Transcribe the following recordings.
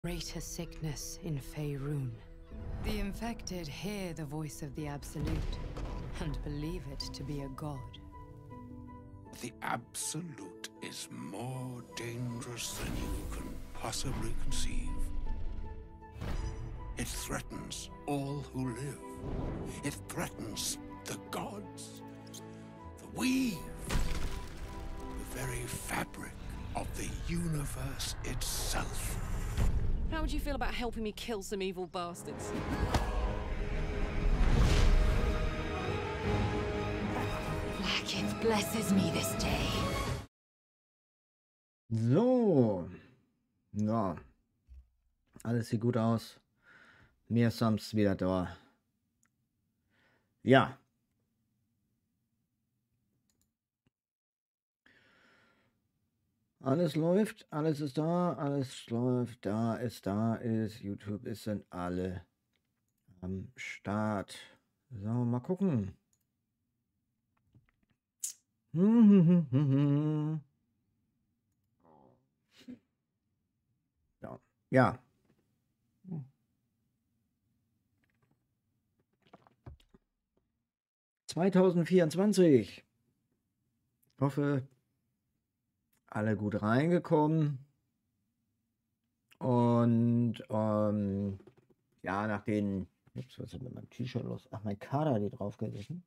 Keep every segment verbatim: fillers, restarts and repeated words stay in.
Greater sickness in Faerun. The infected hear the voice of the Absolute and believe it to be a god. The Absolute is more dangerous than you can possibly conceive. It threatens all who live. It threatens the gods, the weave, the very fabric of the universe itself. How would you feel about helping me kill some evil bastards? Blackith blesses me this day. So. Ja. Alles sieht gut aus. Mir Sams wieder da. Ja. Alles läuft, alles ist da, alles läuft, da ist, da ist, YouTube ist, sind alle am Start. So, mal gucken. Ja. Ja. zwanzig vierundzwanzig. Ich hoffe, alle gut reingekommen. Und ähm, ja, nach den. Ups, was ist mit meinem T-Shirt los? Ach, mein Kader hat hier drauf gesessen.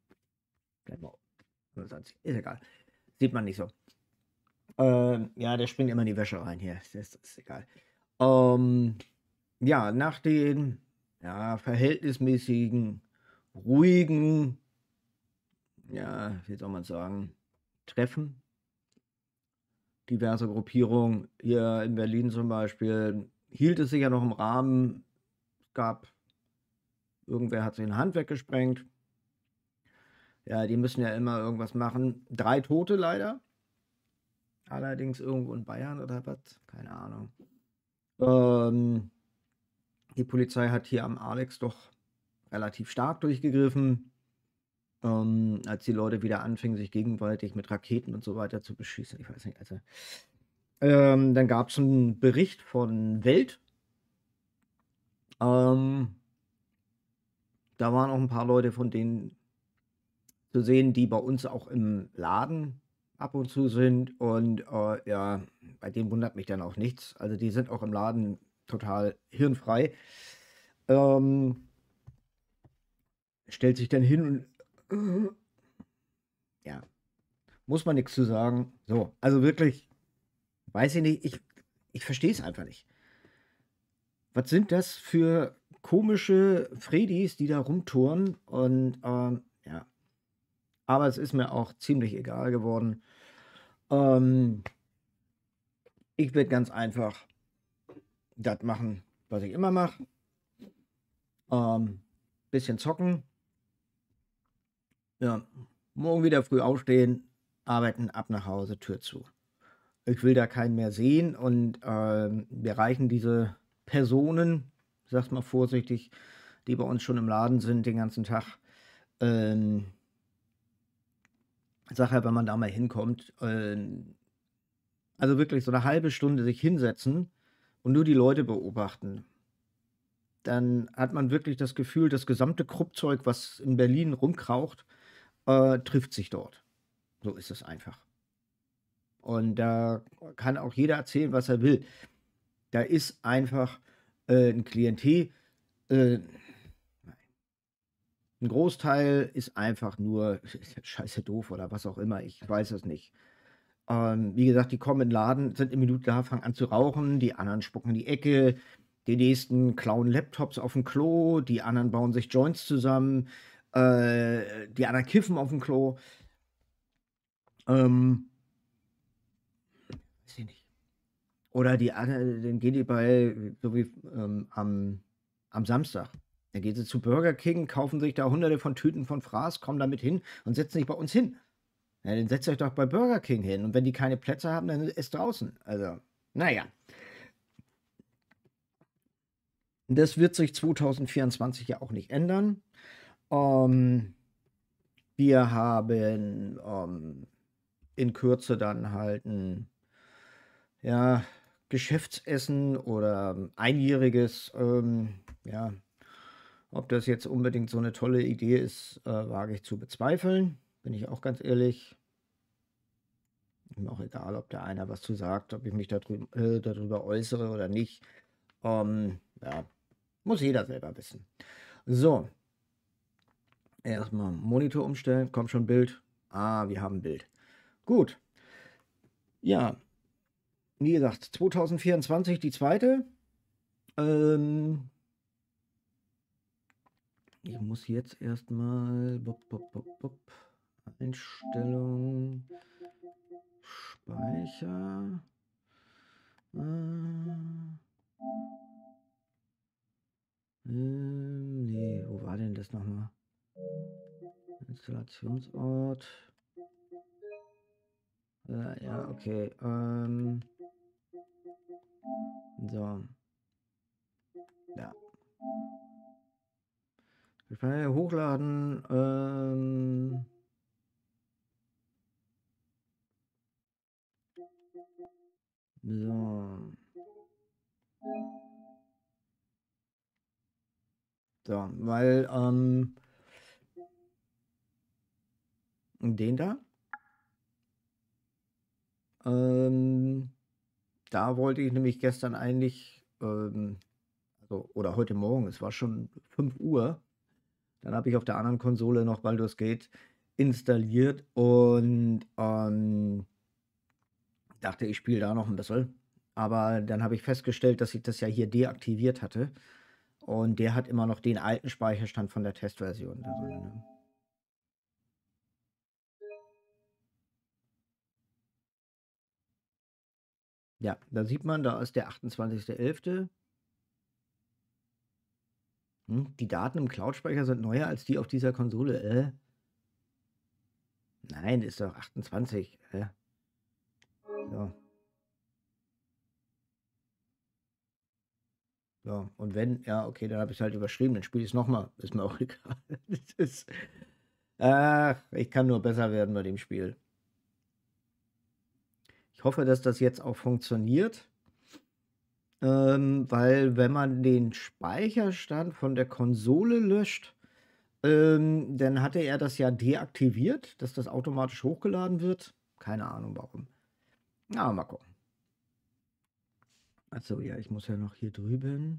Ist egal. Sieht man nicht so. Ähm, ja, der springt immer in die Wäsche rein hier. Das ist, ist egal. Ähm, ja, nach den ja, verhältnismäßigen, ruhigen, ja, wie soll man sagen, Treffen. Diverse Gruppierungen. Hier in Berlin zum Beispiel hielt es sich ja noch im Rahmen. Es gab, irgendwer hat sich eine Hand weggesprengt. Ja, die müssen ja immer irgendwas machen. Drei Tote leider. Allerdings irgendwo in Bayern oder was? Keine Ahnung. Ähm, die Polizei hat hier am Alex doch relativ stark durchgegriffen. Ähm, als die Leute wieder anfingen, sich gegenseitig mit Raketen und so weiter zu beschießen. Ich weiß nicht, also. Ähm, dann gab es einen Bericht von Welt. Ähm, da waren auch ein paar Leute von denen zu sehen, die bei uns auch im Laden ab und zu sind. Und äh, ja, bei denen wundert mich dann auch nichts. Also die sind auch im Laden total hirnfrei. Ähm, stellt sich dann hin und äh, ja, muss man nichts zu sagen. So, also wirklich, weiß ich nicht, ich, ich verstehe es einfach nicht. Was sind das für komische Fredis, die da rumtouren? Und ähm, ja, aber es ist mir auch ziemlich egal geworden. Ähm, ich werde ganz einfach das machen, was ich immer mache. Ähm, bisschen zocken. Ja, morgen wieder früh aufstehen, arbeiten, ab nach Hause, Tür zu. Ich will da keinen mehr sehen und ähm, wir reichen diese Personen, sag's mal vorsichtig, die bei uns schon im Laden sind den ganzen Tag. Ähm, sag halt, wenn man da mal hinkommt, ähm, also wirklich so eine halbe Stunde sich hinsetzen und nur die Leute beobachten. Dann hat man wirklich das Gefühl, das gesamte Kruppzeug, was in Berlin rumkraucht, äh, trifft sich dort. So ist es einfach. Und da kann auch jeder erzählen, was er will. Da ist einfach äh, ein Klientel, äh, ein Großteil ist einfach nur scheiße doof oder was auch immer, ich weiß es nicht. Ähm, wie gesagt, die kommen in den Laden, sind eine Minute da, fangen an zu rauchen, die anderen spucken in die Ecke, die nächsten klauen Laptops auf dem Klo, die anderen bauen sich Joints zusammen, äh, die anderen kiffen auf dem Klo. Ähm, weiß ich nicht. Oder die anderen, dann gehen die bei, so wie ähm, am, am Samstag. Dann gehen sie zu Burger King, kaufen sich da hunderte von Tüten von Fraß, kommen damit hin und setzen sich bei uns hin. Ja, dann setzt euch doch bei Burger King hin. Und wenn die keine Plätze haben, dann ist draußen. Also, naja. Das wird sich zwanzig vierundzwanzig ja auch nicht ändern. Ähm, wir haben ähm, in Kürze dann halt ein ja, Geschäftsessen oder einjähriges, ähm, ja, ob das jetzt unbedingt so eine tolle Idee ist, äh, wage ich zu bezweifeln, bin ich auch ganz ehrlich. Ist mir auch egal, ob da einer was zu sagt, ob ich mich darüber, äh, darüber äußere oder nicht. Ähm, ja, muss jeder selber wissen. So. Erstmal Monitor umstellen. Kommt schon Bild. Ah, wir haben Bild. Gut. Ja. Wie gesagt, zwanzig vierundzwanzig die zweite. Ähm, ich muss jetzt erstmal Einstellung, Speicher. Äh, ähm, nee, wo war denn das nochmal? Installationsort. Äh, ja, okay. Ähm, so. Ja. Ich kann ja hochladen. Ähm, so. So, weil, ähm, den da. Ähm, da wollte ich nämlich gestern eigentlich, ähm, also, oder heute Morgen, es war schon fünf Uhr. Dann habe ich auf der anderen Konsole noch Baldur's Gate installiert und ähm, dachte, ich spiele da noch ein bisschen. Aber dann habe ich festgestellt, dass ich das ja hier deaktiviert hatte. Und der hat immer noch den alten Speicherstand von der Testversion da drin. Ne? Ja, da sieht man, da ist der achtundzwanzigster elfter Hm, die Daten im Cloud-Speicher sind neuer als die auf dieser Konsole. Äh? Nein, ist doch achtundzwanzig. Äh? So. So, und wenn, ja, okay, dann habe ich es halt überschrieben, dann spiele ich es nochmal. Ist mir auch egal. Das ist, ach, ich kann nur besser werden bei dem Spiel. Ich hoffe, dass das jetzt auch funktioniert. Ähm, weil wenn man den Speicherstand von der Konsole löscht, ähm, dann hatte er das ja deaktiviert, dass das automatisch hochgeladen wird. Keine Ahnung warum. Na, mal gucken. Achso, ja, ich muss ja noch hier drüben.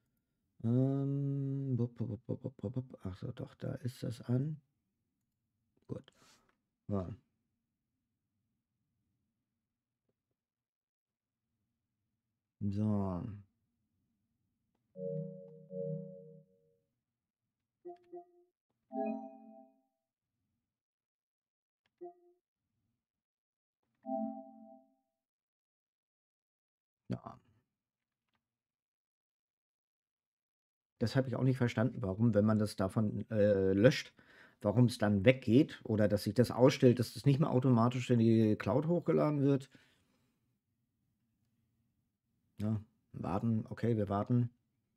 Ähm, bup, bup, bup, bup, bup, bup. Ach so, doch, da ist das an. Gut. Ja. So. Ja. Das habe ich auch nicht verstanden, warum, wenn man das davon äh, löscht, warum es dann weggeht oder dass sich das ausstellt, dass das nicht mehr automatisch in die Cloud hochgeladen wird. Ja, warten, okay, wir warten.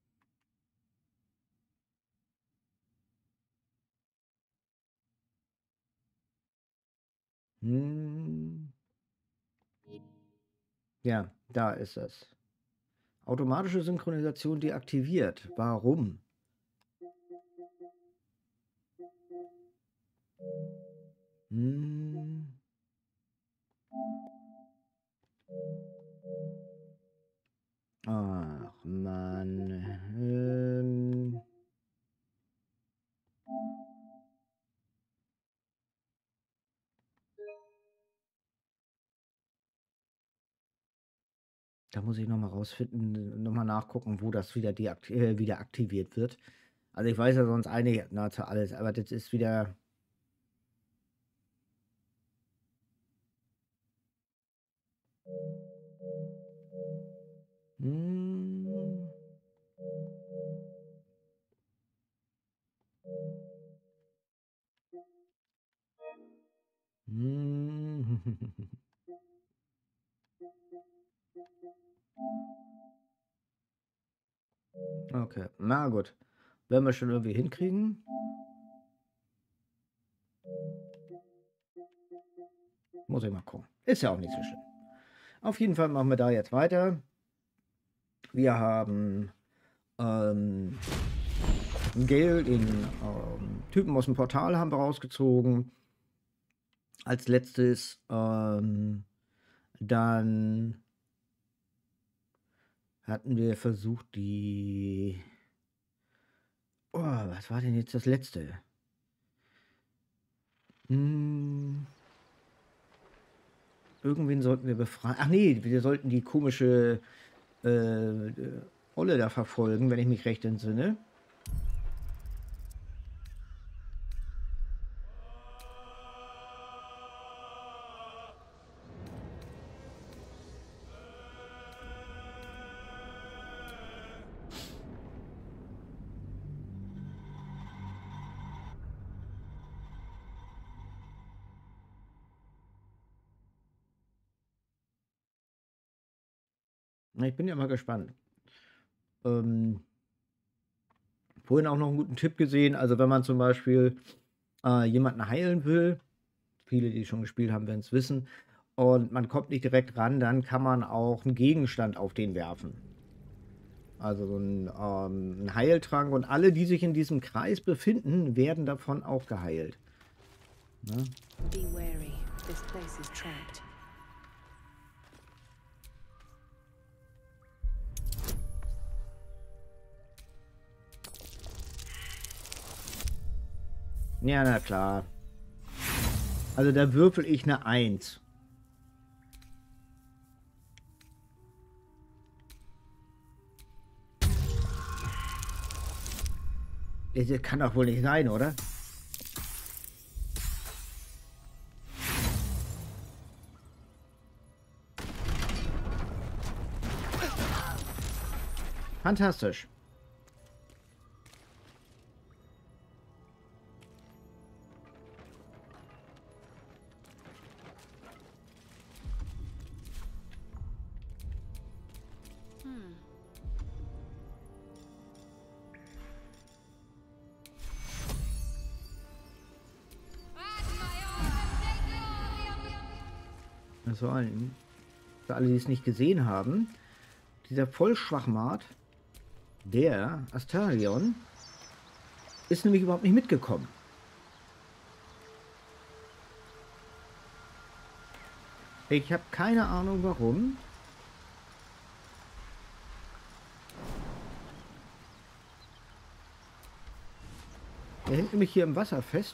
Hm. Ja, da ist es. Automatische Synchronisation deaktiviert. Warum? Hm. Ach, Mann. Ähm. Da muss ich noch mal rausfinden, noch mal nachgucken, wo das wieder, deakt äh, wieder aktiviert wird. Also ich weiß ja sonst eigentlich nahezu alles, aber das ist wieder... Hm. Hm. Okay, na gut. Werden wir schon irgendwie hinkriegen. Muss ich mal gucken. Ist ja auch nicht so schlimm. Auf jeden Fall machen wir da jetzt weiter. Wir haben ähm, Gale, den ähm, Typen aus dem Portal, haben wir rausgezogen. Als letztes ähm, dann hatten wir versucht, die... Oh, was war denn jetzt das letzte? Hm... Irgendwen sollten wir befreien. Ach nee, wir sollten die komische äh, Olle da verfolgen, wenn ich mich recht entsinne. Ich bin ja mal gespannt. Ähm, vorhin auch noch einen guten Tipp gesehen. Also wenn man zum Beispiel äh, jemanden heilen will, viele, die schon gespielt haben, werden es wissen, und man kommt nicht direkt ran, dann kann man auch einen Gegenstand auf den werfen. Also so ein, ähm, ein Heiltrank, und alle, die sich in diesem Kreis befinden, werden davon auch geheilt. Ne? Be wary. This place is trapped. Ja, na klar. Also da würfel ich eine Eins. Das kann doch wohl nicht sein, oder? Fantastisch. Also, für alle, die es nicht gesehen haben, dieser Vollschwachmat, der Astarion, ist nämlich überhaupt nicht mitgekommen. Ich habe keine Ahnung warum. Er hängt nämlich hier im Wasser fest.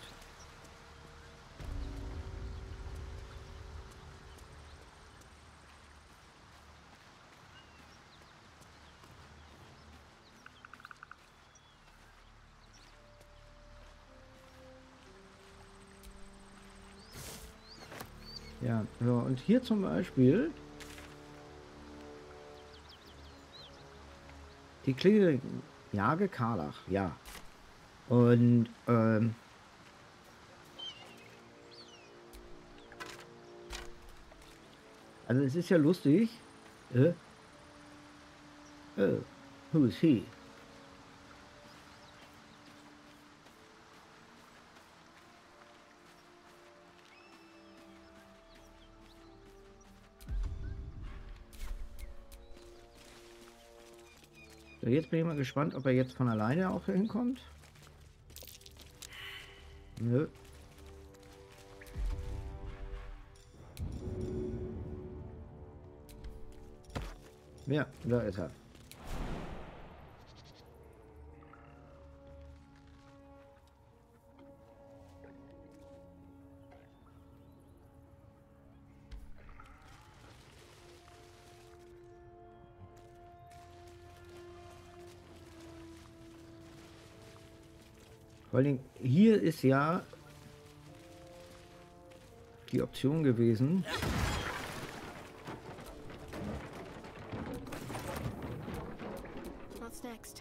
Ja, ja, und hier zum Beispiel die Klinge Jage Karlach, ja. Und ähm, also es ist ja lustig. Äh, oh, who is he? So, jetzt bin ich mal gespannt, ob er jetzt von alleine auch hinkommt. Nö. Ja, da ist er. Vor allem hier ist ja die Option gewesen. What's next?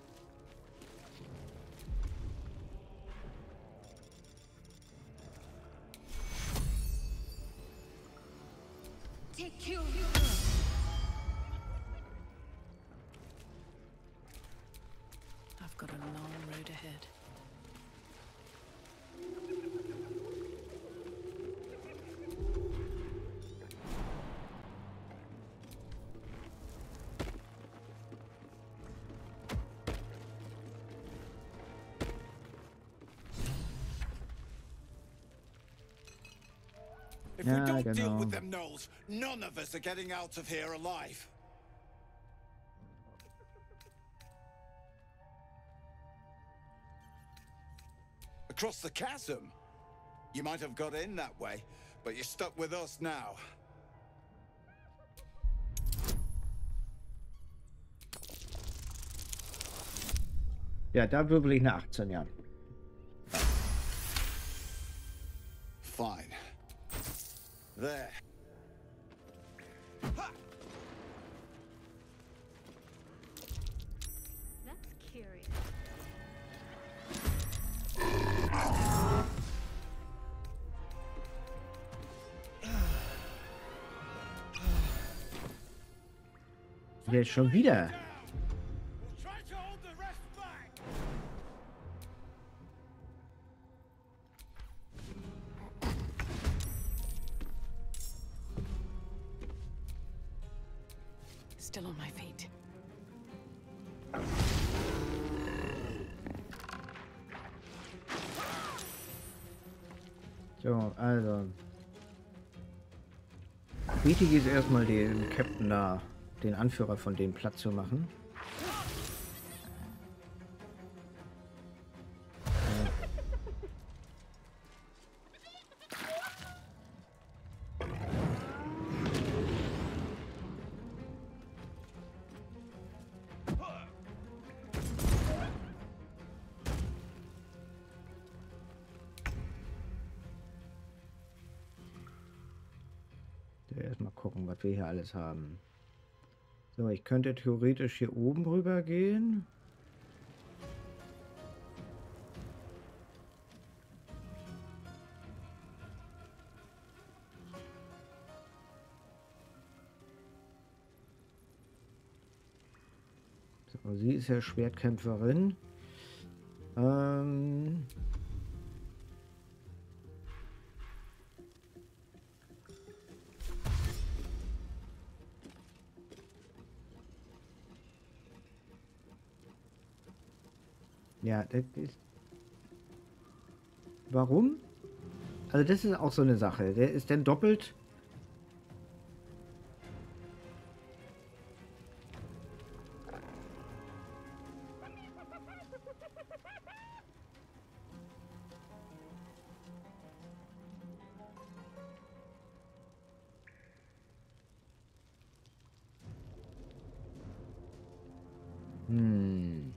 Take you. I've got a long road ahead. If we Ja, don't deal genau. with them gnolls, none of us are getting out of here alive. Across the chasm? You might have got in that way, but you're stuck with us now. Ja, da wirbel ich eine achtzehn, ja. Fine. There. Ha! That's curious. Jetzt schon wieder. We'll try to hold the rest back. Still on my feet. So, also. Wichtig ist erstmal den Captain da, den Anführer von dem Platz zu machen. Erstmal gucken, was wir hier alles haben. So, ich könnte theoretisch hier oben rüber gehen. So, sie ist ja Schwertkämpferin. Ähm... Ja, das ist... Warum? Also das ist auch so eine Sache. Der ist dann doppelt... Hm...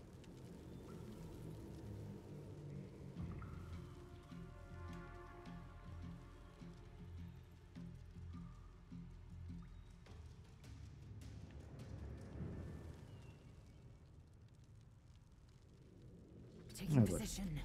Taking gut. position.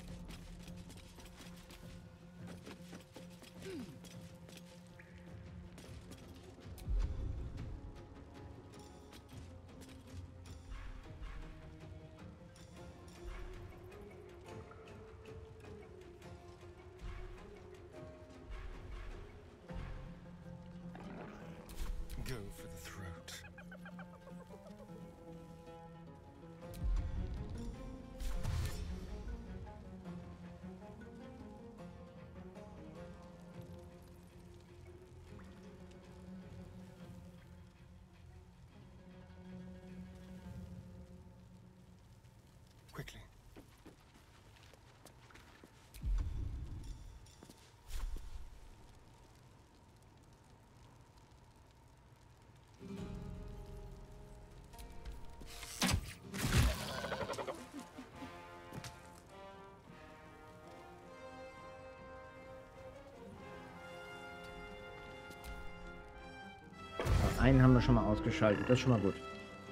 Go for the throat. Quickly. Einen haben wir schon mal ausgeschaltet. Das ist schon mal gut.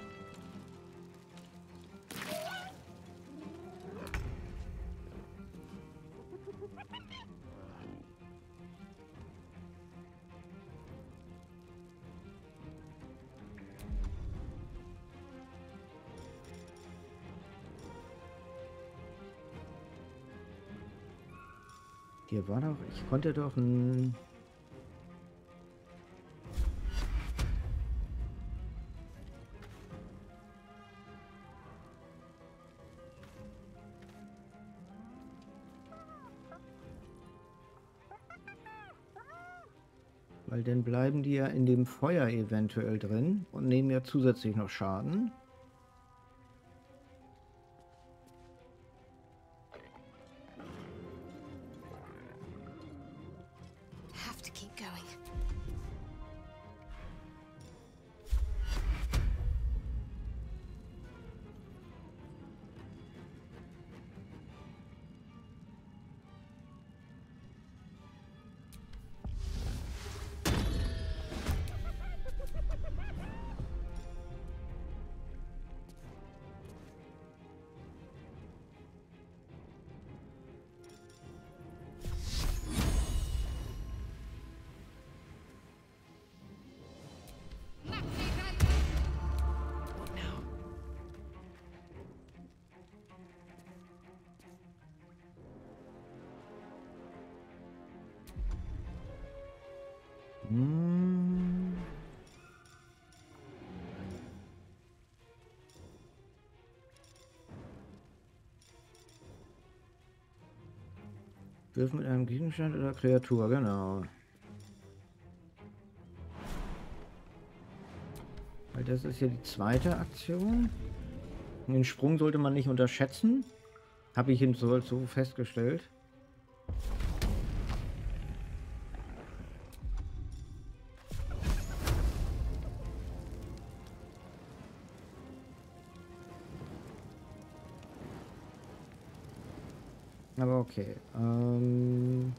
Hier war doch... Ich konnte doch ein... Weil dann bleiben die ja in dem Feuer eventuell drin und nehmen ja zusätzlich noch Schaden. Have to keep going. What now? Hm. Wirf mit einem Gegenstand oder Kreatur, genau. Weil das ist ja die zweite Aktion. Den Sprung sollte man nicht unterschätzen. Habe ich ihn so, so festgestellt. Aber okay. Ähm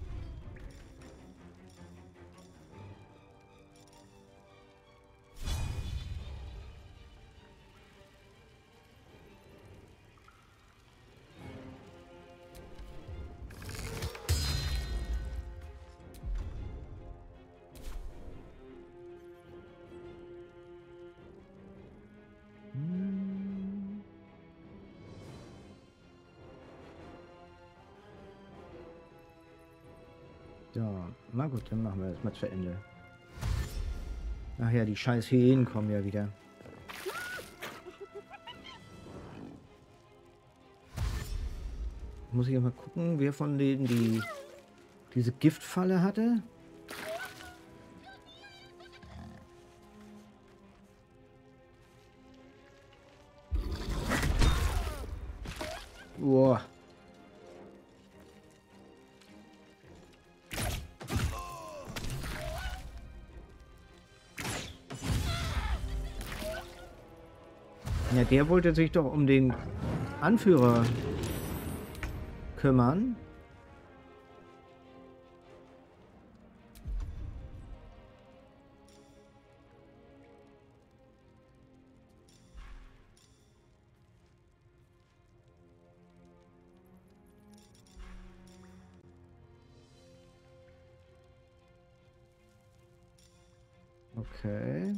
Ja, na gut, dann machen wir das mal zu Ende. Ach ja, die scheiß Hyänen kommen ja wieder. Muss ich mal gucken, wer von denen die diese Giftfalle hatte. Boah. Ja, der wollte sich doch um den Anführer kümmern. Okay.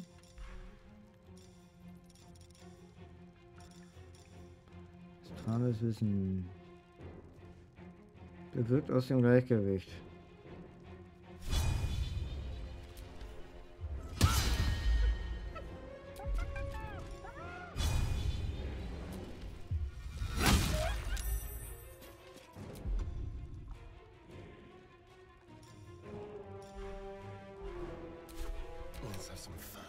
Astrales Wissen. Bewirkt aus dem Gleichgewicht. Let's have some fun.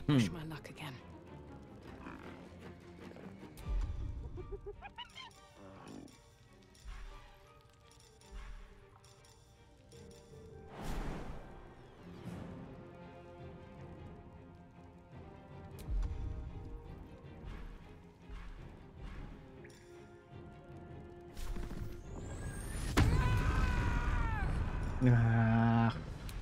Push my luck again. Ach.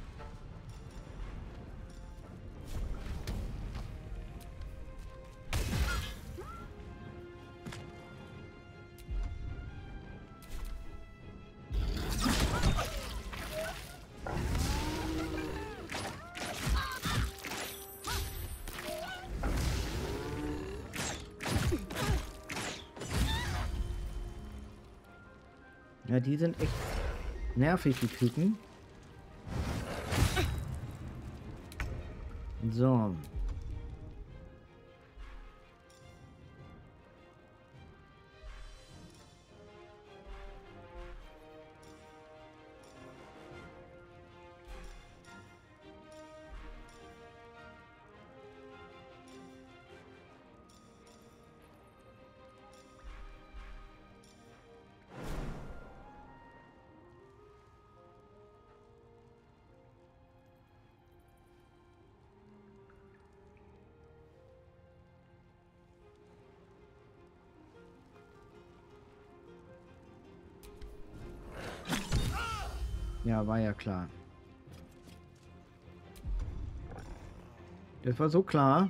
Ja, die sind echt nervig, die Küken. So. Ja, war ja klar. Das war so klar.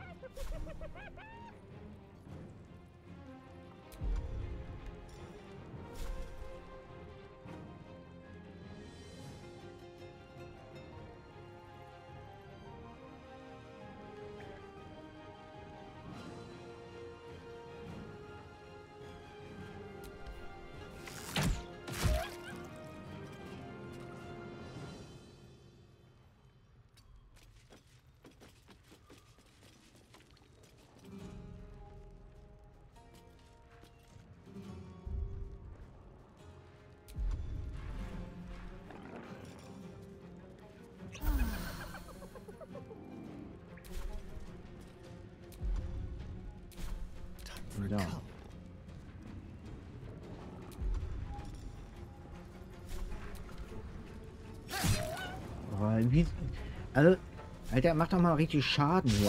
Ja. Aber wie, also, Alter, mach doch mal richtig Schaden hier.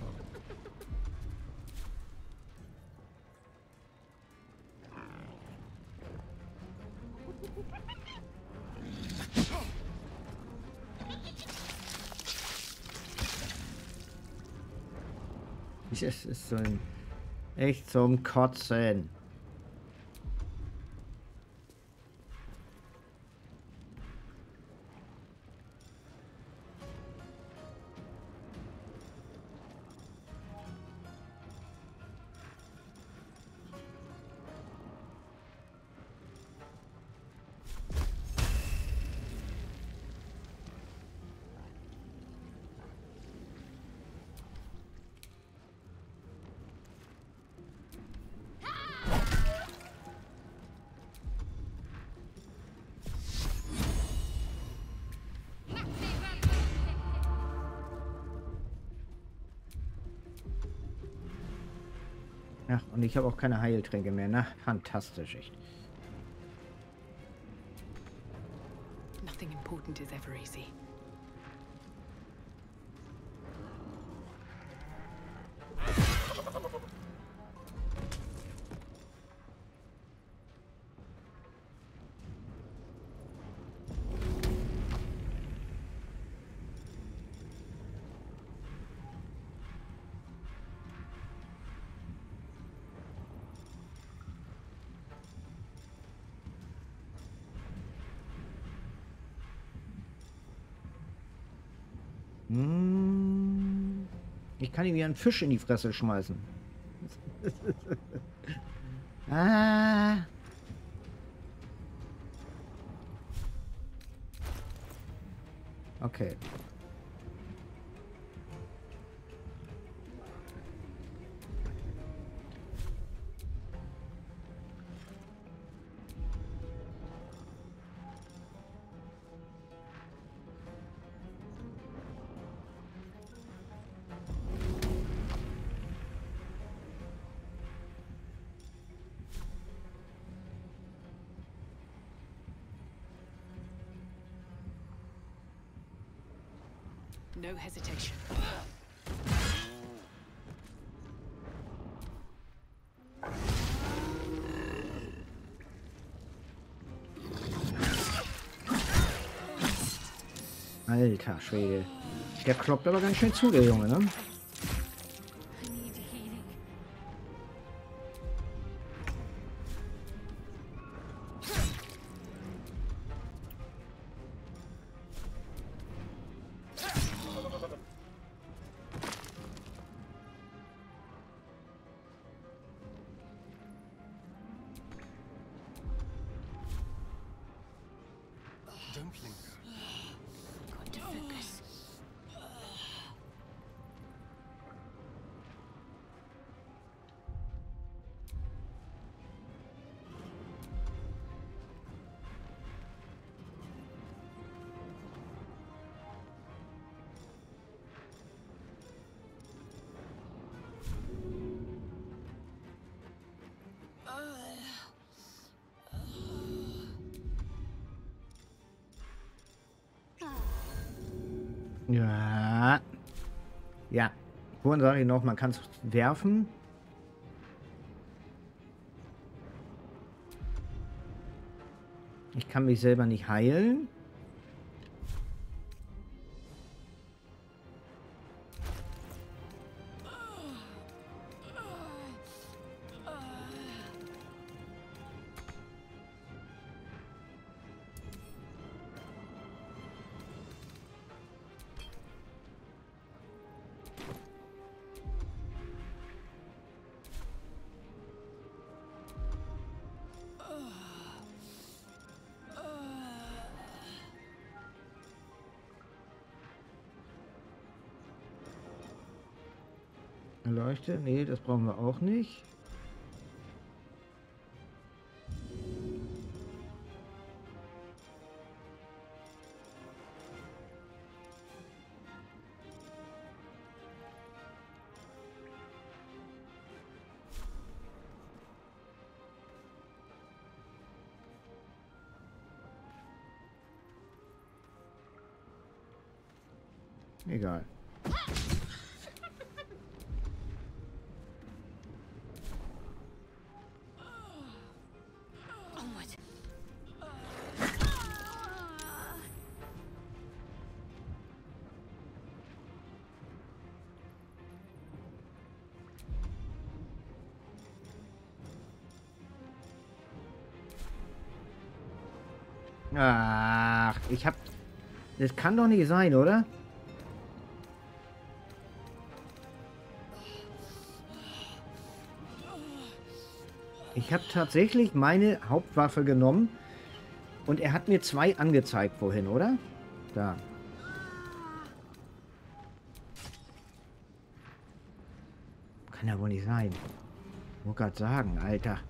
Es ist so ein echt zum Kotzen. Ach, und ich habe auch keine Heiltränke mehr. Na, fantastisch, echt. Nothing important is ever easy. Hm. Ich kann ihm ja einen Fisch in die Fresse schmeißen. Ah. Okay. No hesitation. Alter Schwede. Der kloppt aber ganz schön zu, der Junge, ne? I need healing. Don't linger. Got to focus. Ja. Ja. Vorhin sage ich noch, man kann es werfen. Ich kann mich selber nicht heilen. Leuchte? Nee, das brauchen wir auch nicht. Egal. Onward. Ach, ich hab... Das kann doch nicht sein, oder? Ich habe tatsächlich meine Hauptwaffe genommen und er hat mir zwei angezeigt vorhin, oder? Da. Kann ja wohl nicht sein. Ich wollte gerade sagen, Alter.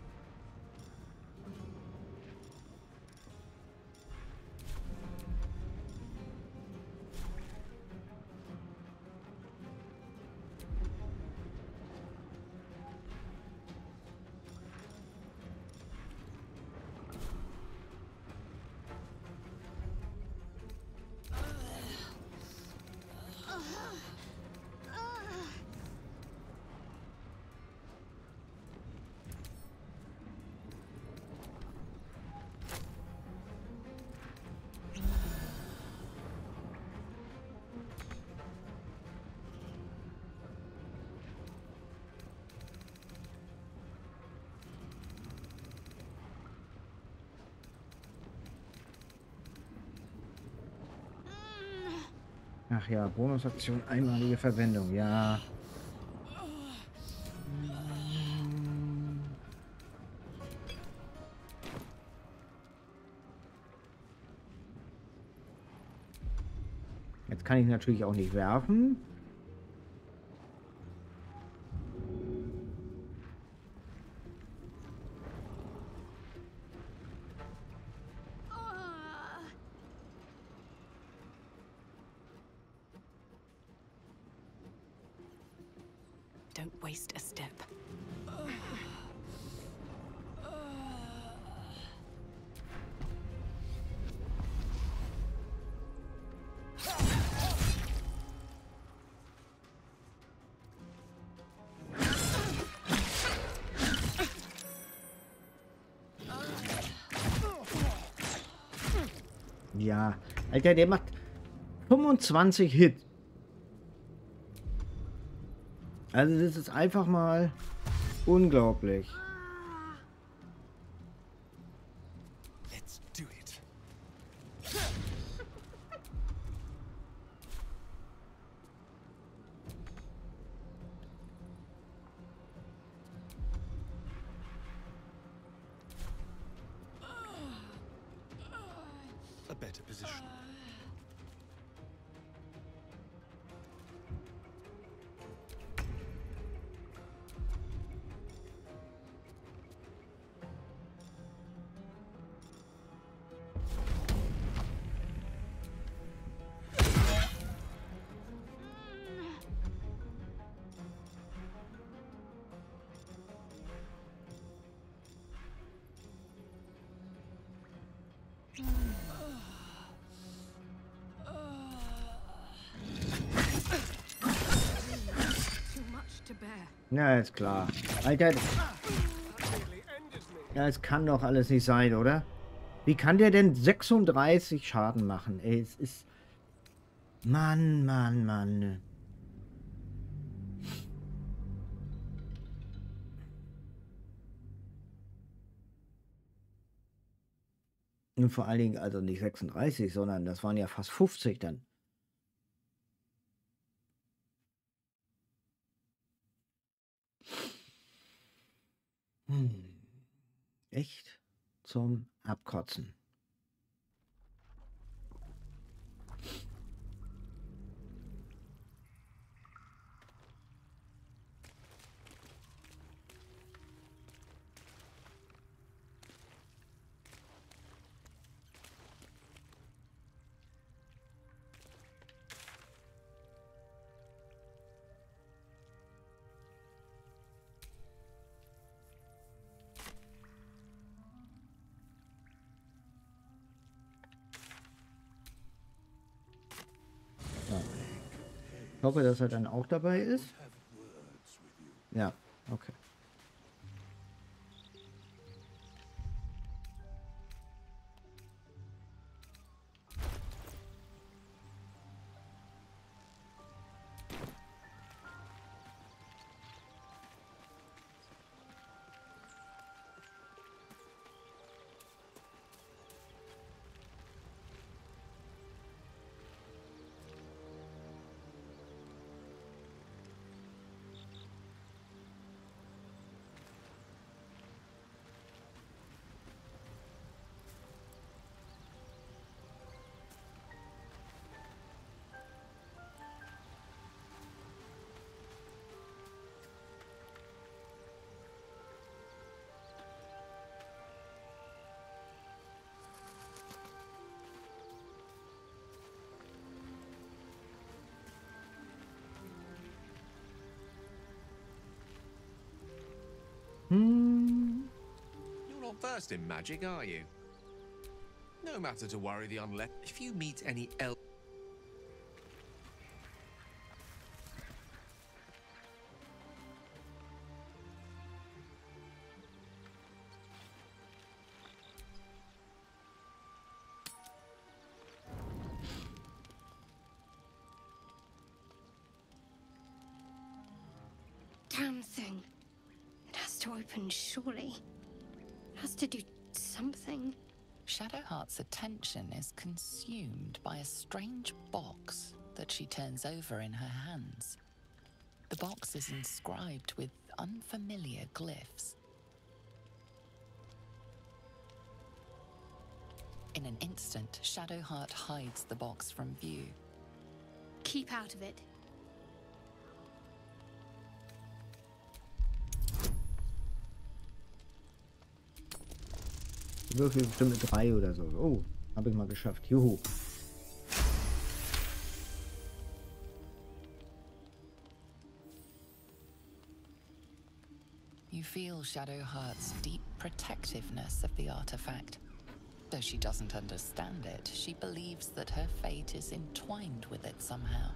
Ach ja, Bonusaktion, einmalige Verwendung, ja. Jetzt kann ich natürlich auch nicht werfen. Don't waste a step. Ja, Alter, der macht fünfundzwanzig Hit. Also das ist einfach mal unglaublich. Let's do it. A better position. Too much to bear. Ja, ist klar. Alter, ja, es kann doch alles nicht sein, oder? Wie kann der denn sechsunddreißig Schaden machen? Ey, es ist... Mann, Mann, Mann. Und vor allen Dingen, also nicht sechsunddreißig, sondern das waren ja fast fünfzig dann. Hm. Echt zum Abkotzen. Ich hoffe, dass er dann auch dabei ist. Ja, okay. Hmm. You're not versed in magic, are you? No matter to worry the unlet. If you meet any el- Damn thing. It has to open, surely. It has to do something. Shadowheart's attention is consumed by a strange box that she turns over in her hands. The box is inscribed with unfamiliar glyphs. In an instant, Shadowheart hides the box from view. Keep out of it. Würfel bestimmt mit drei oder so. Oh, habe ich mal geschafft. Juhu. You feel Shadowheart's deep protectiveness of the artifact. Though she doesn't understand it, she believes that her fate is entwined with it somehow.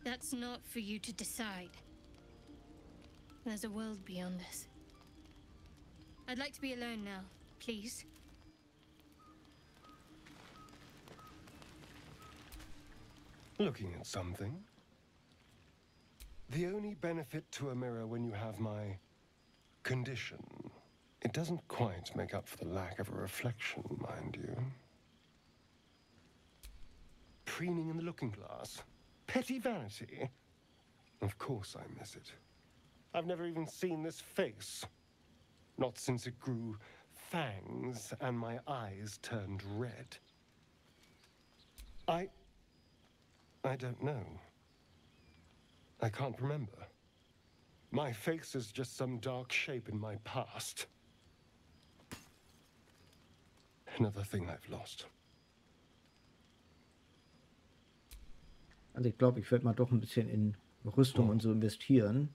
That's not for you to decide. There's a world beyond us. I'd like to be alone now, please. Looking at something? The only benefit to a mirror when you have my condition, it doesn't quite make up for the lack of a reflection, mind you. Preening in the looking glass? Petty vanity? Of course I miss it. I've never even seen this face. Not since it grew fangs and my eyes turned red. I... I don't know. I can't remember. My face is just some dark shape in my past. Another thing I've lost. Also ich glaube, ich werde mal doch ein bisschen in Rüstung und so investieren.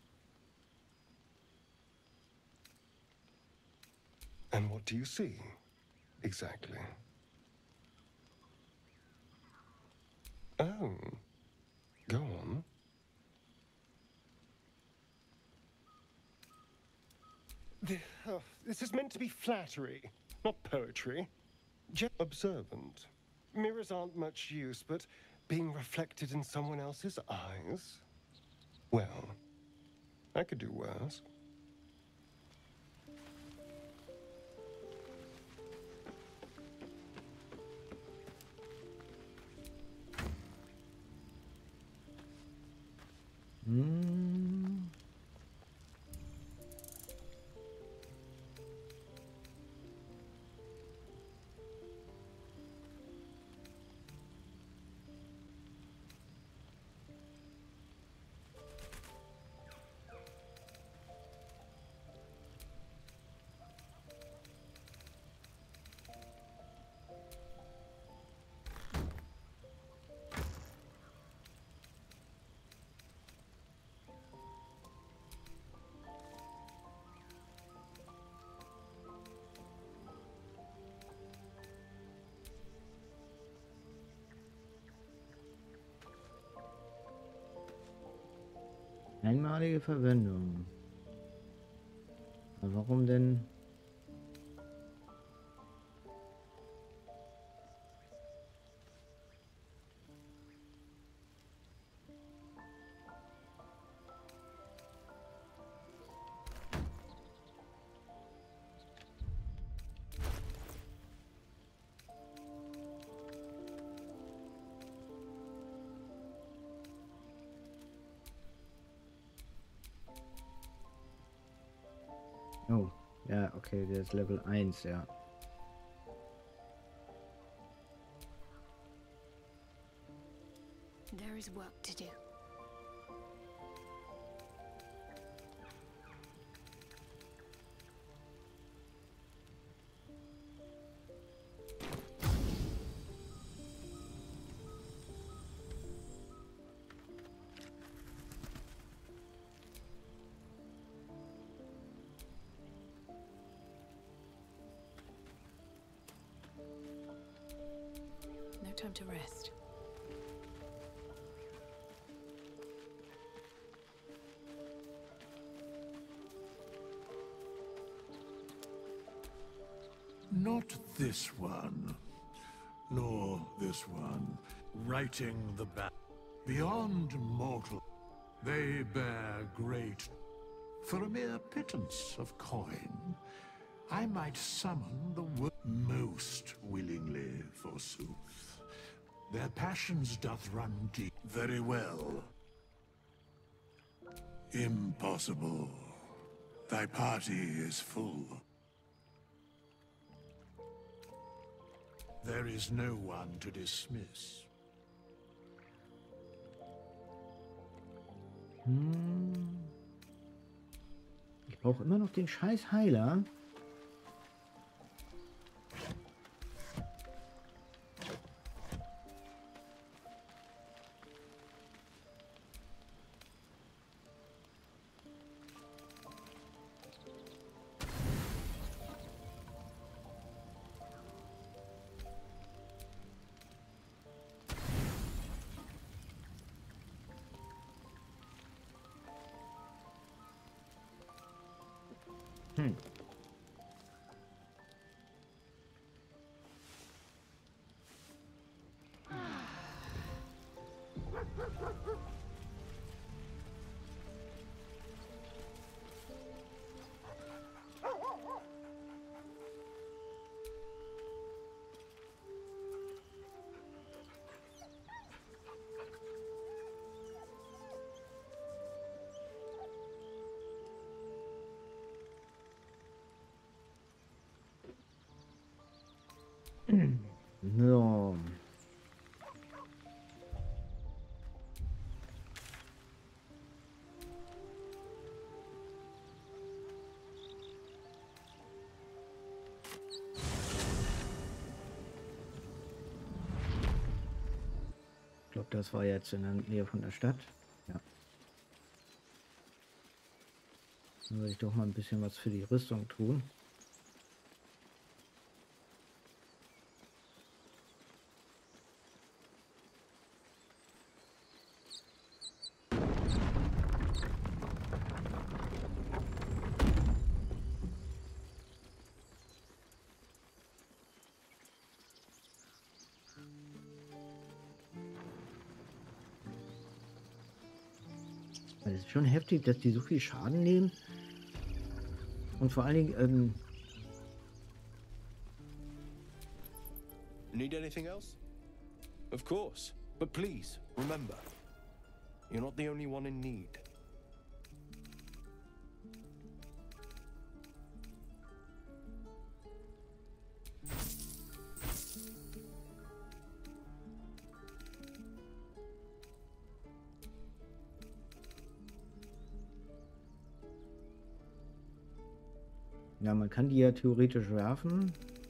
And what do you see? Exactly. Oh. Go on. The, oh, this is meant to be flattery, not poetry. Just observant. Mirrors aren't much use, but being reflected in someone else's eyes? Well, I could do worse. Hm. Einmalige Verwendung. Aber warum denn? Oh, ja, okay, der ist Level eins, ja. There is work to do. No time to rest. Not this one, nor this one. Writing the back. Beyond mortal, they bear great. For a mere pittance of coin, I might summon the wo- most willingly, forsooth. Their passions doth run deep. Very well. Impossible. Thy party is full. There is no one to dismiss. Hm. Ich brauche immer noch den scheiß Heiler. Hm. So. Ich glaube, das war jetzt in der Nähe von der Stadt. Ja. Dann würde ich doch mal ein bisschen was für die Rüstung tun. Es ist schon heftig, dass die so viel Schaden nehmen. Und vor allen Dingen, ähm... Need anything else? Of course. But please, remember, you're not the only one in need. ja, man kann die ja theoretisch werfen.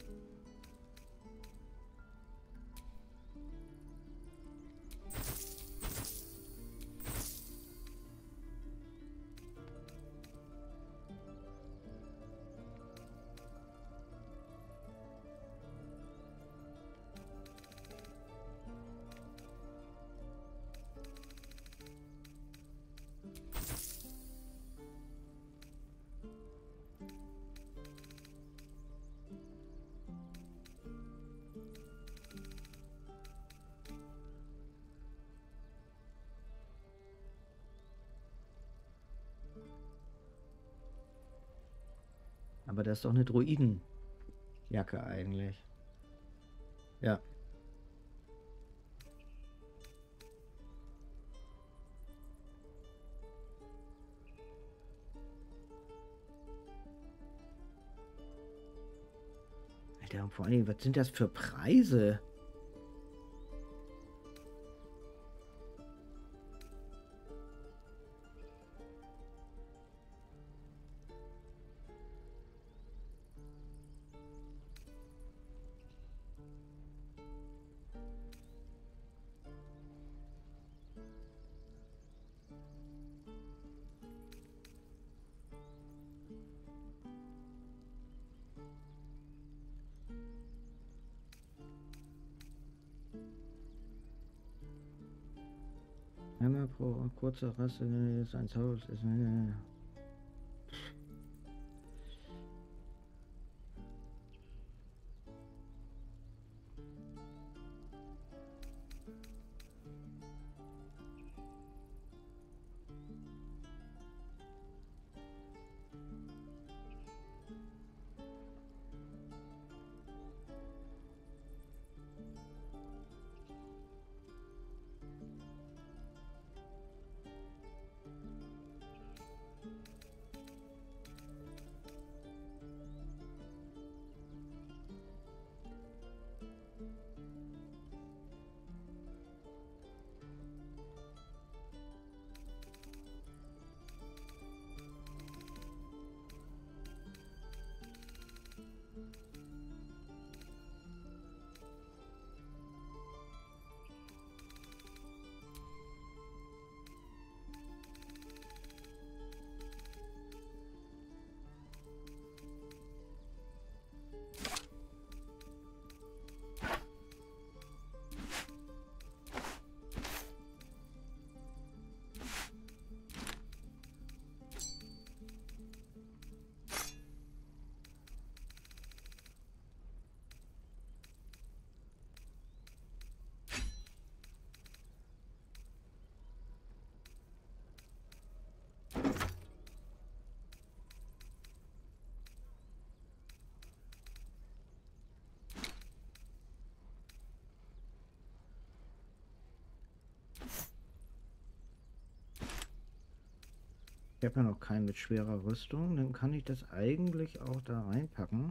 Aber das ist doch eine Druidenjacke eigentlich. Ja. Alter, und vor allem, was sind das für Preise? Einmal pro kurze Rasse ist ein Haus. Ist eine Ich habe ja noch keinen mit schwerer Rüstung. Dann kann ich das eigentlich auch da reinpacken.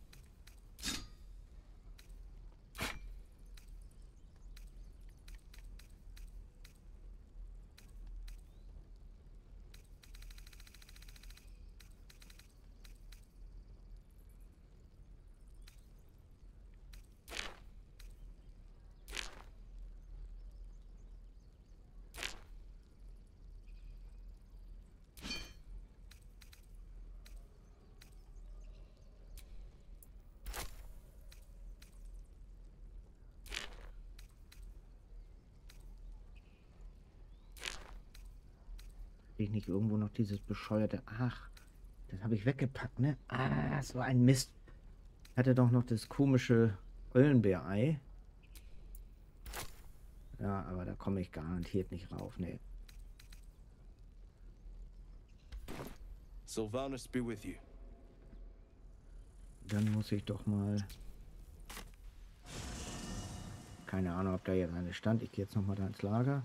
Ich nicht irgendwo noch dieses bescheuerte... Ach, das habe ich weggepackt, ne? Ah, so ein Mist. Ich hatte doch noch das komische Eulenbär-Ei. Ja, aber da komme ich garantiert nicht rauf, ne. Sylvanas be with you. Dann muss ich doch mal... Keine Ahnung, ob da jetzt eine stand. Ich gehe jetzt noch mal da ins Lager.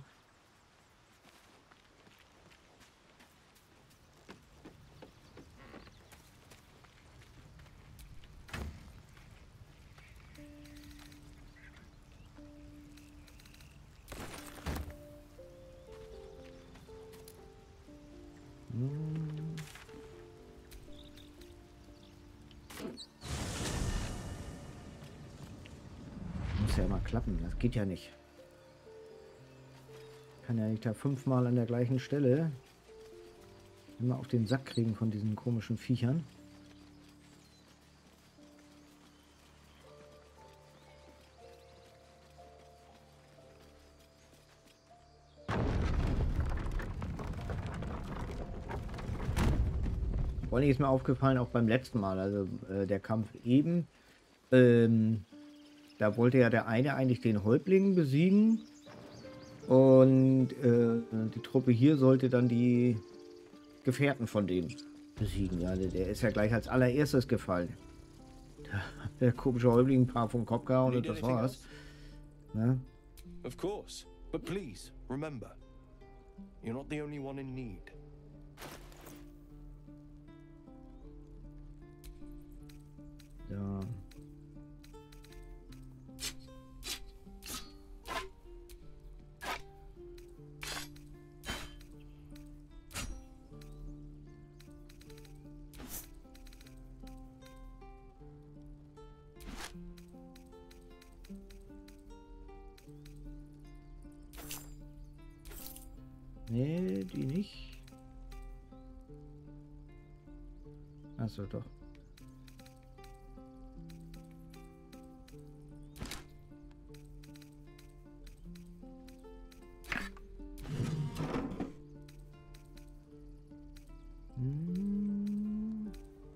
Muss ja immer klappen, das geht ja nicht. Kann ja nicht da fünfmal an der gleichen Stelle immer auf den Sack kriegen von diesen komischen Viechern. Vor allem ist mir aufgefallen, auch beim letzten Mal, also äh, der Kampf eben, ähm, da wollte ja der eine eigentlich den Häuptling besiegen und äh, die Truppe hier sollte dann die Gefährten von dem besiegen. Ja, der, der ist ja gleich als allererstes gefallen. Der, der komische Häuptling ein paar vom Kopf gehauen und das war's. Ja? Of course, but please remember, you're not the only one in need. Ja. Nee, die nicht. Achso, doch. Hm.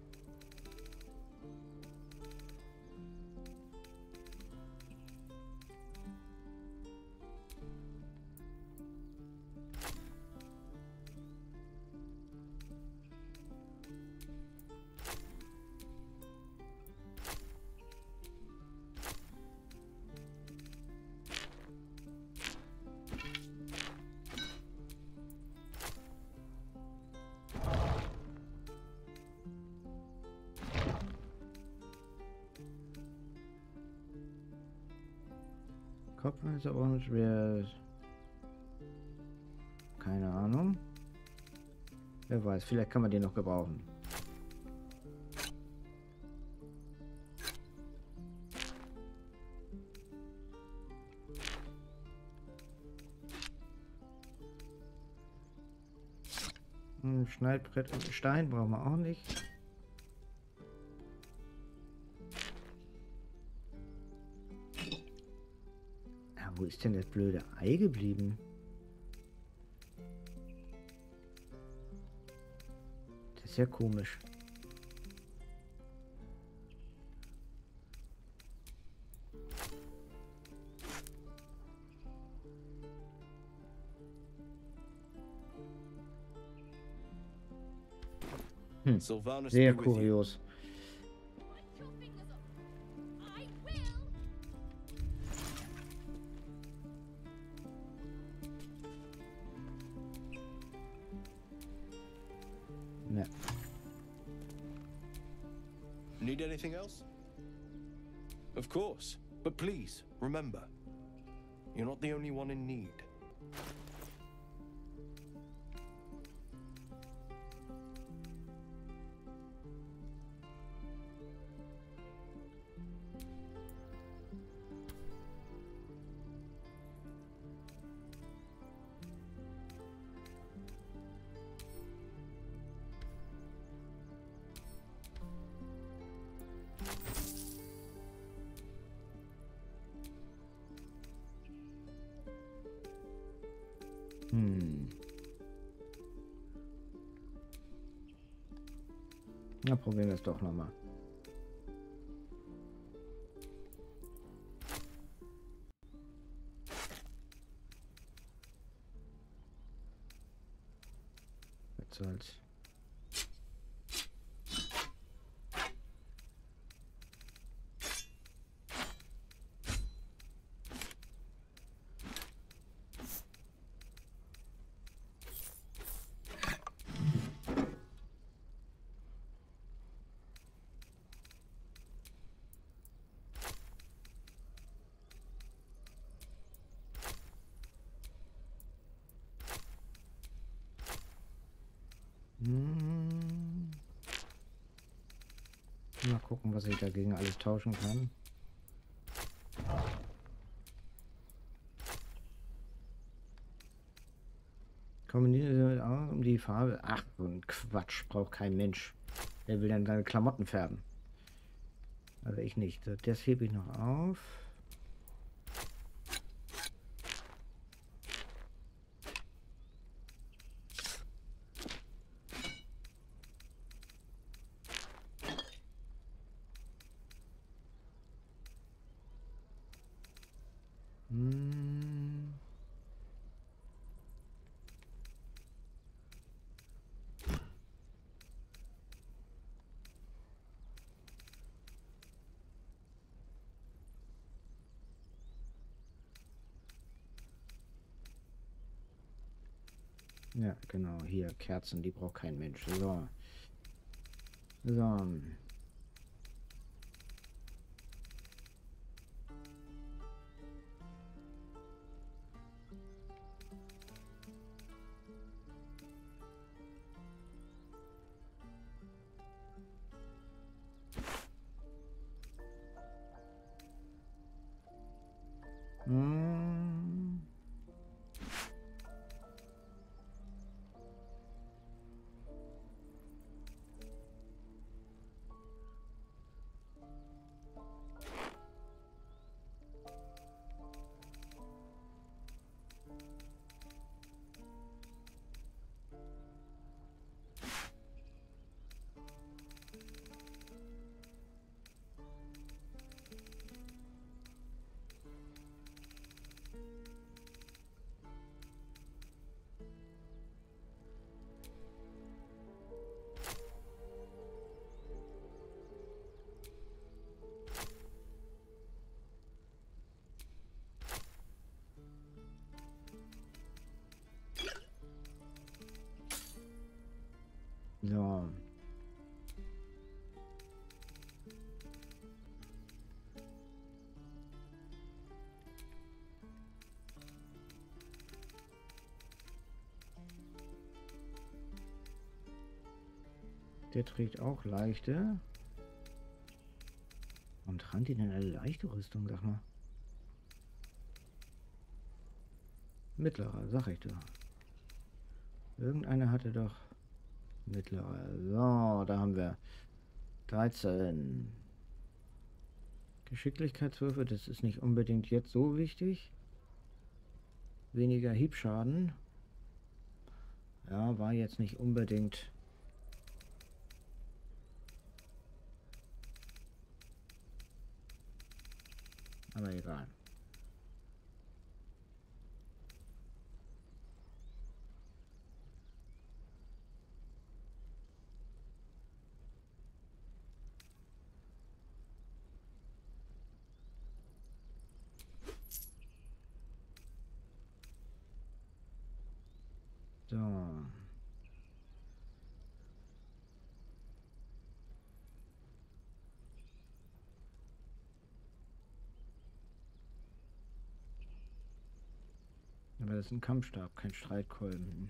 Kopf ist aber nicht schwer. Keine Ahnung. Wer weiß, vielleicht kann man den noch gebrauchen. Ein Schneidbrett und Stein brauchen wir auch nicht. Wo ist denn das blöde Ei geblieben? Das ist ja komisch. Hm. Sehr kurios. Ne. Need anything else? Of course. But please, remember, you're not the only one in need. Hm. Na, probieren wir es doch nochmal. Was soll's. Hm. Mal gucken, was ich dagegen alles tauschen kann. Kombiniert um die Farbe. Ach, so ein Quatsch, braucht kein Mensch. Wer will denn seine Klamotten färben? Also ich nicht. Das hebe ich noch auf. Hm. Ja, genau, hier Kerzen, die braucht kein Mensch. So. So. Hm. So. Der trägt auch leichte. Und tragen die denn eine leichte Rüstung, sag mal? Mittlerer, sag ich doch. Irgendeiner hatte doch mittlerer. So, da haben wir dreizehn. Geschicklichkeitswürfe, das ist nicht unbedingt jetzt so wichtig. Weniger Hiebschaden. Ja, war jetzt nicht unbedingt. Aber egal. So. Aber das ist ein Kampfstab, kein Streitkolben.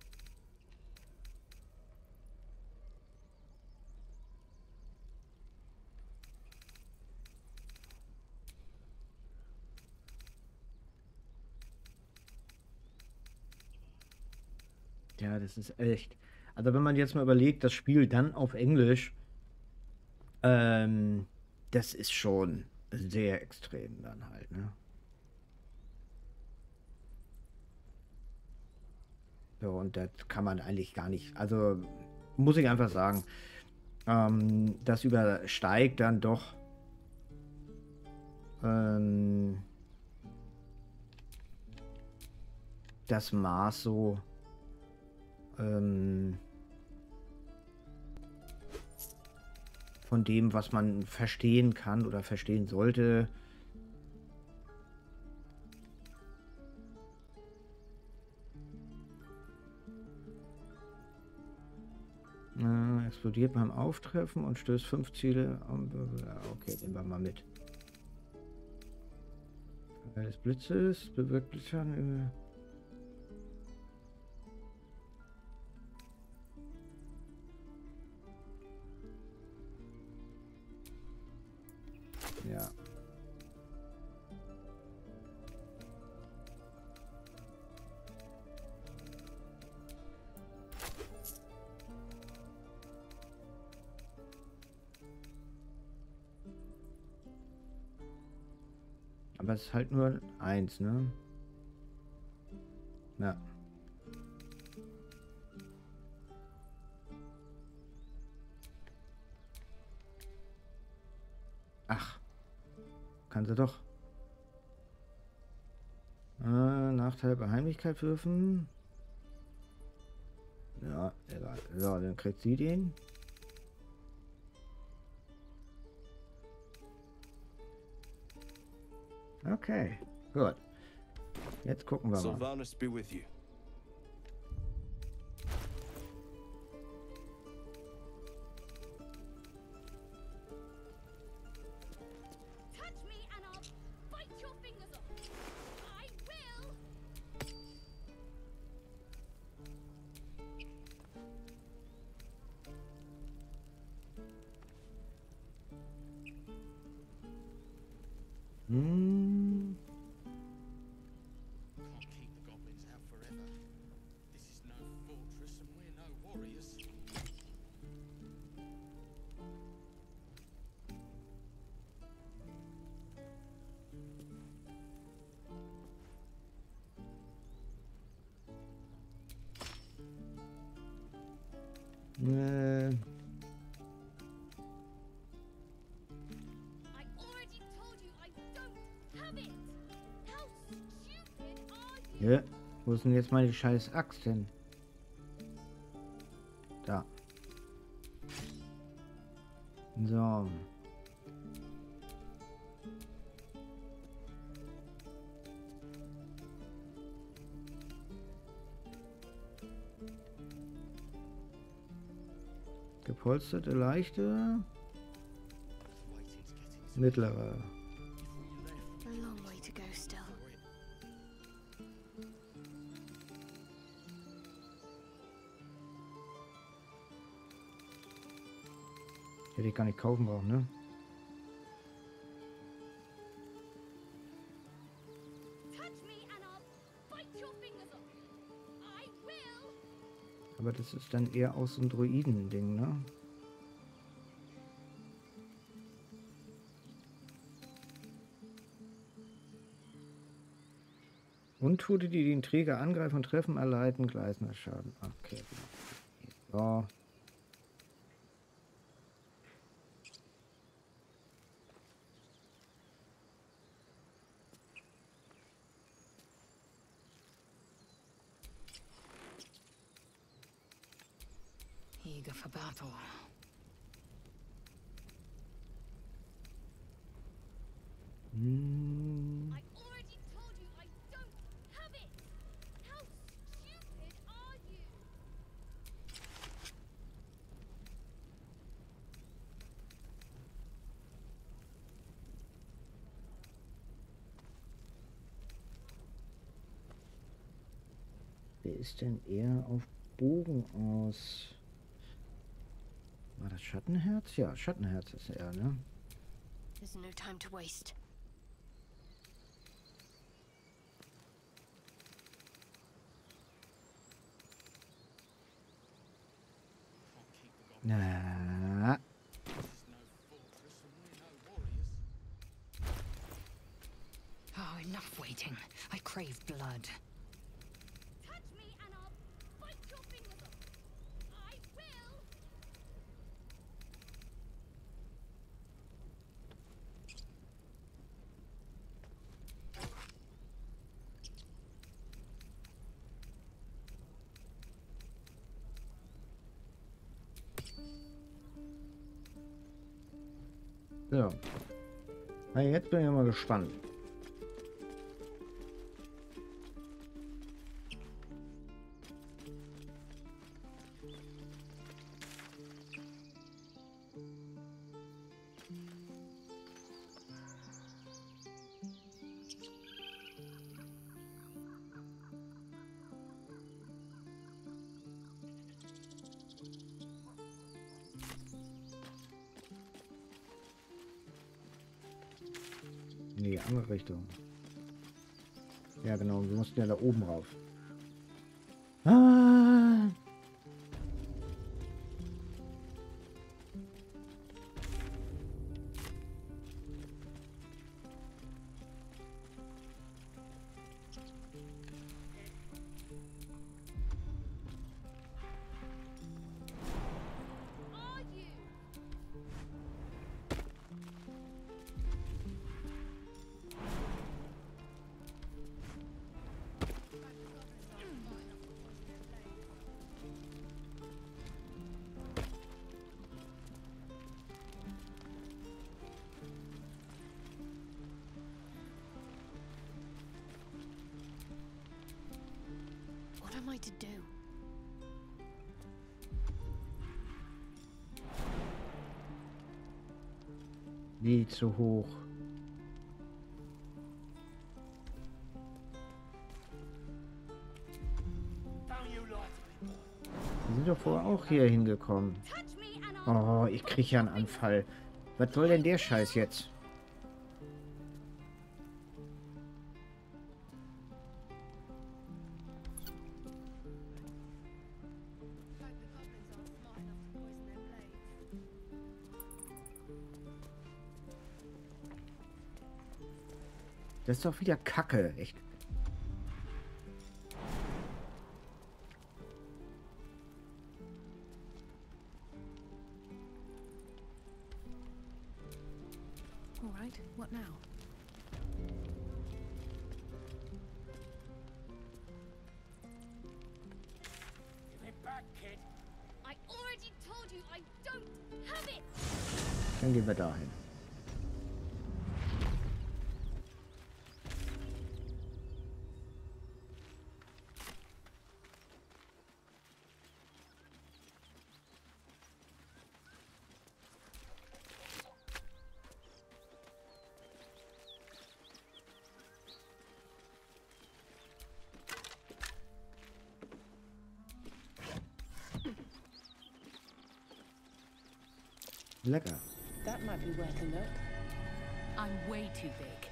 Ja, das ist echt. Also wenn man jetzt mal überlegt, das Spiel dann auf Englisch, ähm, das ist schon sehr extrem dann halt, ne? So, und das kann man eigentlich gar nicht, also muss ich einfach sagen, ähm, das übersteigt dann doch ähm, das Maß so ähm, von dem, was man verstehen kann oder verstehen sollte. Äh, explodiert beim Auftreffen und stößt fünf Ziele. Um, okay, nehmen wir mal mit. Weil des Blitzes bewirkt Blitzschaden. Ja. Aber es ist halt nur eins, ne? Ja. Ach. Kann sie doch. Äh, Nachteil bei Heimlichkeit würfen. Ja, egal. So, dann kriegt sie den. Okay, gut. Jetzt gucken wir mal. Sylvanas be with you. Hm. Can't keep the goblins out forever. This is no fortress and we're no warriors. Äh. Ja, wo ist denn jetzt mal die scheiß Axt hin? Da. So. Gepolsterte, leichte. Mittlere. A long way to go still. Hätte ich gar nicht kaufen brauchen, ne? Aber das ist dann eher aus so einem Druiden-Ding, ne? Untote, die den Träger angreifen und treffen, erleiden gleißender Schaden. Okay. So. Eager for battle. Hm. I already told you I don't have it. How stupid are you? Wer ist denn eher auf Bogen aus? War das Schattenherz? Ja, Schattenherz ist er, ne? There's no time to waste. Na. Oh, enough waiting. I crave blood. Touch me and I'll bite your fingers off. I will. So. Na, jetzt bin ich mal gespannt. In die andere Richtung. Ja, genau. Wir mussten ja da oben rauf. Ah! What am I to do? Nie zu hoch. Wir sind doch vorher auch hier hingekommen. Oh, ich krieg ja einen Anfall. Was soll denn der Scheiß jetzt? Das ist doch wieder Kacke, echt. All right, what now? Give it back, kid. I already told you I don't have it. Dann gehen wir dahin. Lecker. That might be worth a look. I'm way too big.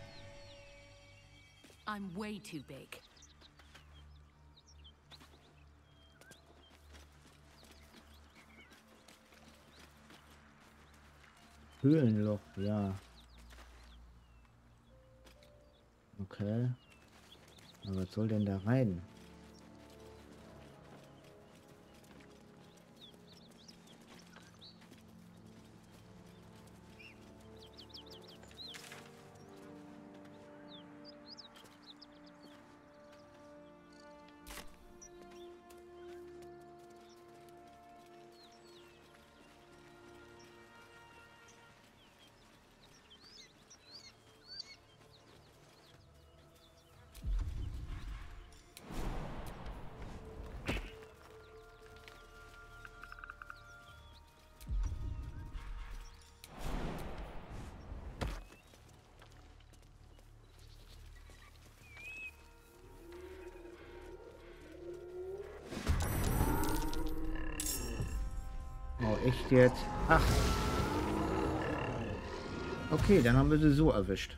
I'm way too big. Höhlenloch, ja. Okay. Aber was soll denn da rein? echt jetzt? Ach. Okay, dann haben wir sie so erwischt.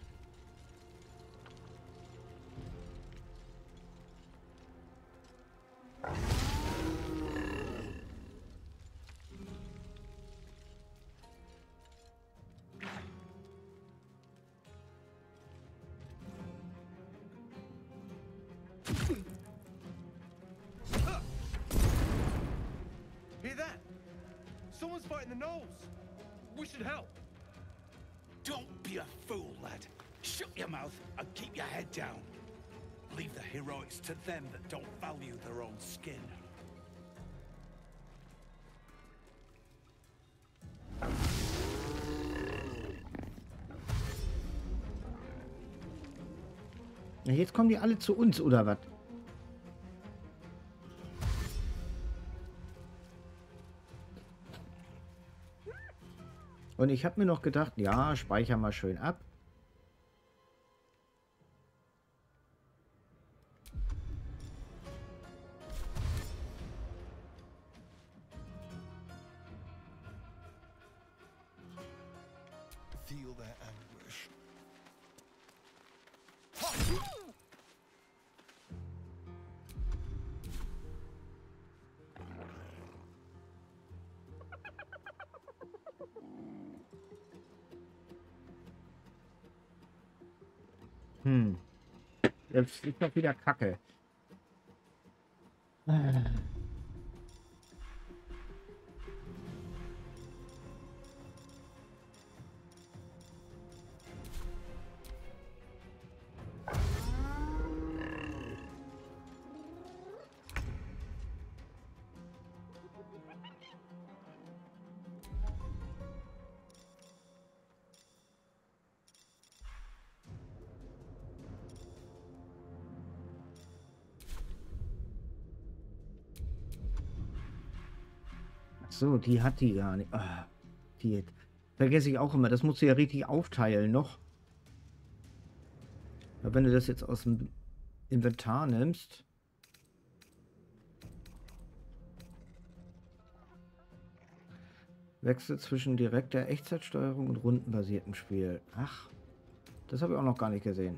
Hear that? Someone's fighting the gnolls. We should help. Don't be a fool, lad. Shut your mouth and keep your head down. Leave the heroics to them that don't value their own skin. Ja, jetzt kommen die alle zu uns, oder was? Und ich habe mir noch gedacht, ja, speicher mal schön ab. Feel their anguish. Hm. Jetzt ist doch wieder Kacke. So, die hat die gar nicht. Ah, die vergesse ich auch immer. Das musst du ja richtig aufteilen noch. Aber wenn du das jetzt aus dem Inventar nimmst. Wechsel zwischen direkter Echtzeitsteuerung und rundenbasiertem Spiel. Ach, das habe ich auch noch gar nicht gesehen.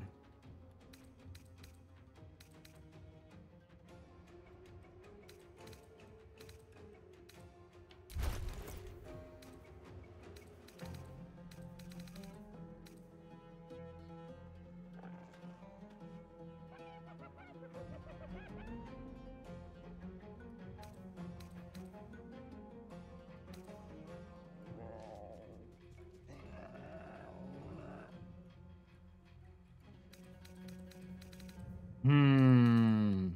Hm.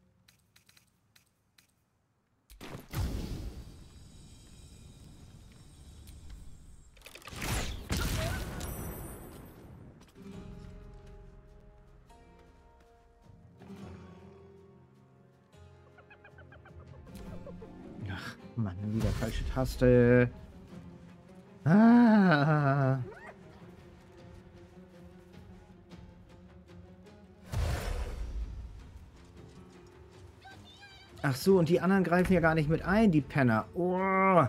Ach, Mann, wieder falsche Taste. Ah. Ach so, und die anderen greifen ja gar nicht mit ein, die Penner. Oh.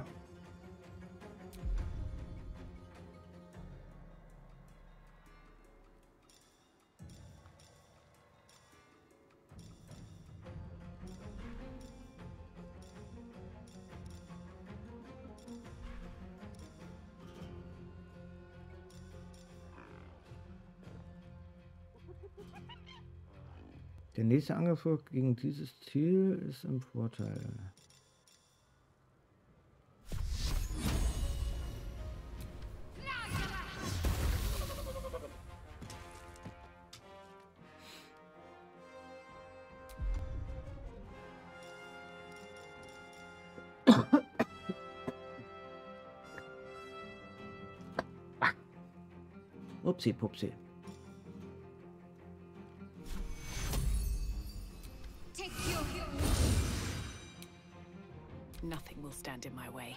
Der nächste Angriff gegen dieses Ziel ist im Vorteil. Upsi, pupsi. Nothing will stand in my way.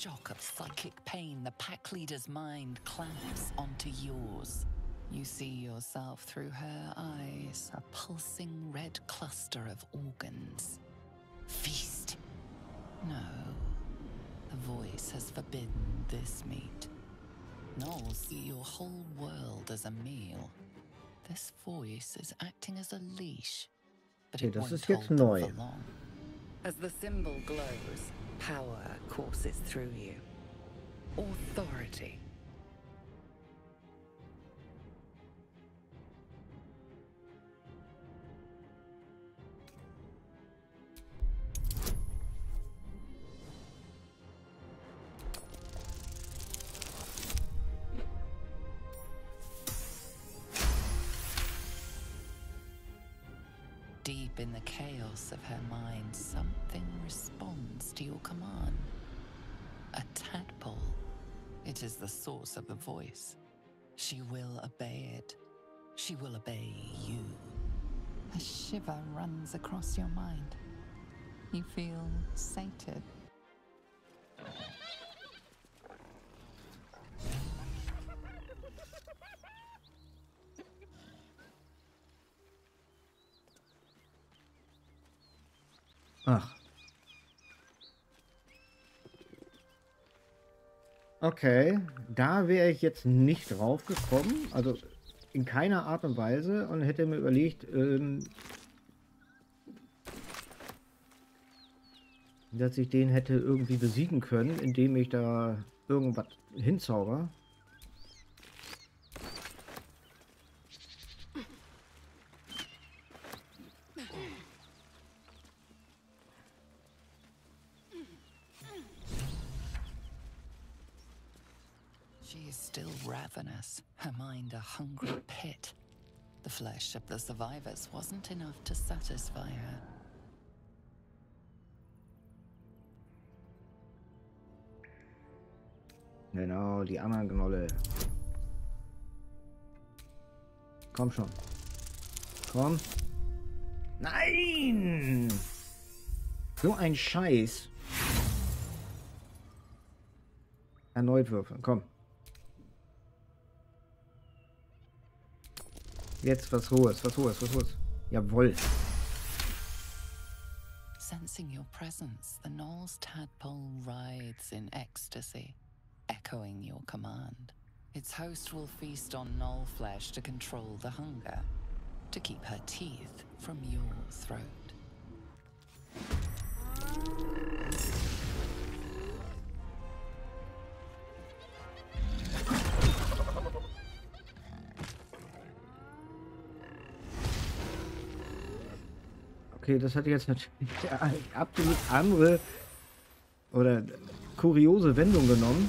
shock of psychic pain, the pack leader's mind clamps onto yours. You see yourself through her eyes, a pulsing red cluster of organs. Feast. No. The voice has forbidden this meat. Gnolls see your whole world as a meal. This voice is acting as a leash, but Okay, it das won't ist jetzt hold them neu. for long. As the symbol glows, power courses through you. Authority. Deep in the chaos of her mind, something responds to your command. A tadpole. It is the source of the voice. She will obey it. She will obey you. A shiver runs across your mind. You feel sated. Ach. Okay, da wäre ich jetzt nicht drauf gekommen, also in keiner Art und Weise, und hätte mir überlegt, ähm, dass ich den hätte irgendwie besiegen können, indem ich da irgendwas hinzauber. She is still ravenous, her mind a hungry pit. The flesh of the survivors wasn't enough to satisfy her. Genau, die anderen Gnolle. Komm schon. Komm. Nein! So ein Scheiß. Erneut würfeln, komm. Jetzt was Hohes, was Hohes, was Hohes. Jawohl. Sensing your presence, the Gnoll's tadpole writhes in ecstasy, echoing your command. Its host will feast on Gnoll flesh to control the hunger, to keep her teeth from your throat. Okay, das hat jetzt natürlich eine absolut andere oder kuriose Wendung genommen.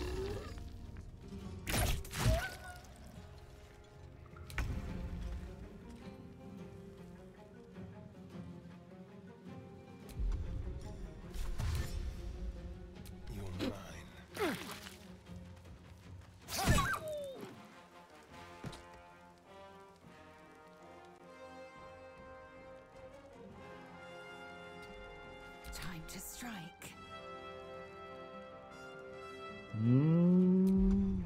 Time to strike. Hm.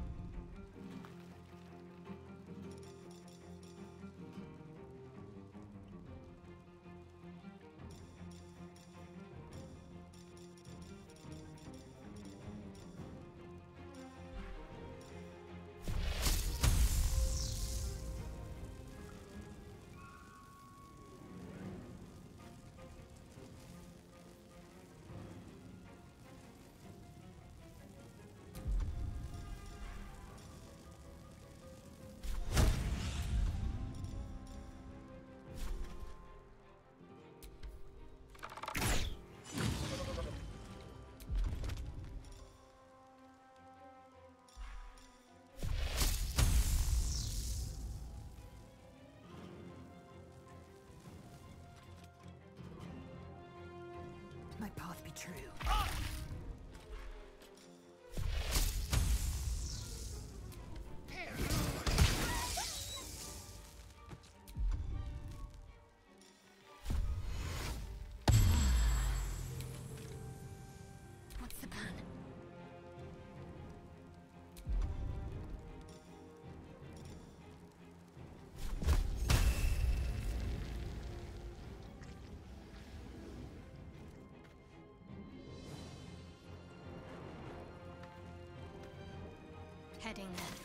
My path be true. What's the plan? Heading there.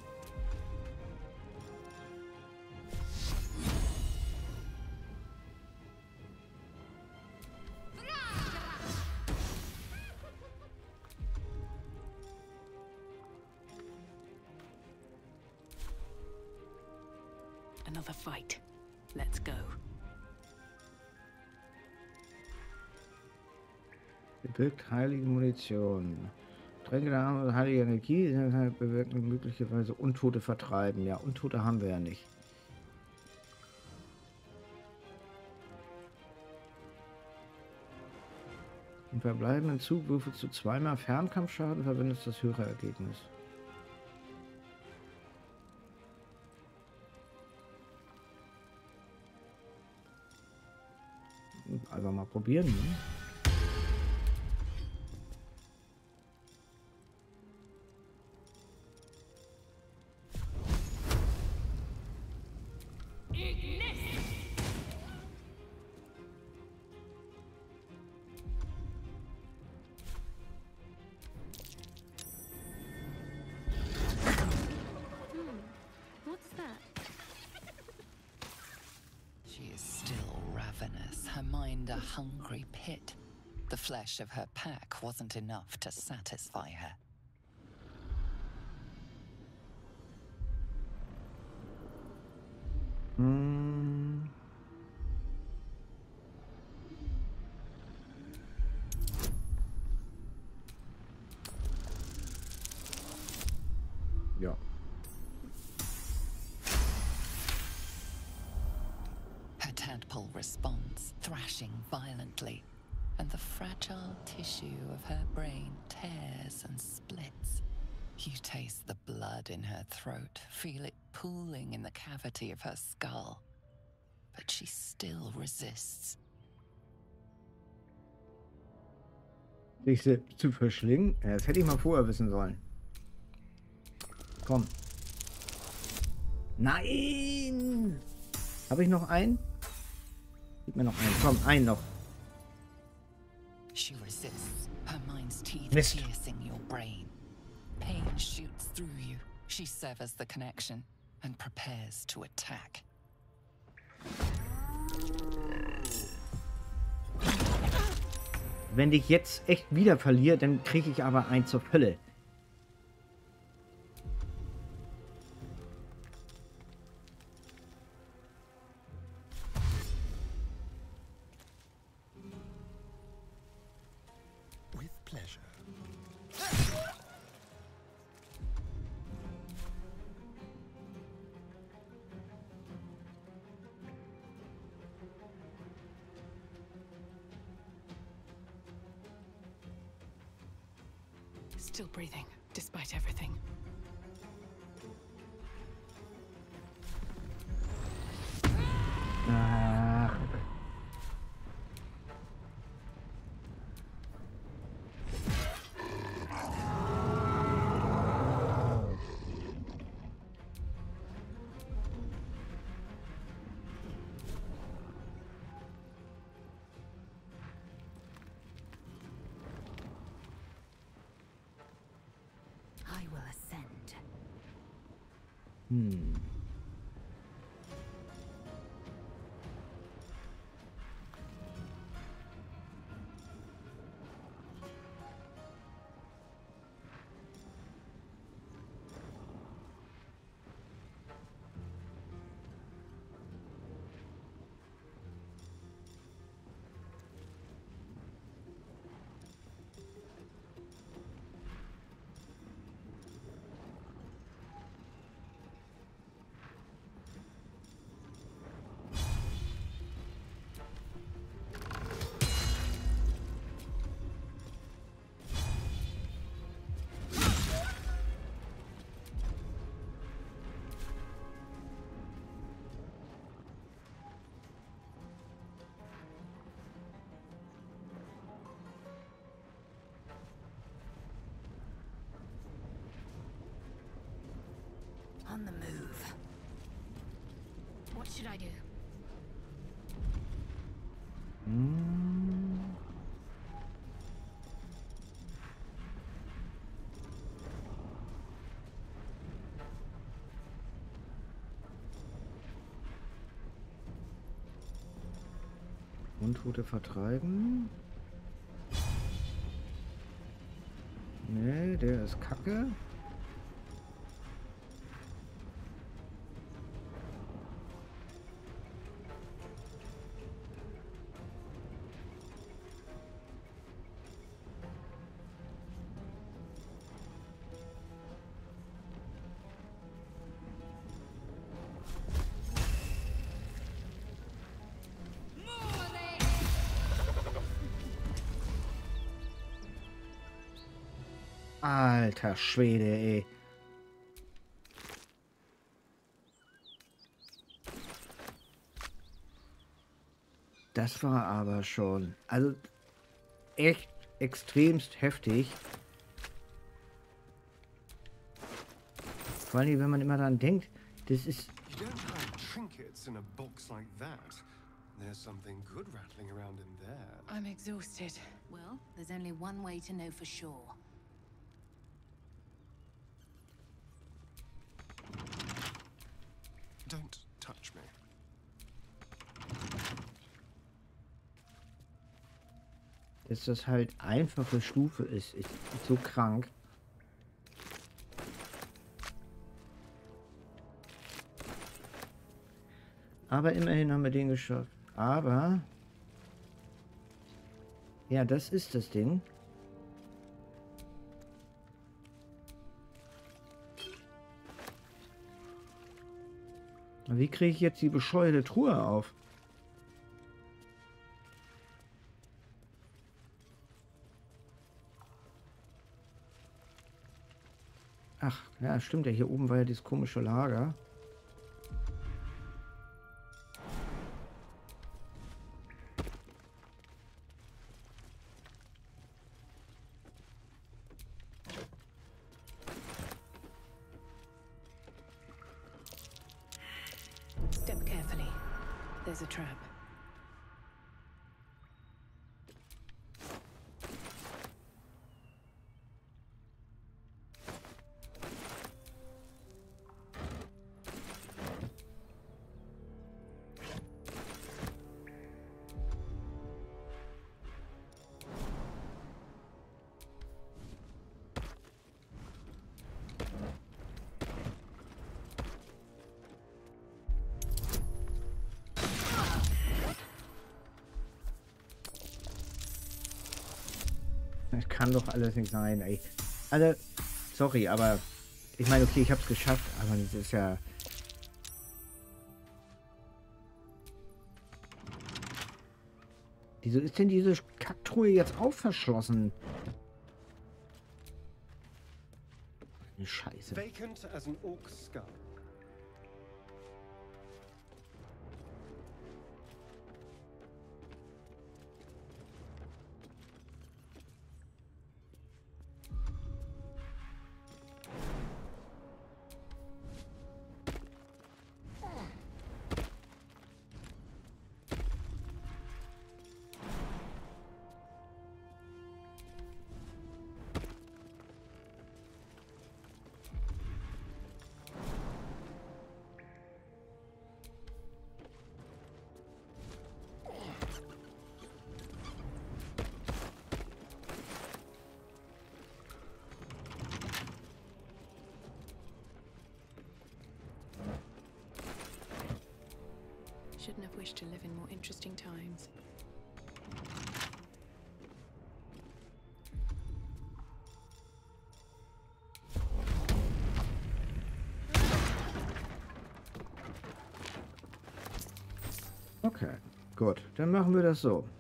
Another fight. Let's go. Bewirkt heilige Munition. Tränke der Arme, heilige Energie bewirken möglicherweise Untote vertreiben. Ja, Untote haben wir ja nicht. Im verbleibenden Zug würfelst du zweimal Fernkampfschaden, verwendest das höhere Ergebnis. Einfach mal probieren, ne? A hungry pit. The flesh of her pack wasn't enough to satisfy her. Hmm. Ja. Her tadpole responds, thrashing violently, and the fragile tissue of her brain tears and splits. You taste the blood in her throat, feel it pooling in the cavity of her skull. But she still resists. Sich selbst zu verschlingen? Ja, das hätte ich mal vorher wissen sollen. Komm. Nein! Habe ich noch einen? Gib mir noch einen. Komm, einen noch. She resists, her mind's teeth Mist. piercing your brain. Pain shoots through you. She severs the connection and prepares to attack. Wenn ich jetzt echt wieder verliere, dann kriege ich aber einen zur Hölle. Still breathing, despite everything. Ach. I will ascend. Hmm. On the move. What should I do? Hmm. Untote vertreiben. Nee, der ist kacke. Alter Schwede, ey. Das war aber schon, also echt extremst heftig. Vor allem, wenn man immer daran denkt, das ist... You don't hide trinkets in a box like that. There's something good rattling around in there. I'm exhausted. Well, there's only one way to know for sure. Don't touch me. Dass das halt einfache Stufe ist, ist so krank. Aber immerhin haben wir den geschafft. Aber... Ja, das ist das Ding. Wie kriege ich jetzt die bescheuerte Truhe auf? Ach, ja, stimmt ja. Hier oben war ja dieses komische Lager. Step carefully. There's a trap. Das kann doch alles nicht sein, ey. Also, sorry, aber ich meine, okay, ich hab's geschafft, aber das ist ja... Wieso ist denn diese Kacktruhe jetzt auch verschlossen? Eine Scheiße. Vacant as an orc skull. Shouldn't have wished to live in more interesting times. Okay, gut. Dann machen wir das so.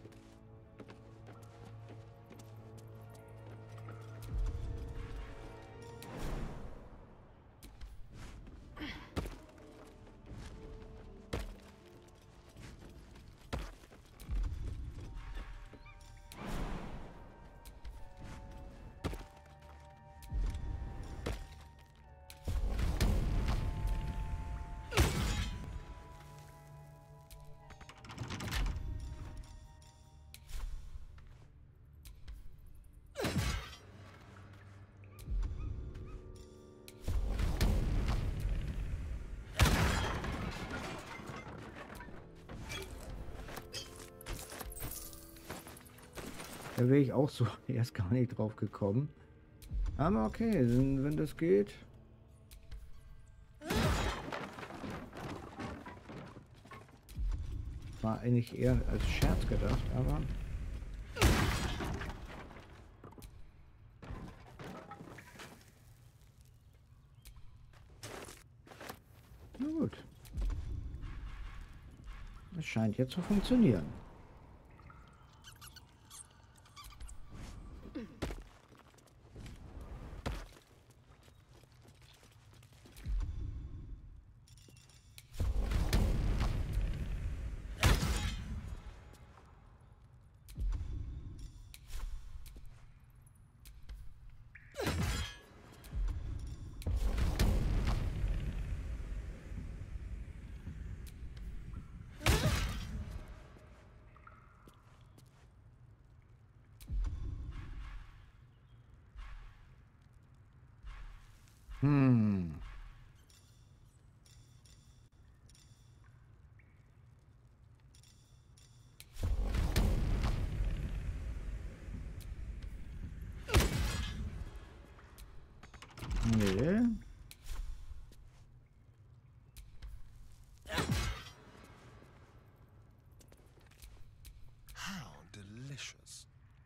Da wäre ich auch so erst gar nicht drauf gekommen. Aber okay, wenn das geht. War eigentlich eher als Scherz gedacht, aber... Na gut. Es scheint jetzt zu funktionieren. Hm. Nee. How delicious.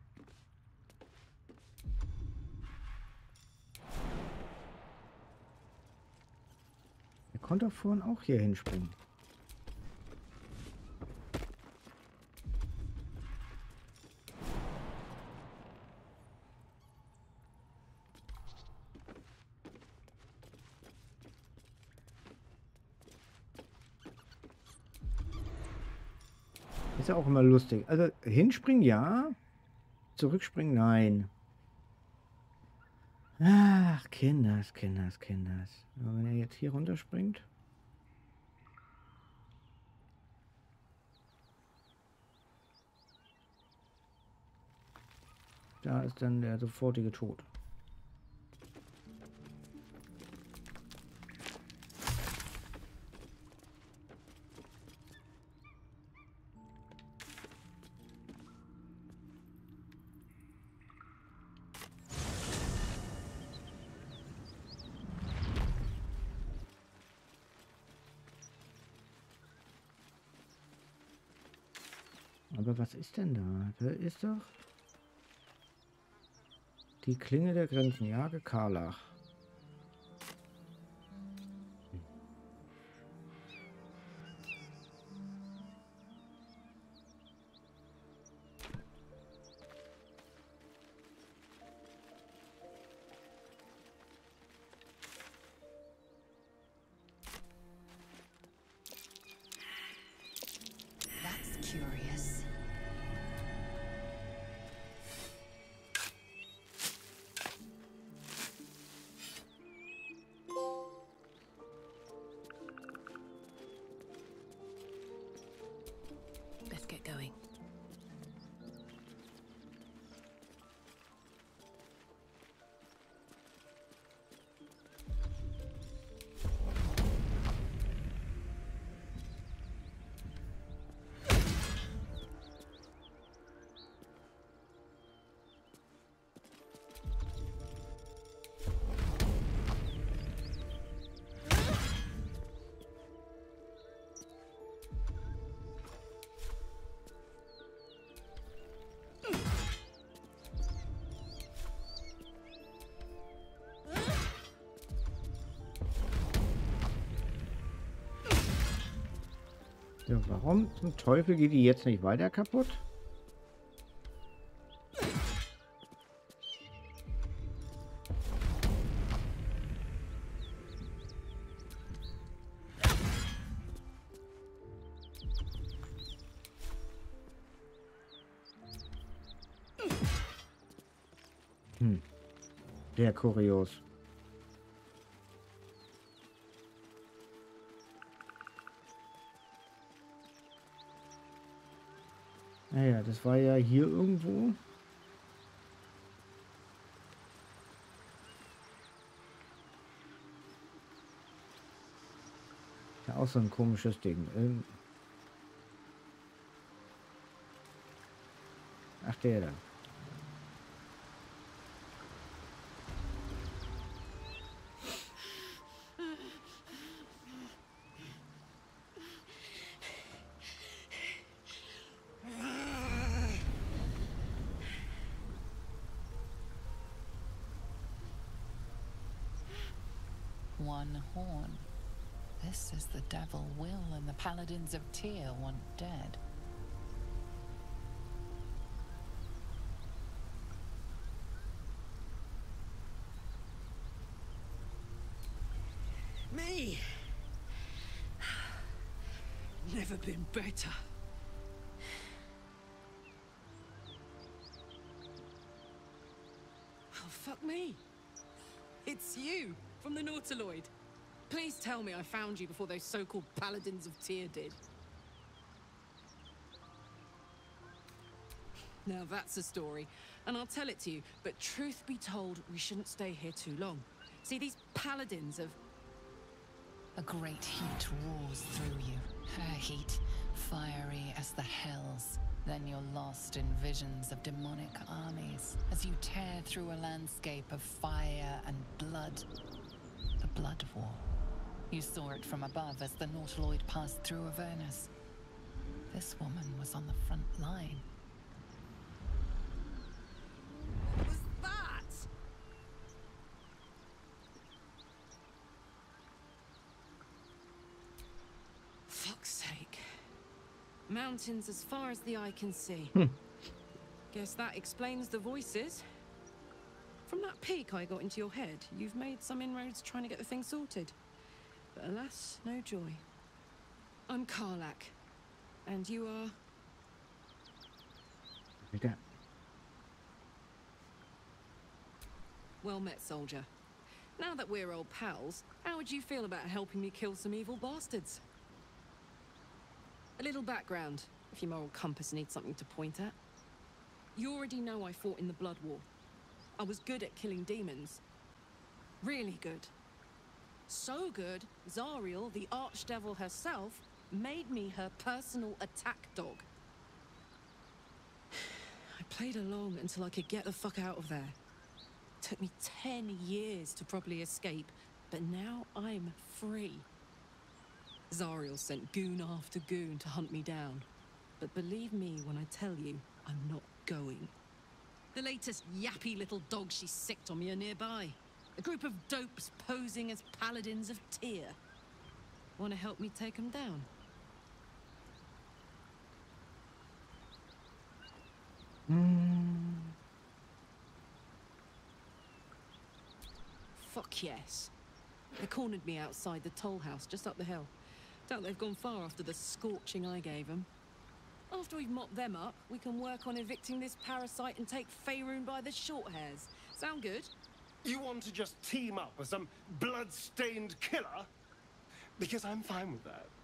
Er konnte vorhin auch hier hinspringen. Ist ja auch immer lustig. Also hinspringen ja, zurückspringen nein. Ach, Kinders, Kinders, Kinders. Aber wenn er jetzt hier runterspringt. Da ist dann der sofortige Tod. Aber was ist denn da? Da ist doch die Klinge der Grenzen. Jage Karlach. That's curious. Let's get going. Ja, warum zum Teufel geht die jetzt nicht weiter kaputt? Hm. Sehr kurios. Naja, das war ja hier irgendwo. Ja, auch so ein komisches Ding. Ähm Ach, der da. one horn. This is the devil Will and the Paladins of Tyr want dead. Me? Never been better. Oh, fuck me. It's you, from the Nautiloid. Please tell me I found you before those so-called Paladins of Tyr did. Now that's a story, and I'll tell it to you, but truth be told, we shouldn't stay here too long. See, these Paladins of... A great heat roars through you. Her heat, fiery as the hells. Then you're lost in visions of demonic armies as you tear through a landscape of fire and blood. The Blood War. You saw it from above as the Nautiloid passed through Avernus. This woman was on the front line. What was that? Fuck's sake. Mountains as far as the eye can see. Hmm. Guess that explains the voices. From that peek I got into your head, you've made some inroads trying to get the thing sorted. But alas, no joy. I'm Karlach. And you are... Okay. Well met, soldier. Now that we're old pals, how would you feel about helping me kill some evil bastards? A little background, if your moral compass needs something to point at. You already know I fought in the Blood War. I was good at killing demons. Really good. So good, Zariel, the archdevil herself, made me her personal attack dog. I played along until I could get the fuck out of there. Took me ten years to properly escape, but now I'm free. Zariel sent goon after goon to hunt me down. But believe me when I tell you, I'm not going. The latest yappy little dogs she sicked on me are nearby. A group of dopes posing as Paladins of Tyr. Want to help me take them down? Mm. Fuck yes. They cornered me outside the toll house just up the hill. Doubt they've gone far after the scorching I gave them. After we've mopped them up, we can work on evicting this parasite and take Faerun by the short hairs. Sound good? You want to just team up with some blood-stained killer? Because I'm fine with that.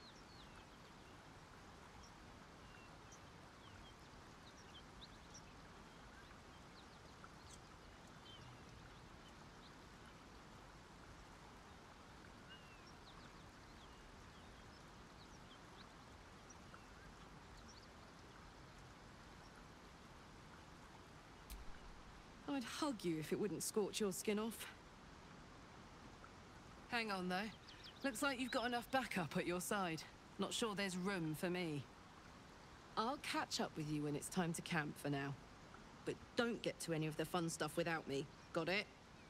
I'd hug you if it wouldn't scorch your skin off. Hang on, though. Looks like you've got enough backup at your side. Not sure there's room for me. I'll catch up with you when it's time to camp for now. But don't get to any of the fun stuff without me. Got it?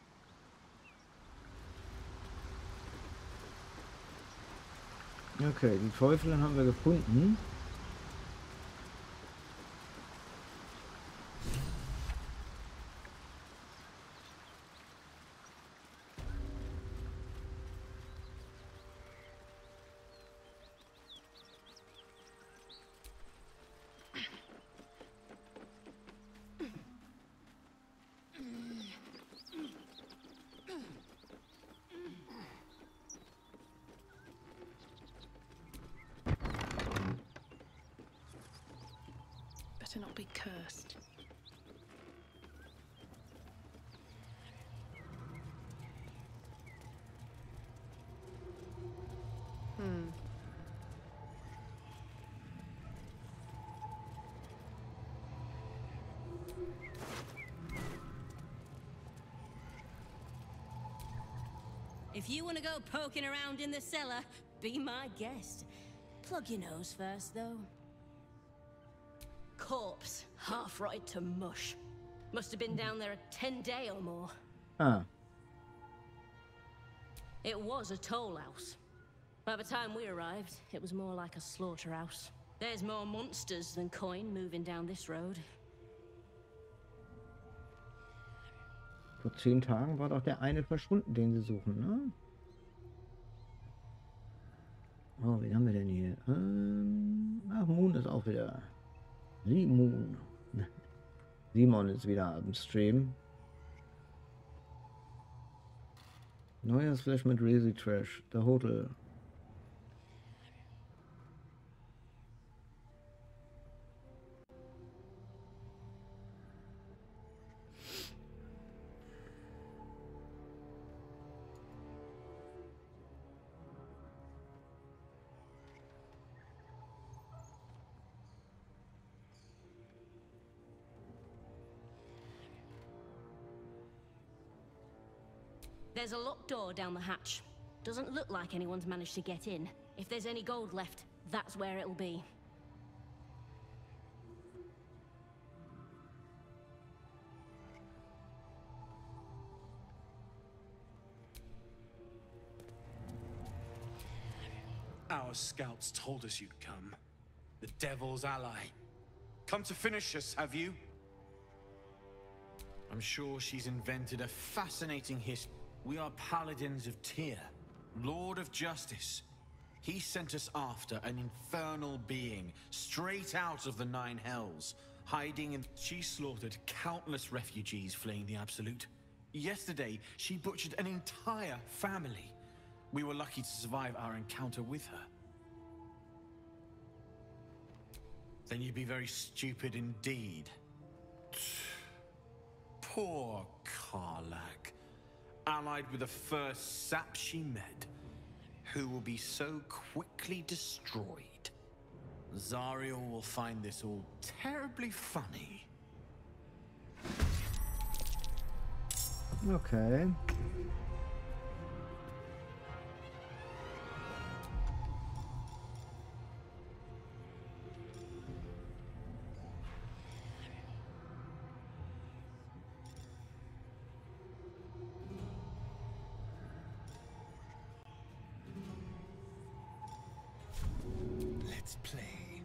Okay, die Teufelin haben wir gefunden. Better not be cursed. Hmm. If you want to go poking around in the cellar, be my guest. Plug your nose first, though. Corpse, half rotted to mush. Must have been down there a ten day or more. Ah. It was a toll house. By the time we arrived, it was more like a slaughterhouse. There's more monsters than coin moving down this road. Vor zehn Tagen war doch der eine verschwunden, den sie suchen, ne? Oh, wen haben wir denn hier? Ähm, ach, Moon ist auch wieder. Simon. Simon ist wieder am Stream. Neues Flash mit Crazy Trash. The Hotel. There's a locked door down the hatch. Doesn't look like anyone's managed to get in. If there's any gold left, that's where it'll be. Our scouts told us you'd come. The Devil's ally. Come to finish us, have you? I'm sure she's invented a fascinating history. We are paladins of Tyr, Lord of Justice. He sent us after an infernal being, straight out of the Nine Hells, hiding in... She slaughtered countless refugees fleeing the Absolute. Yesterday, she butchered an entire family. We were lucky to survive our encounter with her. Then you'd be very stupid indeed. Poor Karlach. Allied with the first sap she met, who will be so quickly destroyed. Zariel will find this all terribly funny. Okay. Let's play.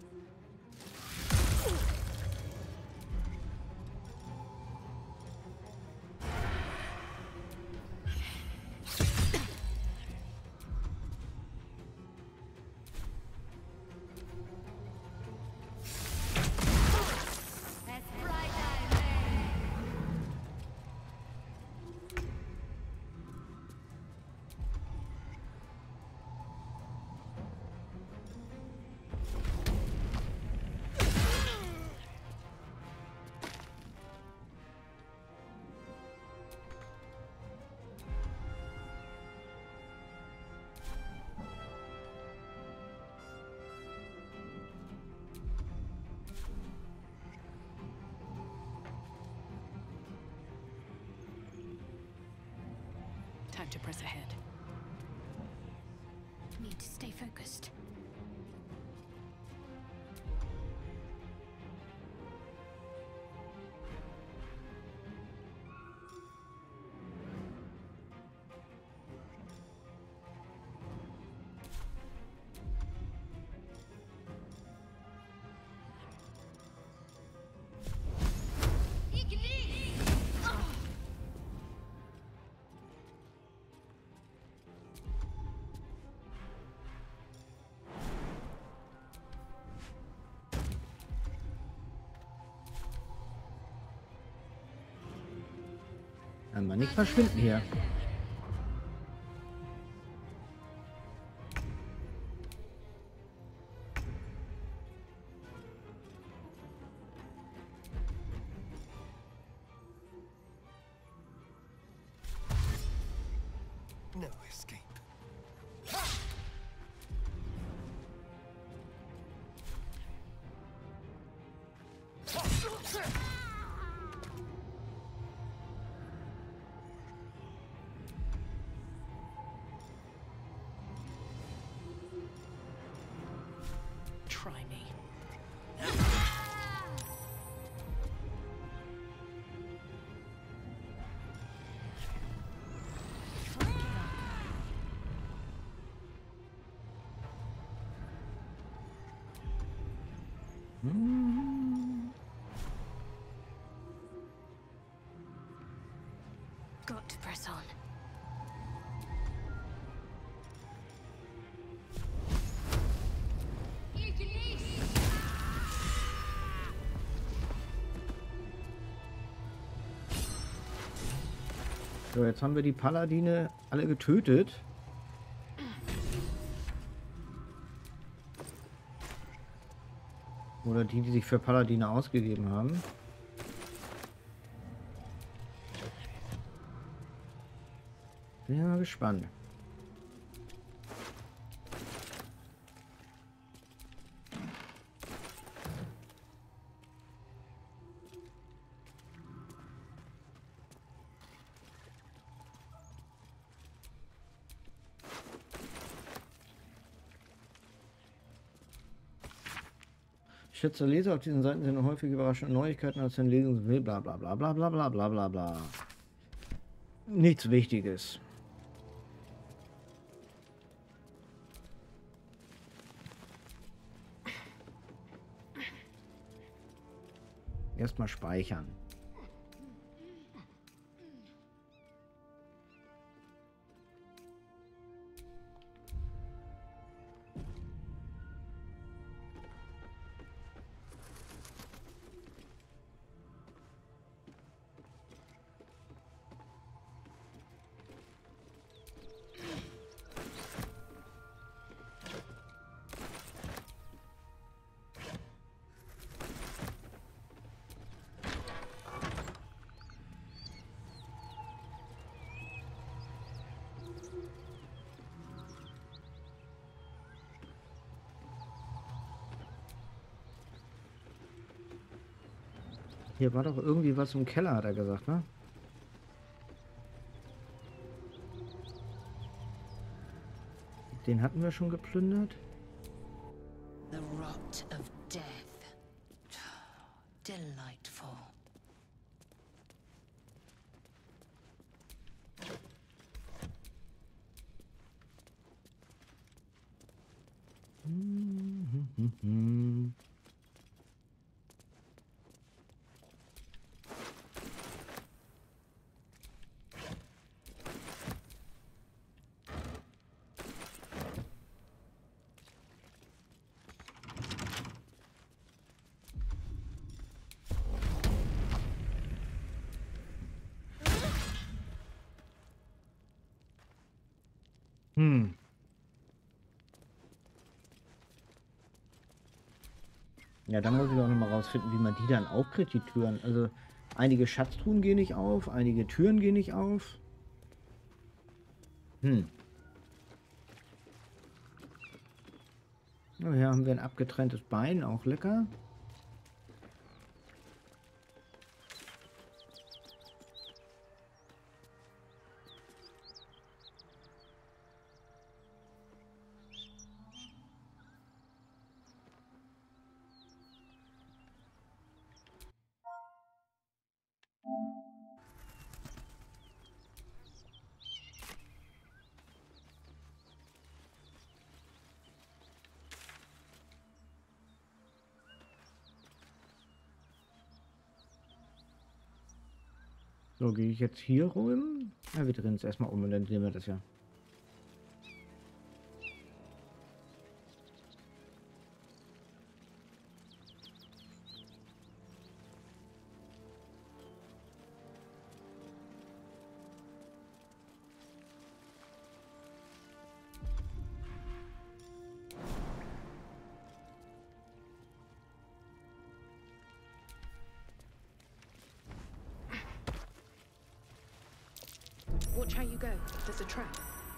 Time to press ahead. Need to stay focused. Kann man nicht verschwinden hier. No escape. Try me. got to press on. So, jetzt haben wir die Paladine alle getötet. Oder die, die sich für Paladine ausgegeben haben. Bin ja mal gespannt. Ich schätze, Leser auf diesen Seiten sind häufig überraschende Neuigkeiten, als man lesen will, bla bla bla bla bla bla bla bla bla. Nichts Wichtiges. Erstmal speichern. Hier war doch irgendwie was im Keller, hat er gesagt, ne? Den hatten wir schon geplündert. The rot of death. Delightful. Mm-hmm. Hm. Ja, dann muss ich auch noch mal rausfinden, wie man die dann aufkriegt, die Türen. Also einige Schatztruhen gehen nicht auf, einige Türen gehen nicht auf. Hm. Oh, hier haben wir ein abgetrenntes Bein, auch lecker. So, gehe ich jetzt hier rum? Ja, wir drehen es erstmal um und dann sehen wir das ja. Watch how you go. There's a trap.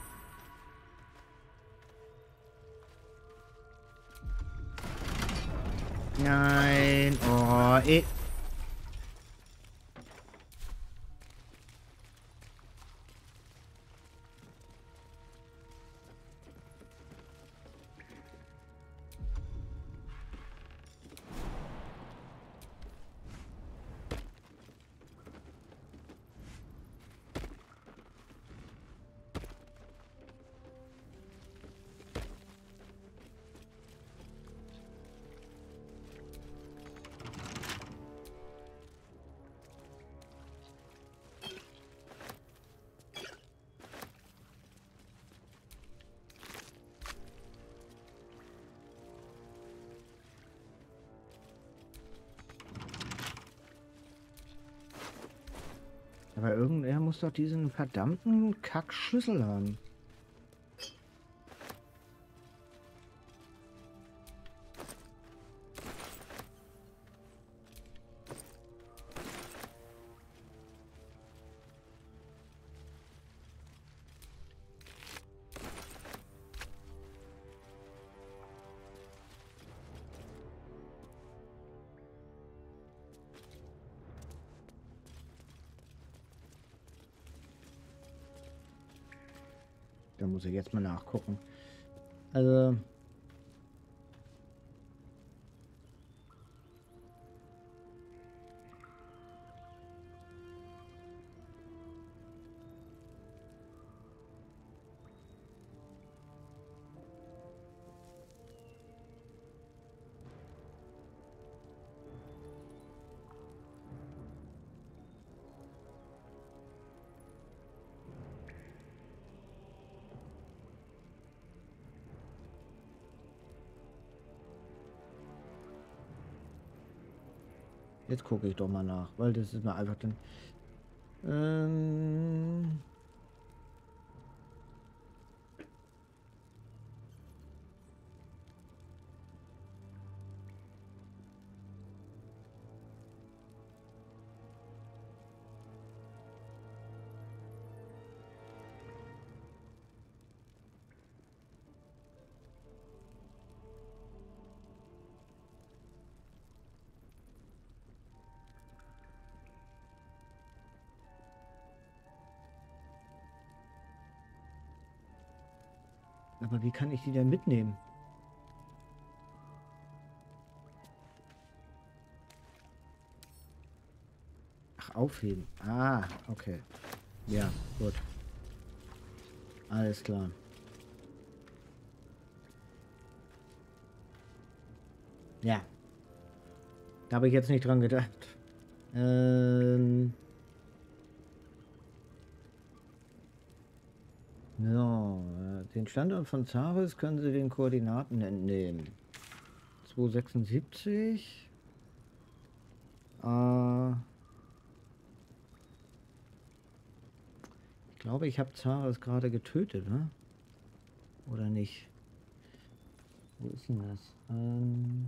Nein, oh, eh. Aber irgendwer muss doch diesen verdammten Kackschlüssel haben. Da muss ich jetzt mal nachgucken. Also... Jetzt gucke ich doch mal nach, weil das ist mir einfach dann... Ähm... Aber wie kann ich die denn mitnehmen? Ach, aufheben. Ah, okay. Ja, gut. Alles klar. Ja. Da habe ich jetzt nicht dran gedacht. Ähm... So, den Standort von Zaris können Sie den Koordinaten entnehmen. zweihundertsechsundsiebzig. Äh, ich glaube, ich habe Zaris gerade getötet, ne? Oder nicht? Wo ist denn das? Ähm...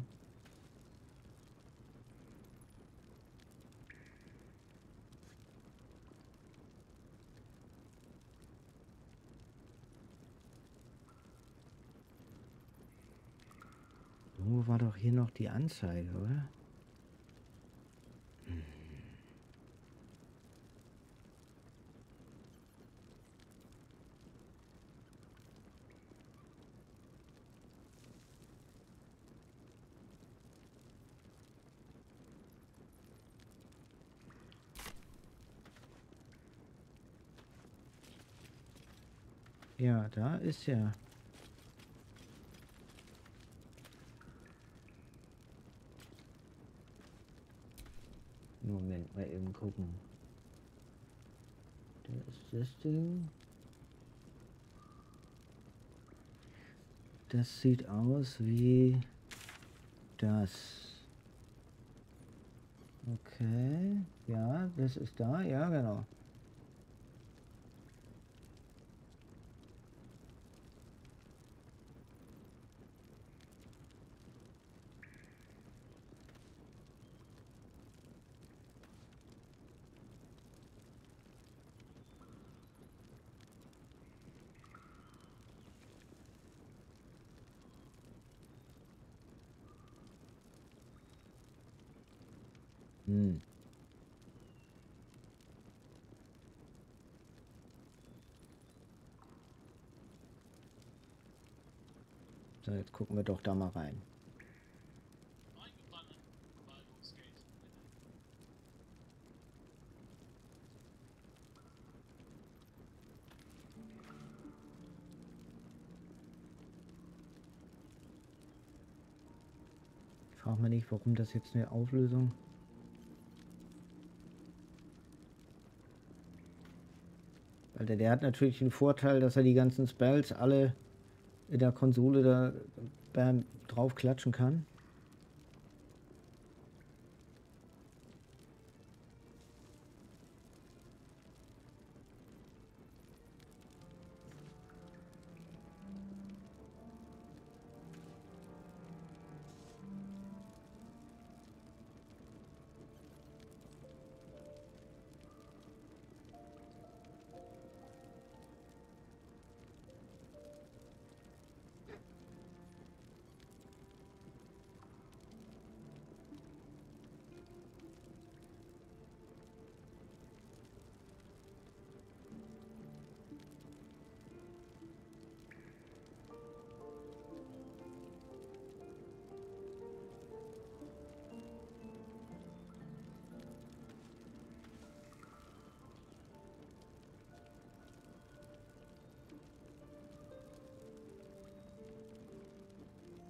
Wo war doch hier noch die Anzeige, oder? Hm. Ja, da ist ja. Moment, mal eben gucken. Da ist das Ding. Das sieht aus wie das. Okay, ja, das ist da, ja, genau. Hm. So, jetzt gucken wir doch da mal rein. Ich frage mich nicht, warum das jetzt eine Auflösung... Weil der, der hat natürlich den Vorteil, dass er die ganzen Spells alle in der Konsole da bam, drauf klatschen kann.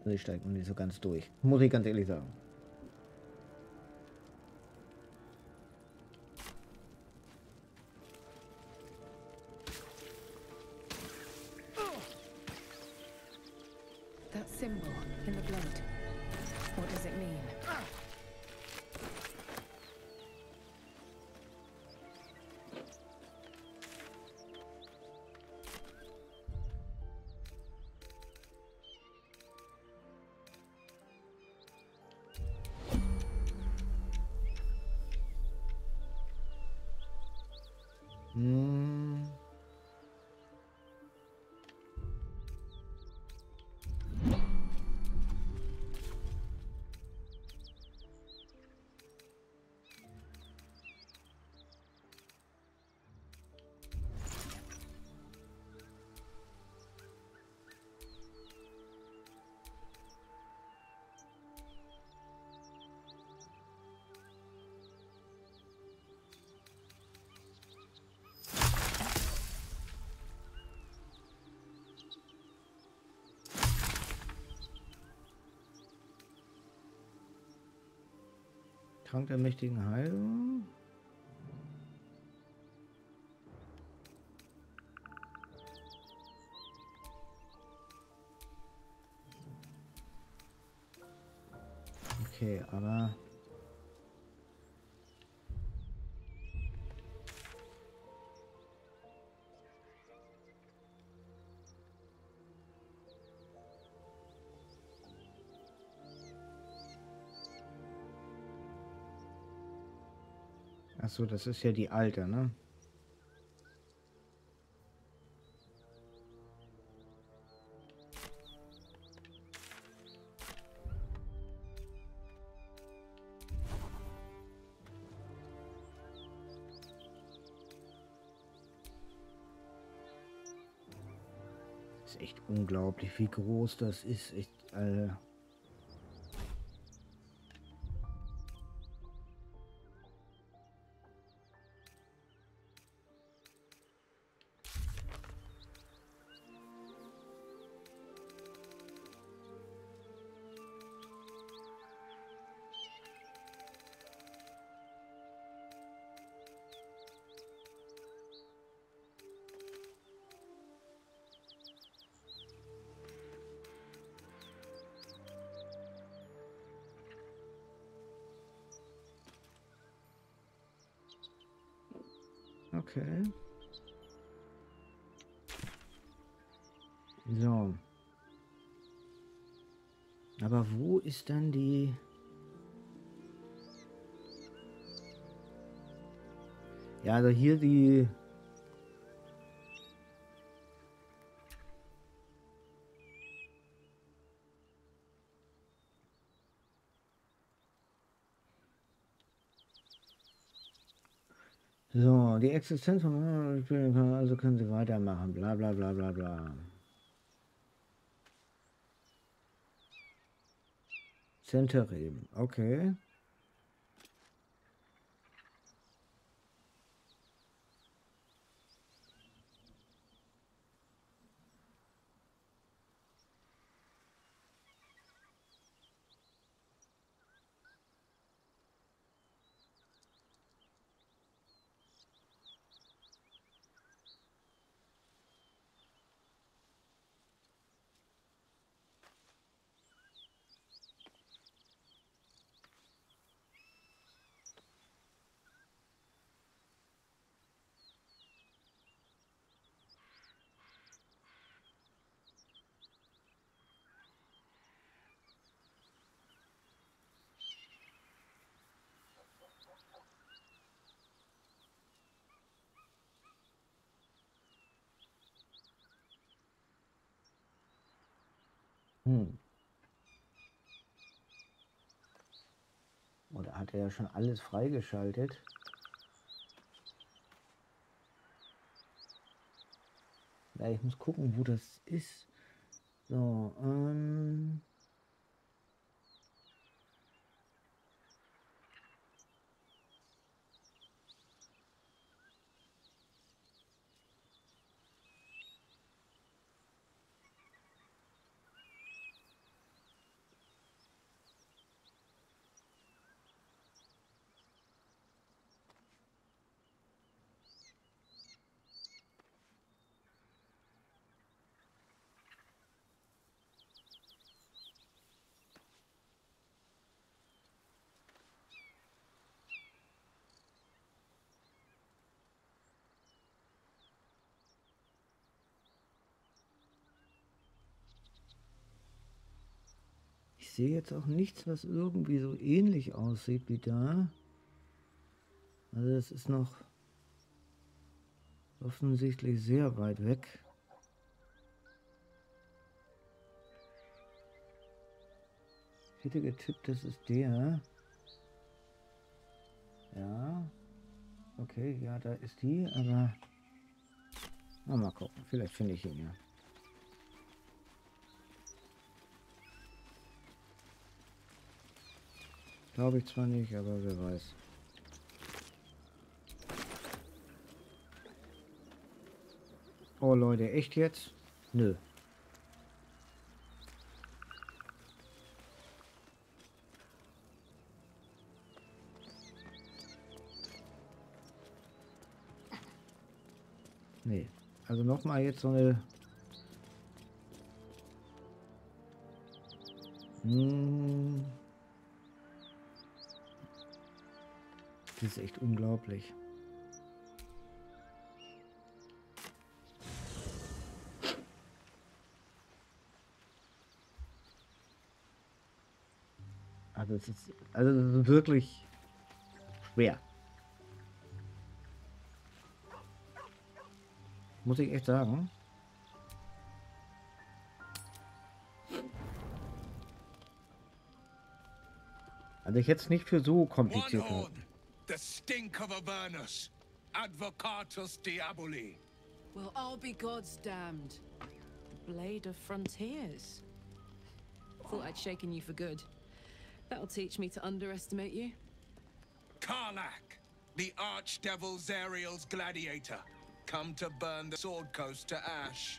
Also ich steige noch nicht so ganz durch. Muss ich ganz ehrlich sagen. That symbol in the blood. What does it mean? Hm. Trank der mächtigen Heilung. Okay, aber ach so, das ist ja die alte, ne? Ist echt unglaublich, wie groß das ist. Echt, äh Okay. So. Aber wo ist dann die... Ja, also hier die... So, die Existenz von... Also können sie weitermachen. Bla bla bla bla bla. Centerim. Okay. Hm. Oder hat er ja schon alles freigeschaltet? Ja, ich muss gucken, wo das ist. So, ähm... sehe jetzt auch nichts, was irgendwie so ähnlich aussieht wie da. Also das ist noch offensichtlich sehr weit weg. Ich hätte getippt, das ist der. Ja. Okay, ja, da ist die, aber... Na, mal gucken, vielleicht finde ich ihn ja. Glaube ich zwar nicht, aber wer weiß. Oh Leute, echt jetzt? Nö. Nee. Also nochmal jetzt so eine... Hm. Das ist echt unglaublich. Also es ist, also es ist wirklich schwer. Muss ich echt sagen. Also ich hätte es nicht für so kompliziert gehabt. The stink of Avernus. Advocatus Diaboli. Well, I'll be God's damned. The Blade of Frontiers. Thought I'd shaken you for good. That'll teach me to underestimate you. Karlach, the archdevil Zariel's gladiator, come to burn the Sword Coast to ash.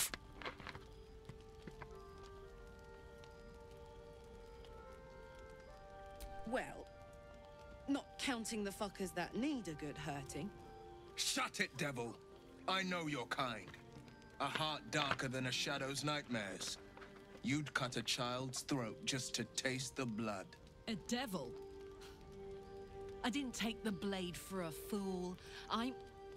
Well, not counting the fuckers that need a good hurting. Shut it, devil. I know your kind. A heart darker than a shadow's nightmares. You'd cut a child's throat just to taste the blood. A devil? I didn't take the blade for a fool. I'm...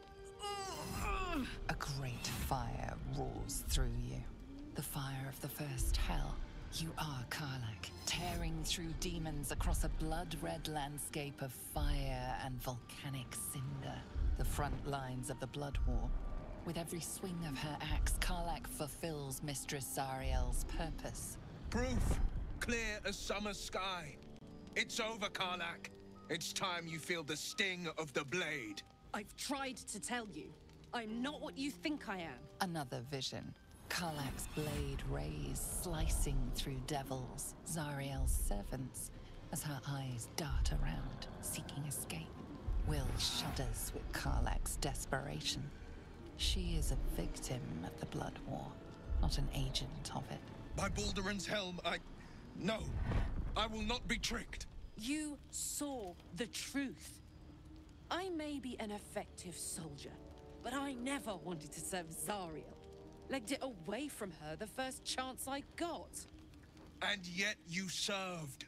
A great fire roars through you. The fire of the first hell. You are Karlach, tearing through demons across a blood-red landscape of fire and volcanic cinder. The front lines of the Blood War. With every swing of her axe, Karlach fulfills Mistress Zariel's purpose. Proof! Clear as summer sky. It's over, Karlach. It's time you feel the sting of the blade. I've tried to tell you. I'm not what you think I am. Another vision. Karlach's blade rays slicing through devils, Zariel's servants, as her eyes dart around, seeking escape. Will shudders with Karlach's desperation. She is a victim of the Blood War, not an agent of it. By Balduran's helm, I... No, I will not be tricked. You saw the truth. I may be an effective soldier, but I never wanted to serve Zariel. Legged it away from her the first chance I got. And yet you served.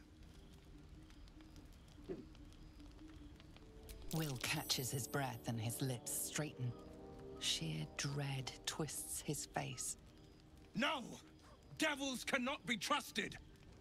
Will catches his breath and his lips straighten. Sheer dread twists his face. No! Devils cannot be trusted!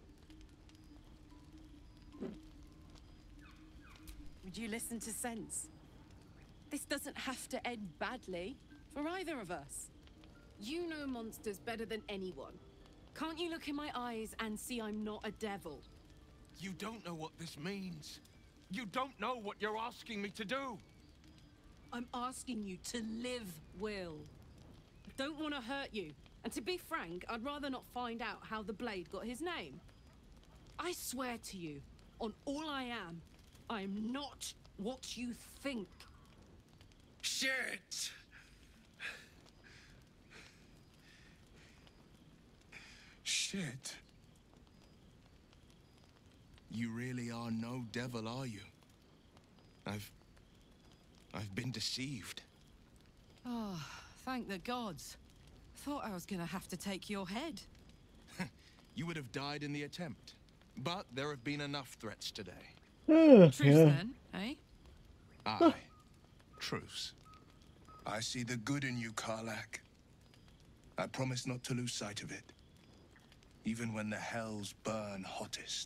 Would you listen to sense? This doesn't have to end badly for either of us. You know monsters better than anyone. Can't you look in my eyes and see I'm not a devil? You don't know what this means. You don't know what you're asking me to do. I'm asking you to live, Will. I don't want to hurt you. And to be frank, I'd rather not find out how the Blade got his name. I swear to you, on all I am, I'm not what you think. Shit! Shit. You really are no devil, are you? I've... I've been deceived. Oh, thank the gods. Thought I was gonna have to take your head. You would have died in the attempt. But there have been enough threats today. Truce then, eh? Aye. Truce. I see the good in you, Karlach. I promise not to lose sight of it. even when the hells burn hottest.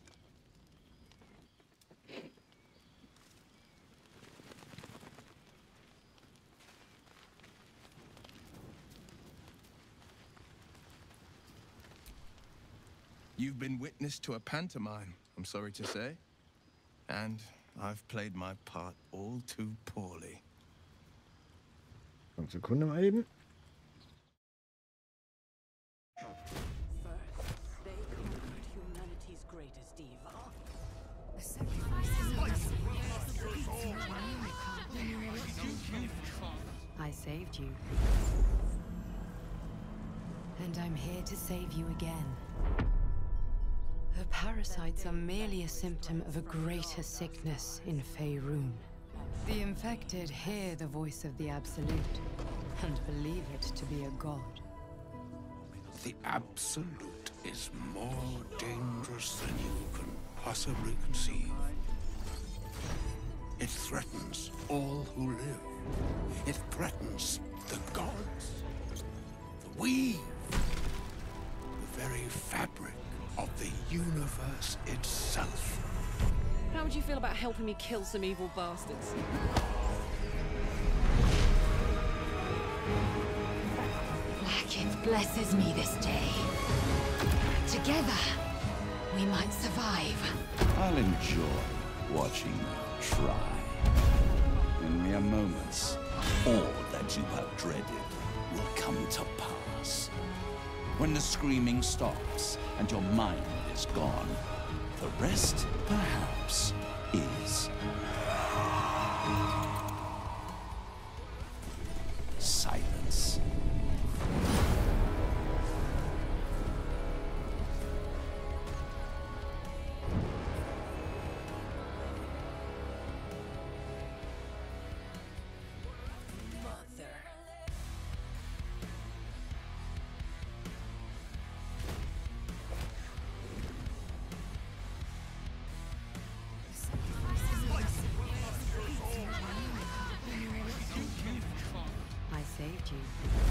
You've been witness to a pantomime, I'm sorry to say. And I've played my part all too poorly. Eine Sekunde mal eben. They conquered humanity's greatest evil. The sacrifices I saved you. And I'm here to save you again. The parasites are merely a symptom of a greater sickness in Faerun. The infected hear the voice of the Absolute and believe it to be a god. The Absolute is more dangerous than you can possibly conceive. It threatens all who live. It threatens the gods, the weave, the very fabric of the universe itself. How would you feel about helping me kill some evil bastards? Blackith blesses me this day. Together, we might survive. I'll enjoy watching you try. In mere moments, all that you have dreaded will come to pass. When the screaming stops and your mind is gone, the rest, perhaps, is silence. Saved you.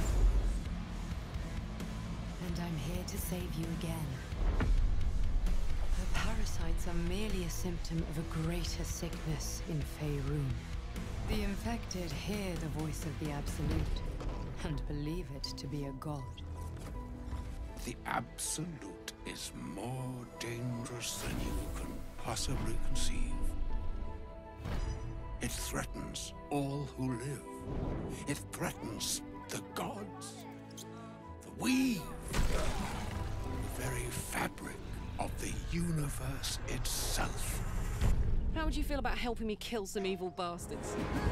And I'm here to save you again. The parasites are merely a symptom of a greater sickness in Faerun. The infected hear the voice of the Absolute and believe it to be a god. The Absolute is more dangerous than you can possibly conceive. It threatens all who live. It threatens the gods, the weave, the very fabric of the universe itself. How would you feel about helping me kill some evil bastards?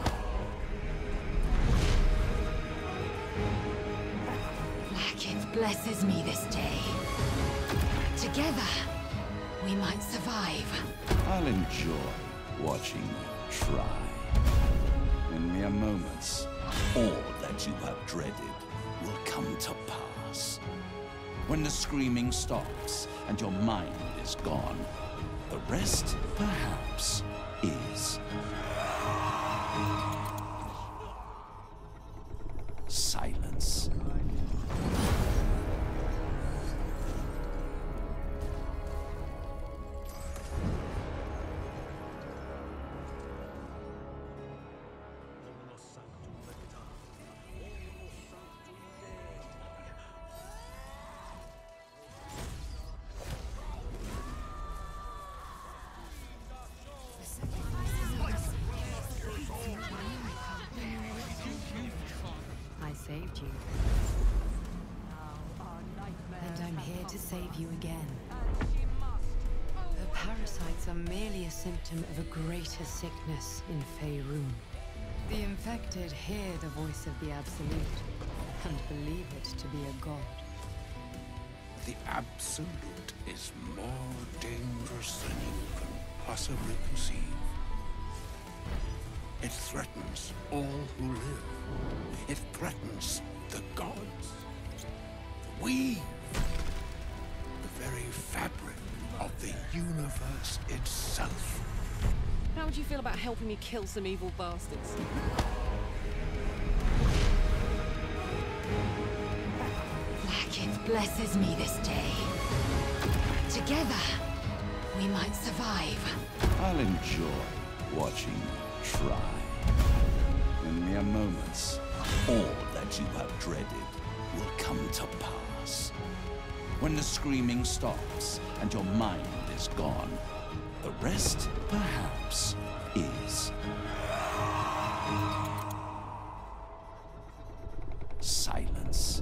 Blackith blesses me this day. Together, we might survive. I'll enjoy watching you try. In mere moments, all that you have dreaded will come to pass. When the screaming stops and your mind is gone, the rest, perhaps, is silence. Saved you. And I'm here to save you again. The parasites are merely a symptom of a greater sickness in Faerun. The infected hear the voice of the Absolute and believe it to be a god. The Absolute is more dangerous than you can possibly conceive. It threatens all who live. It threatens the gods, the weave, the very fabric of the universe itself. How would you feel about helping me kill some evil bastards? Blackith blesses me this day. Together, we might survive. I'll enjoy watching you try. In mere moments, all that you have dreaded will come to pass. When the screaming stops and your mind is gone, the rest, perhaps, is silence.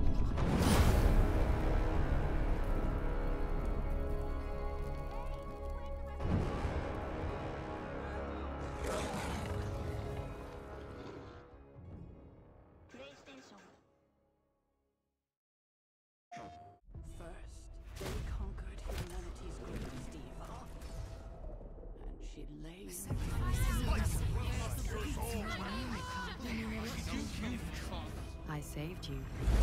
I saved you.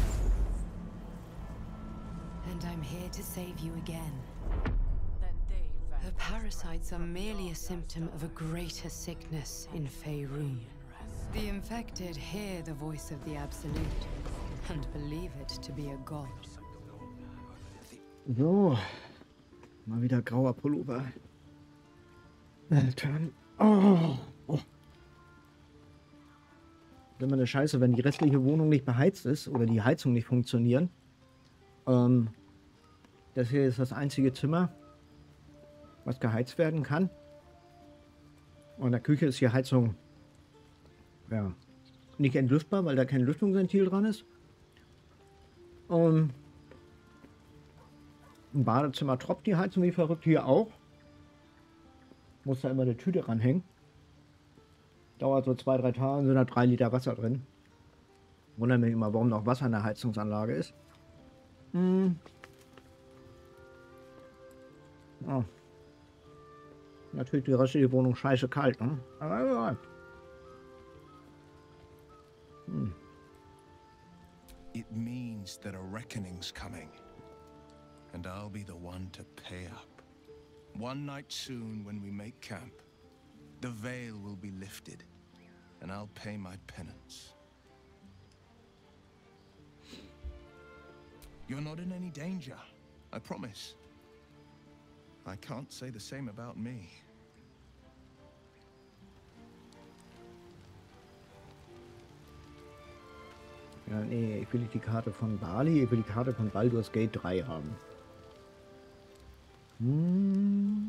And I'm here to save you again. Her parasites are merely a symptom of a greater sickness in Faerun. The infected hear the voice of the Absolute and believe it to be a god. So, mal wieder grauer Pullover. Alter. Oh. Oh. Immer eine Scheiße, wenn die restliche Wohnung nicht beheizt ist oder die Heizung nicht funktionieren. Ähm, das hier ist das einzige Zimmer, was geheizt werden kann. Und in der Küche ist die Heizung ja nicht entlüftbar, weil da kein Lüftungsventil dran ist. Und im Badezimmer tropft die Heizung wie verrückt, hier auch. Muss da immer eine Tüte ranhängen. Dauert so zwei, drei Tage, sind da drei Liter Wasser drin. Wundert mich immer, warum noch Wasser in der Heizungsanlage ist. Hm. Oh. Natürlich die restliche Wohnung scheiße kalt, ne? Aber egal. Hm. It means that a reckoning's coming. And I'll be the one to pay up. One night soon when we make camp, the veil will be lifted, and I'll pay my penance. You're not in any danger, I promise. I can't say the same about me. Ja, nee, ich will nicht die Karte von Bali, ich will die Karte von Baldur's Gate drei haben. Hm.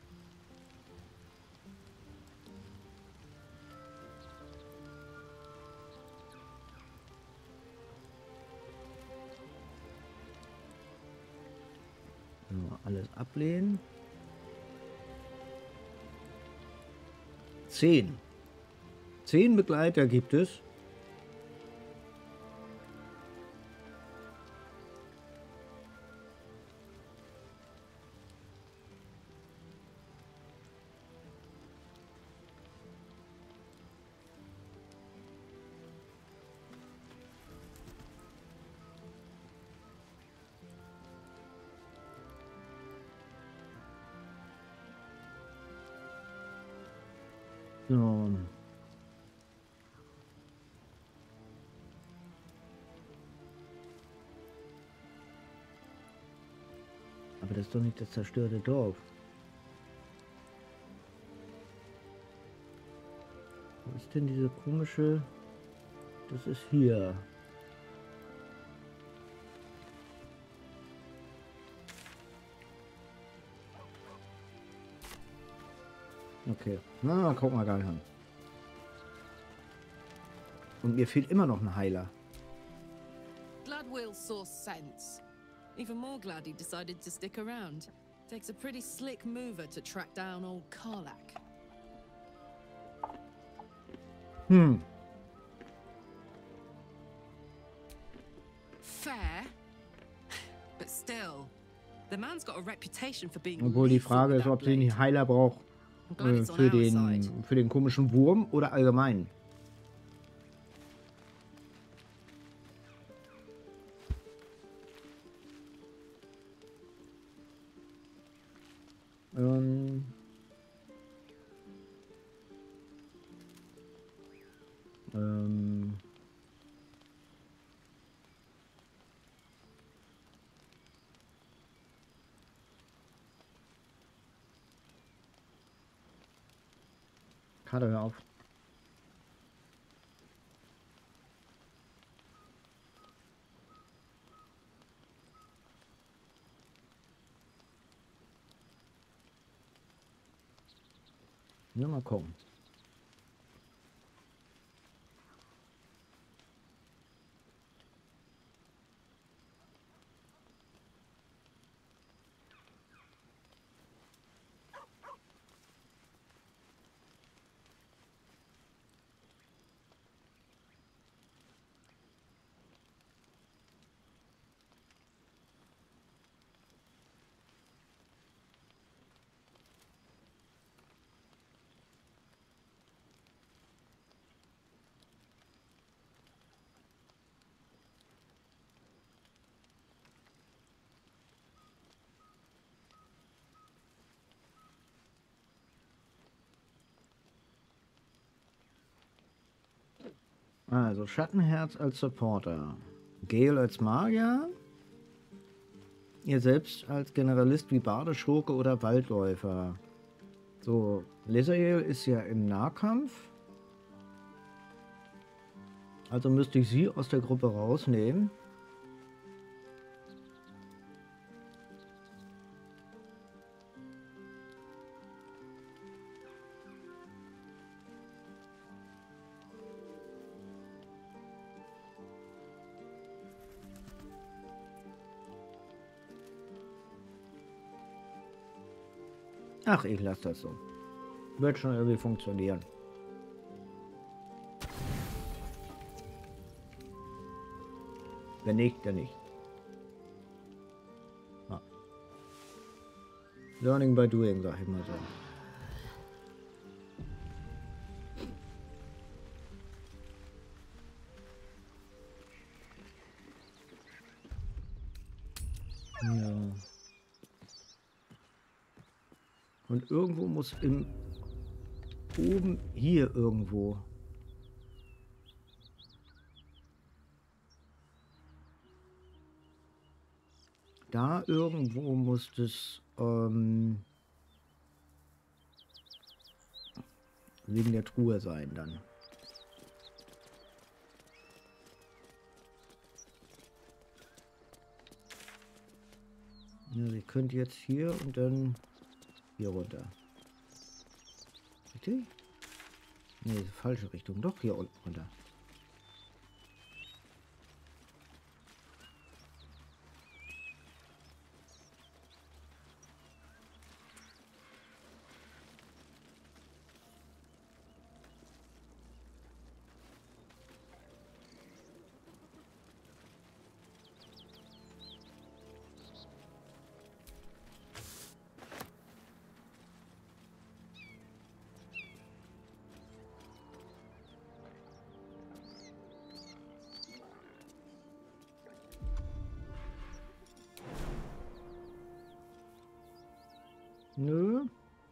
Alles ablehnen. Zehn. Zehn Begleiter gibt es. So. Aber das ist doch nicht das zerstörte Dorf. Wo ist denn diese komische... Das ist hier. Okay, na, gucken wir gar nicht an. Und mir fehlt immer noch ein Heiler. Glad Will saw sense. Even more glad he decided to stick around. Takes a pretty slick mover to track down old Karlach. Hm. Fair, but still, the man's got a reputation for being. Obwohl die Frage ist, ob sie einen Heiler braucht äh, für den für den komischen Wurm oder allgemein. Ähm. Ähm. Vater, hör auf. Nur mal gucken. Also Schattenherz als Supporter, Gale als Magier, ihr selbst als Generalist wie Barde, Schurke oder Waldläufer. So, Lae'zel ist ja im Nahkampf. Also müsste ich sie aus der Gruppe rausnehmen. Ach, ich lasse das so. Wird schon irgendwie funktionieren. Wenn nicht, dann nicht. Ah. Learning by doing, sag ich mal so. Ja. Und irgendwo muss im oben hier irgendwo da irgendwo muss das ähm, wegen der Truhe sein dann. Also ich könnte jetzt hier und dann hier runter. Richtig? Nee, falsche Richtung. Doch, hier unten runter. Nö.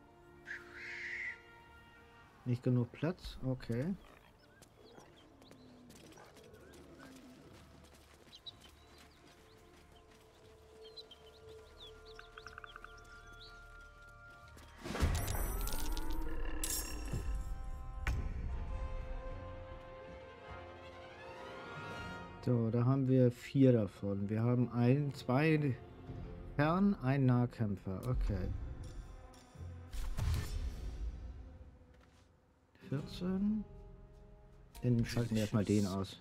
Nicht genug Platz? Okay. So, da haben wir vier davon. Wir haben ein, zwei Herren, ein Nahkämpfer. Okay. vierzehn. Dann schalten wir erstmal den aus.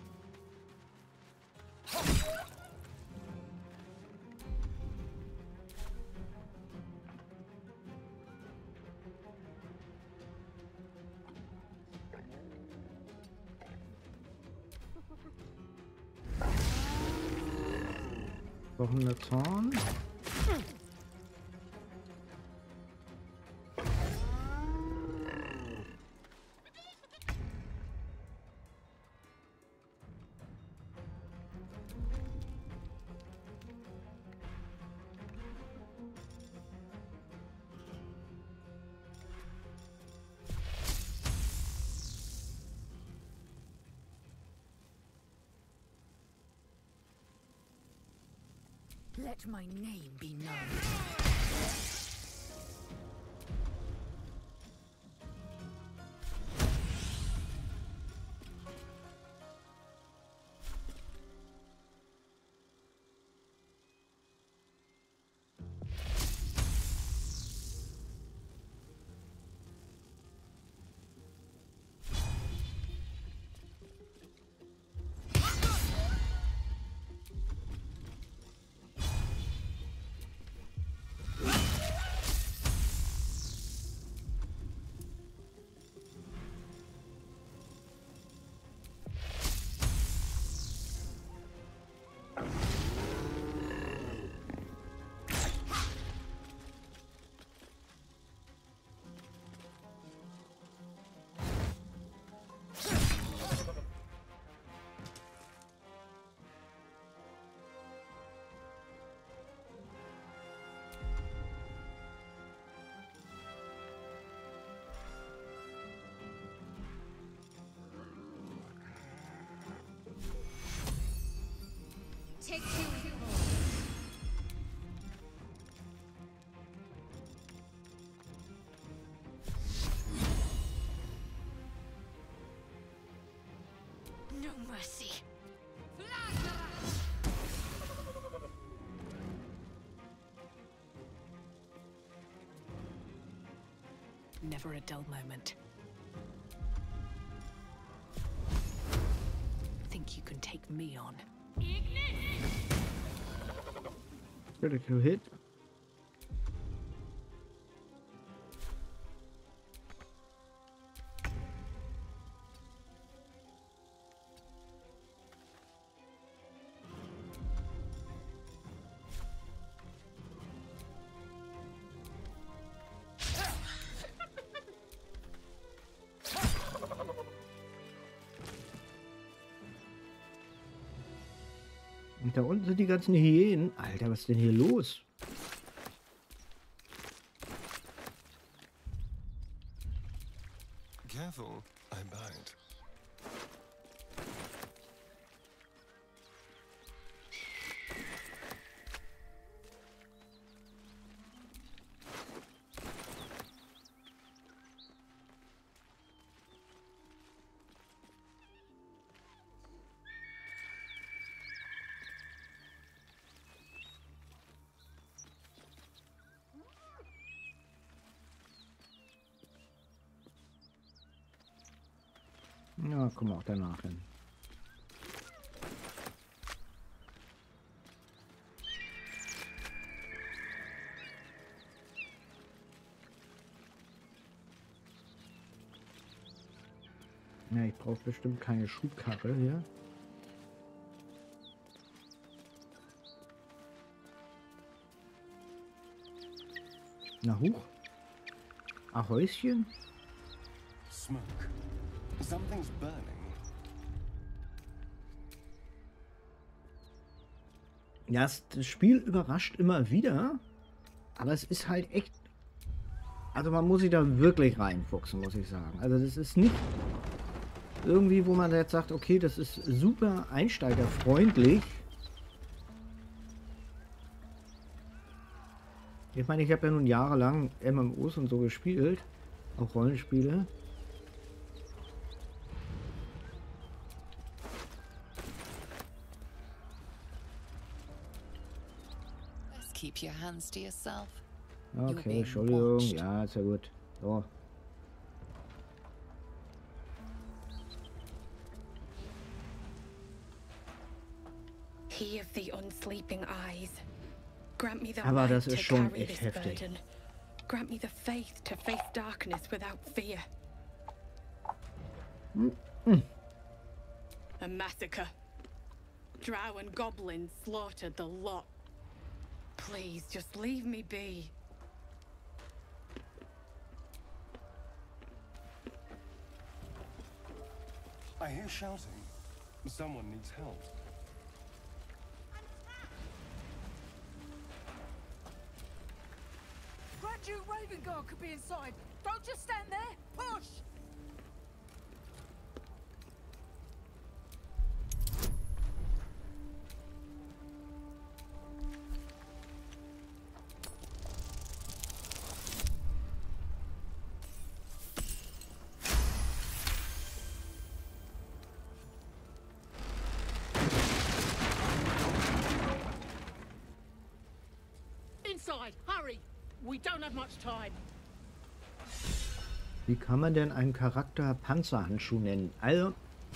Brauchen wir Zorn. Let my name be known. No mercy. Never a dull moment. Think you can take me on? Critical hit. Und da unten sind die ganzen Hyänen. Alter, was ist denn hier los? Careful, I bite. Ja, kommen wir auch danach hin. Ja, ich brauche bestimmt keine Schubkarre hier. Na hoch. Ahäuschen. Smoke. Something's burning. Ja, das Spiel überrascht immer wieder, aber es ist halt echt, also man muss sich da wirklich reinfuchsen, muss ich sagen. Also das ist nicht irgendwie, wo man jetzt sagt, okay, das ist super einsteigerfreundlich. Ich meine, ich habe ja nun jahrelang M M Os und so gespielt, auch Rollenspiele. Keep your hands to yourself. Okay, Entschuldigung. Ja, ist ja gut. So. He of the unsleeping eyes. Grant me the Aber might das to ist schon carry echt this heftig. burden. Grant me the faith to face darkness without fear. Mm-mm. A massacre. Drow and goblins slaughtered the lot. Please, just leave me be. I hear shouting. Someone needs help. Grand Duke Ravengard could be inside. Don't just stand there. Push! Inside, hurry! We don't have much time. Wie kann man denn einen Charakter Panzerhandschuh nennen? Also,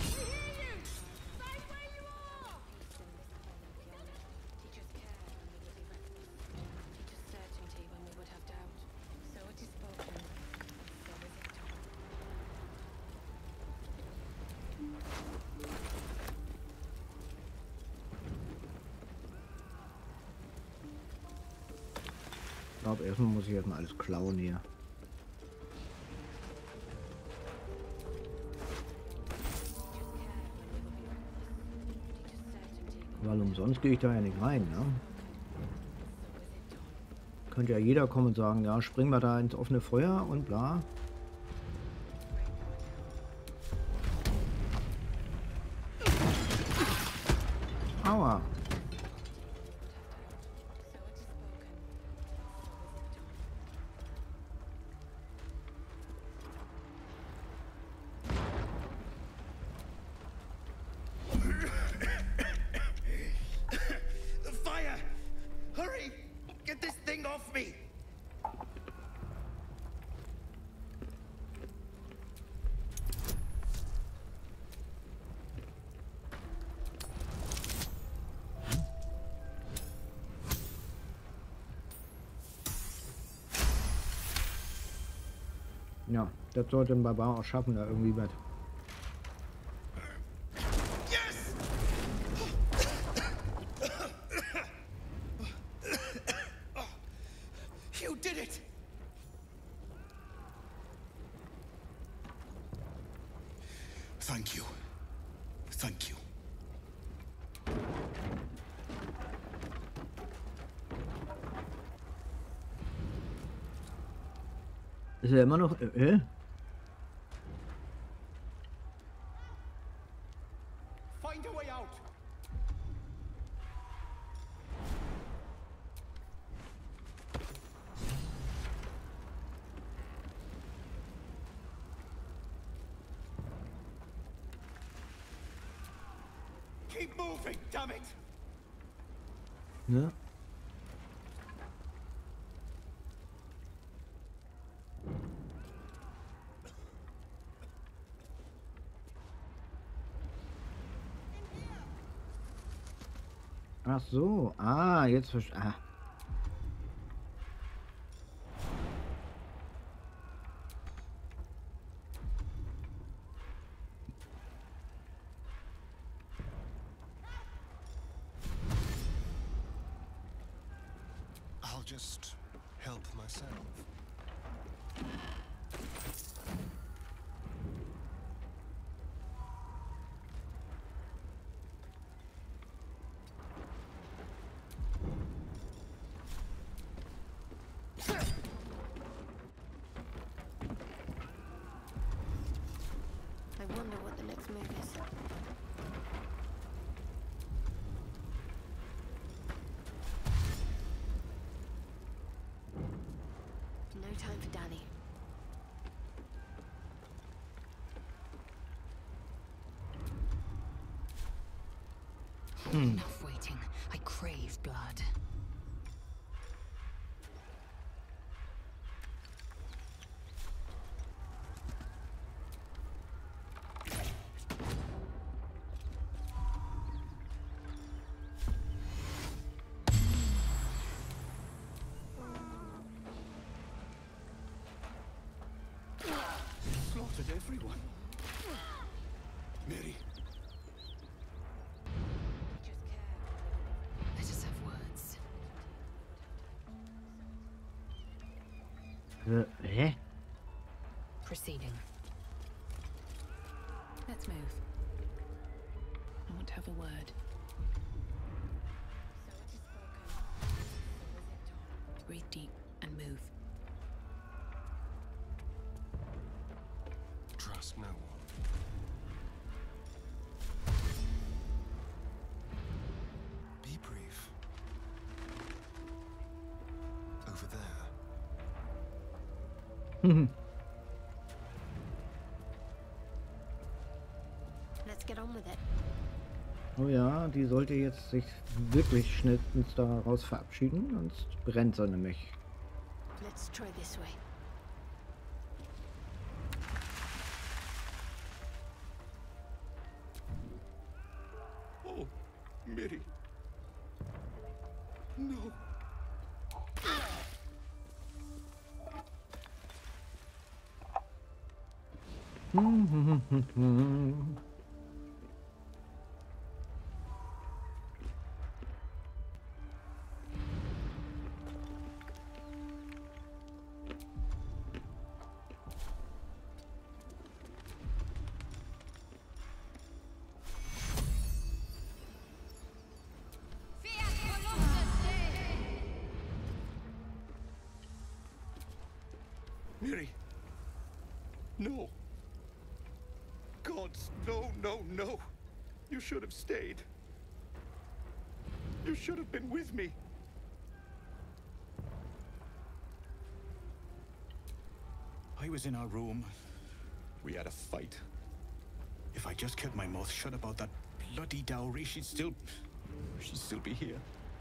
ich glaube, erstmal muss ich erstmal alles klauen hier. Weil umsonst gehe ich da ja nicht rein, ne? Könnte ja jeder kommen und sagen, ja, springen wir da ins offene Feuer und bla. Aua. Das sollte ein Barbar auch schaffen, da irgendwie was. You did it! Thank you. Thank you. Ist er immer noch... Äh? Find a way out. Keep moving, damn it! Ja. Ach so, ah, jetzt verstehe. Ah. I'll just help myself. I wonder what the next move is. No time for Danny. Hmm. Enough waiting. I crave blood. Slaughtered everyone. Mary. Let us have words. Äh, hä? Proceeding. Let's move. I want to have a word. Breathe deep and move. Trust no one. Be brief. Over there. Let's get on with it. Oh ja, die sollte jetzt sich wirklich schnellstens daraus verabschieden, sonst brennt sie nämlich. Let's try this way. Oh, Mary. No. Mary. No. Gods, no, no, no. You should have stayed. You should have been with me. I was in our room. We had a fight. If I just kept my mouth shut about that bloody dowry, she'd still... she'd still be here.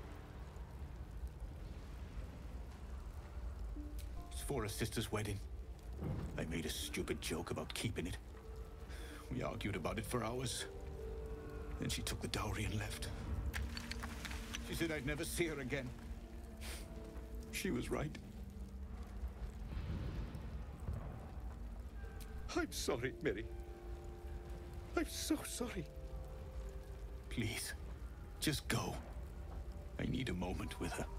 It's for her sister's wedding. I made a stupid joke about keeping it. We argued about it for hours. Then she took the dowry and left. She said I'd never see her again. She was right. I'm sorry, Mary. I'm so sorry. Please, just go. I need a moment with her.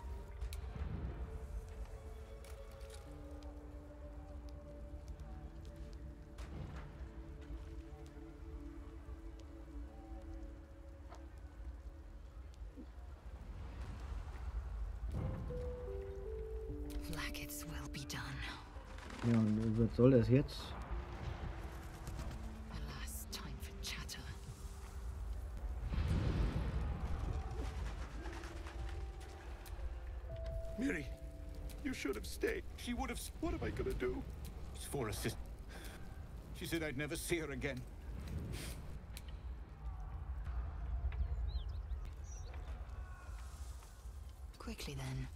Like it's will be done. Ja, und was soll das jetzt? Alas, time for chatter. Mary, you should have stayed. She would have... What am I gonna do? It's for her sister. She said I'd never see her again. Quickly then.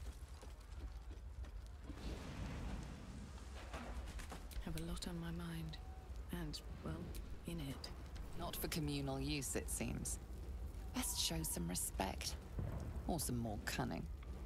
Have a lot on my mind. And, well, in it. Not for communal use, it seems. Best show some respect. Or some more cunning.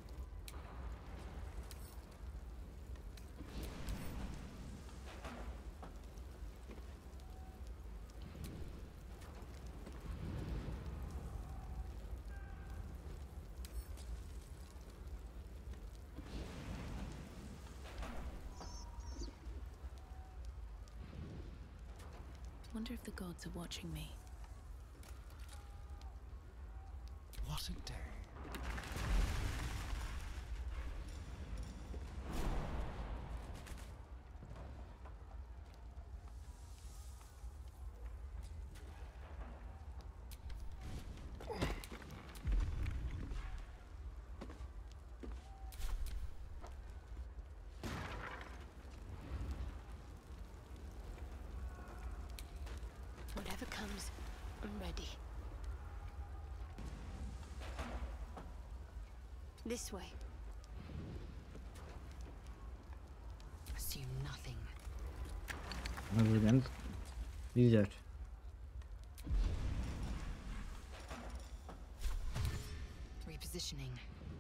Wonder if the gods are watching me. What a day. Whatever comes, I'm ready. This way. Assume nothing. Also ganz, wie gesagt. Repositioning.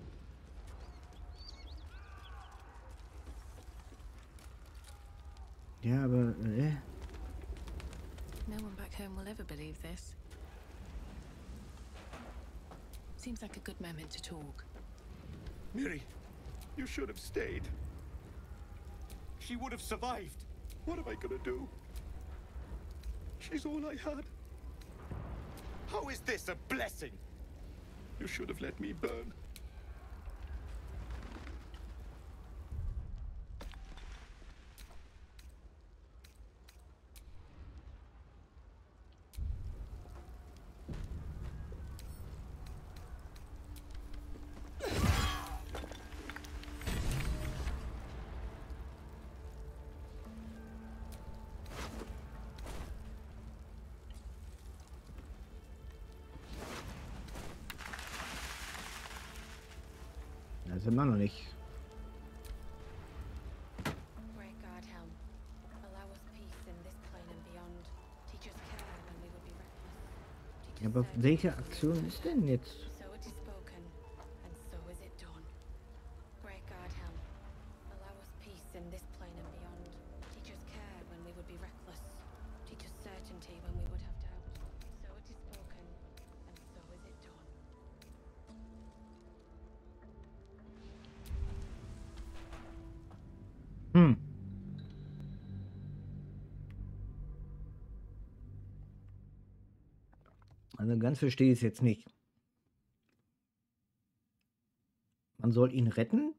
Ja, aber äh, No one back home will ever believe this. Seems like a good moment to talk. Mary, you should have stayed. She would have survived. What am I gonna do? She's all I had. How is this a blessing? You should have let me burn. das sind wir noch nicht. Great God, Helm. Allow us peace in this plane and beyond. Teach us care when we would be reckless. Ja, aber welche Aktion ist denn jetzt? So it is spoken, and so is it done. Great God, Helm. Allow us peace in this plane and beyond. Teach us care when we would be reckless. Teach us certainty when we would have doubt. So it is spoken, and so is it done. Hm. Also ganz verstehe ich es jetzt nicht. Man soll ihn retten?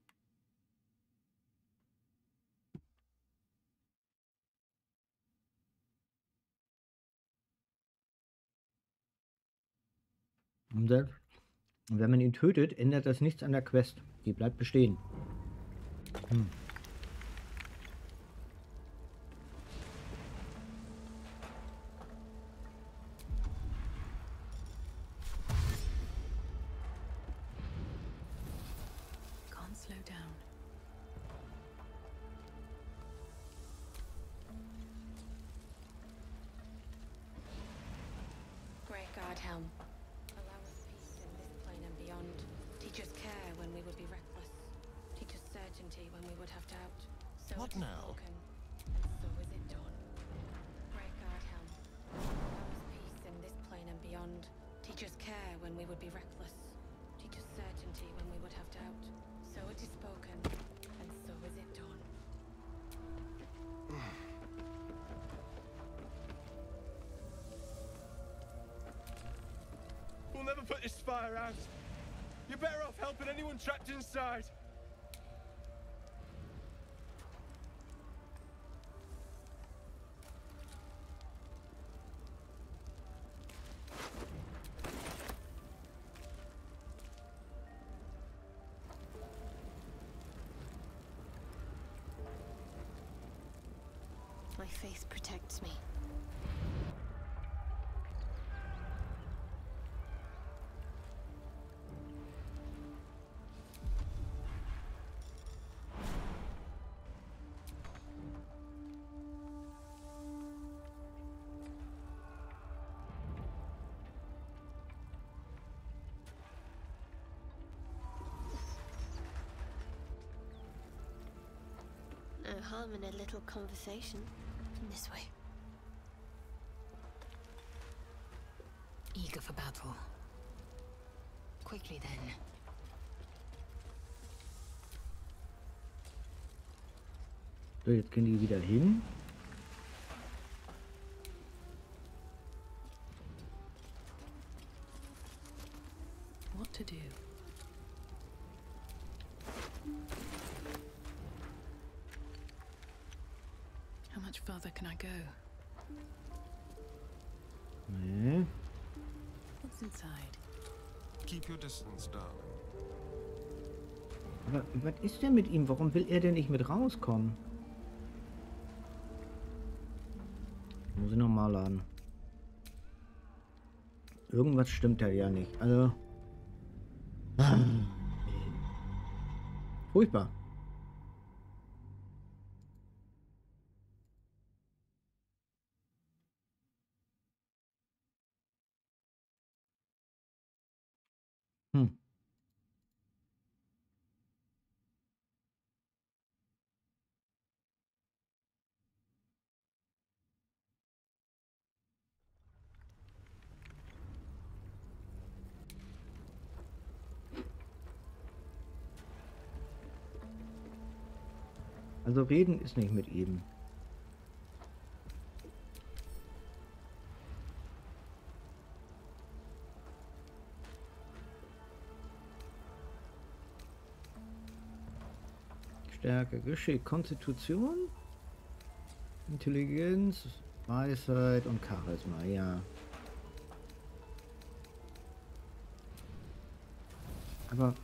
Und selbst wenn man ihn tötet, ändert das nichts an der Quest. Die bleibt bestehen. Hm. Can't slow down. Great God, Helm. Allow us peace in this plane and beyond. Teach us care when we would be reckless. Teach us certainty when we would have doubt. So What it is now? spoken, and so is it done. Teach us care when we would be reckless. Teach us certainty when we would have doubt. So it is spoken, and so is it done. We'll never put this fire out. You're better off helping anyone trapped inside. My faith protects me. No harm in a little conversation. This way. Eager for battle. Quickly then. So, jetzt gehen die wieder hin. What to do? How much further can I go? Nee. What's inside? Keep your distance, darling. Aber was ist denn mit ihm? Warum will er denn nicht mit rauskommen? Muss ich nochmal laden. Irgendwas stimmt da ja nicht. Also. Ah, furchtbar. Hm. Also reden ist nicht mit ihm. Stärke, Geschick, Konstitution, Intelligenz, Weisheit und Charisma, ja. Aber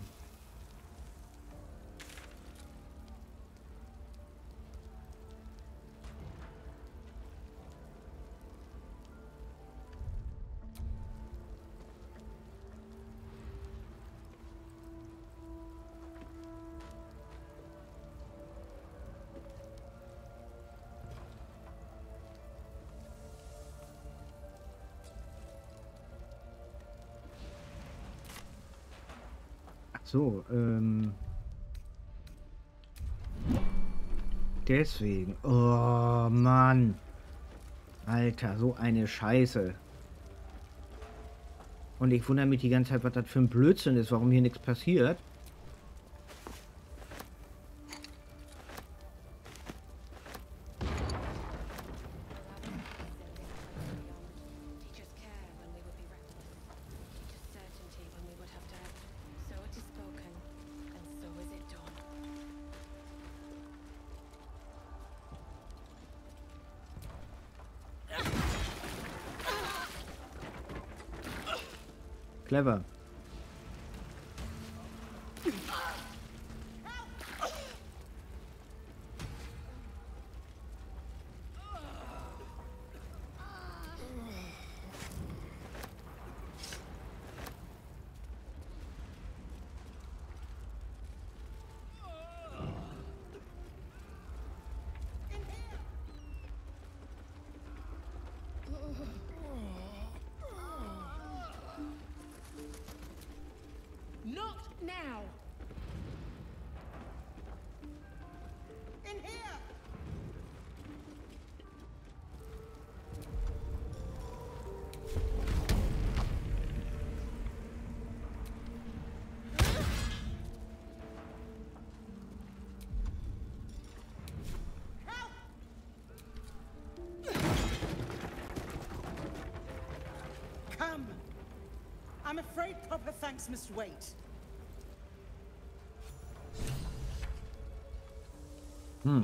so, ähm. Deswegen. Oh Mann. Alter, so eine Scheiße. Und ich wundere mich die ganze Zeit, was das für ein Blödsinn ist, warum hier nichts passiert. Clever. Um, I'm afraid proper thanks must wait. Hm.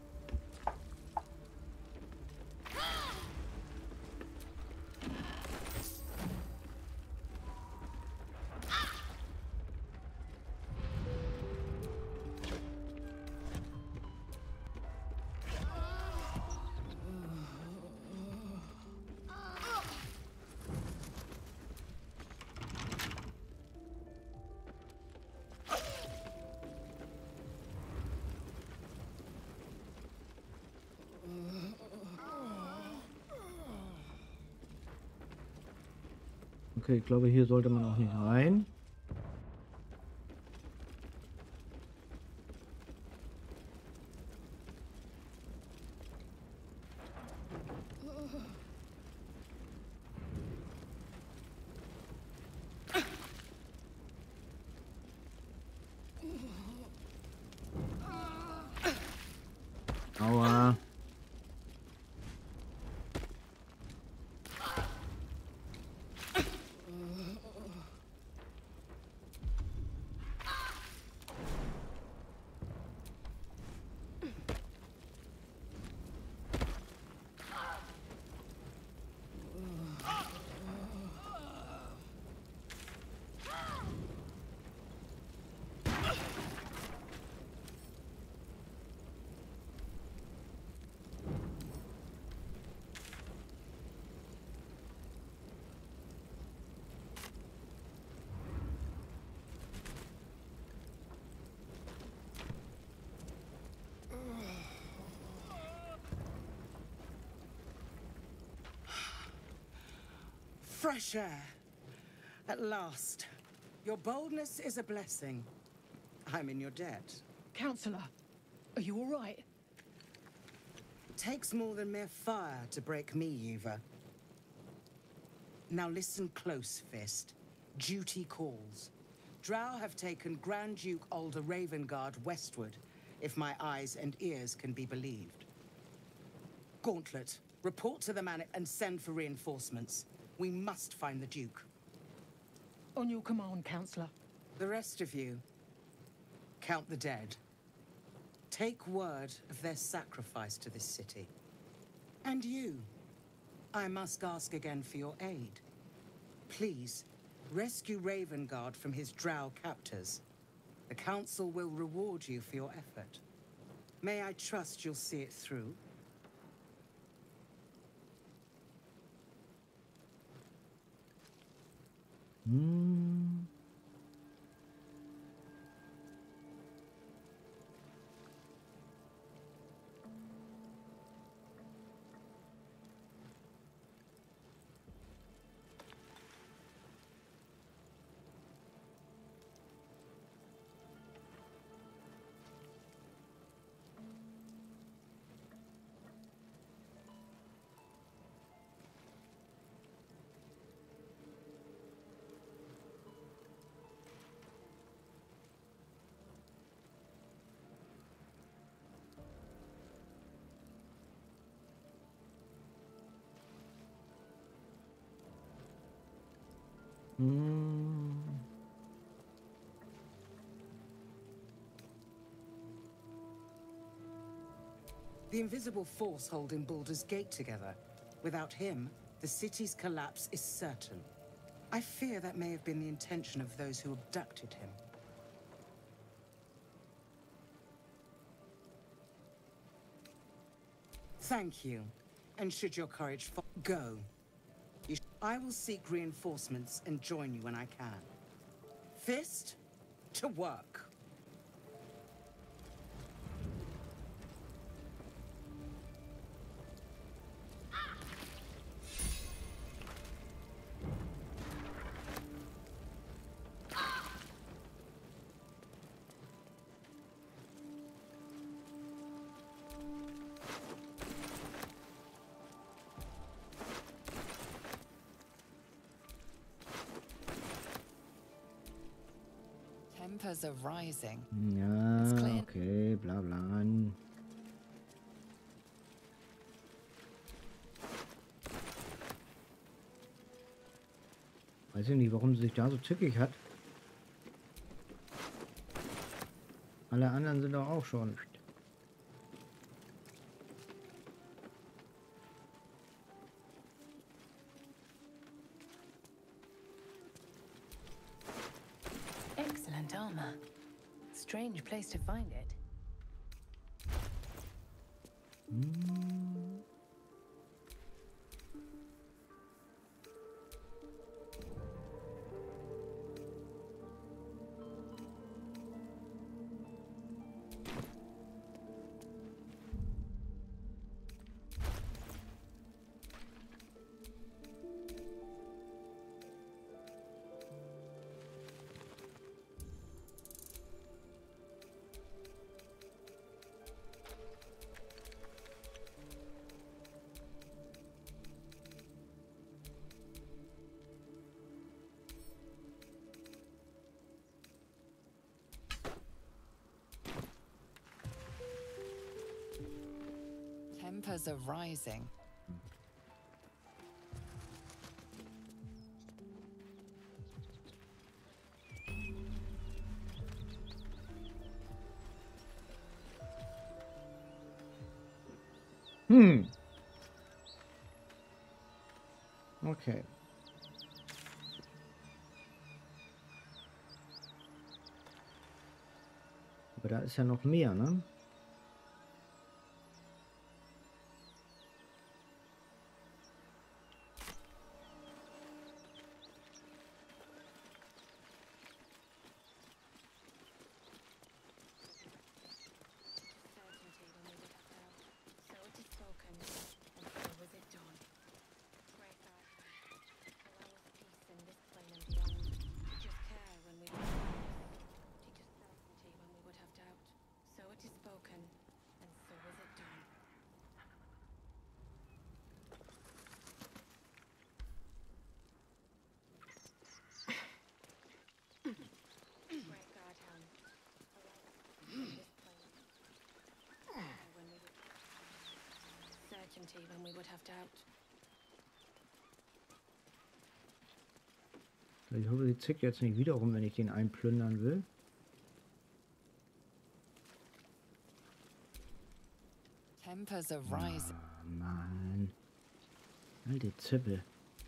Okay, ich glaube, hier sollte man auch nicht rein. Aua. Fresh air. At last. Your boldness is a blessing. I'm in your debt. Counselor, are you all right? Takes more than mere fire to break me, Yuva. Now listen close, Fist. Duty calls. Drow have taken Grand Duke Alder Ravengard westward, if my eyes and ears can be believed. Gauntlet, report to the man and send for reinforcements. We must find the Duke. On your command, Counselor. The rest of you, count the dead. Take word of their sacrifice to this city. And you, I must ask again for your aid. Please, rescue Ravengard from his drow captors. The Council will reward you for your effort. May I trust you'll see it through? Hm. Hm. The invisible force holding Baldur's Gate together. Without him, the city's collapse is certain. I fear that may have been the intention of those who abducted him. Thank you. And should your courage fall, go. You sh I will seek reinforcements and join you when I can. Fist, to work. Tempers are rising. Ja, okay, bla bla. Weiß ich nicht, warum sie sich da so zickig hat. Alle anderen sind doch auch schon. Excellent armor. Strange place to find it. Hm. Tempers are rising. Hm. Okay. Aber da ist ja noch mehr, ne? When we would have doubt. Ich hoffe, sie zickt jetzt nicht wieder rum, wenn ich den einplündern will. Tempers are rising. Oh, Mann. Alte Zippe.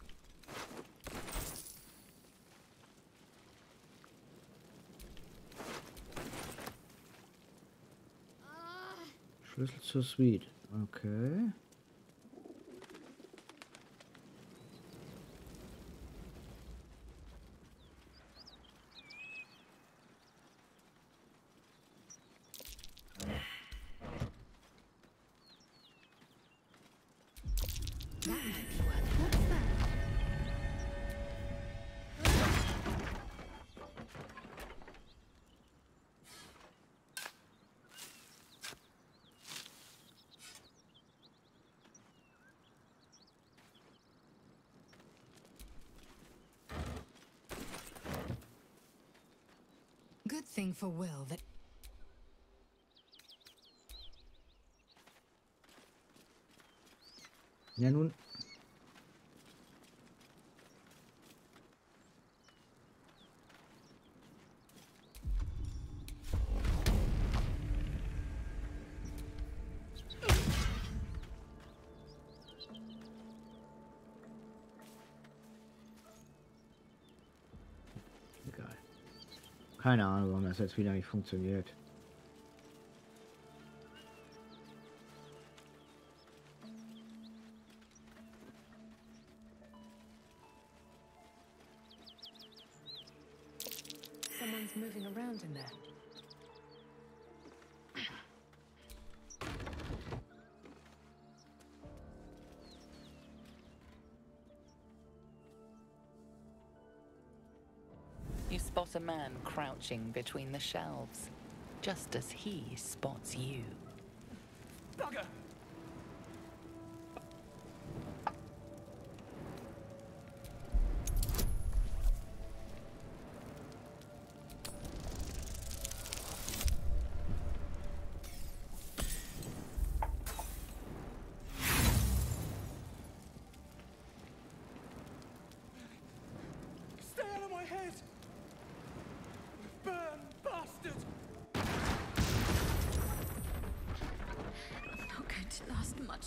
Schlüssel zur Suite. Okay. Good thing for Will that... Ja nun. Egal. Keine Ahnung, warum das jetzt wieder nicht funktioniert. Someone's moving around in there. You spot a man crouching between the shelves, just as he spots you. Bugger!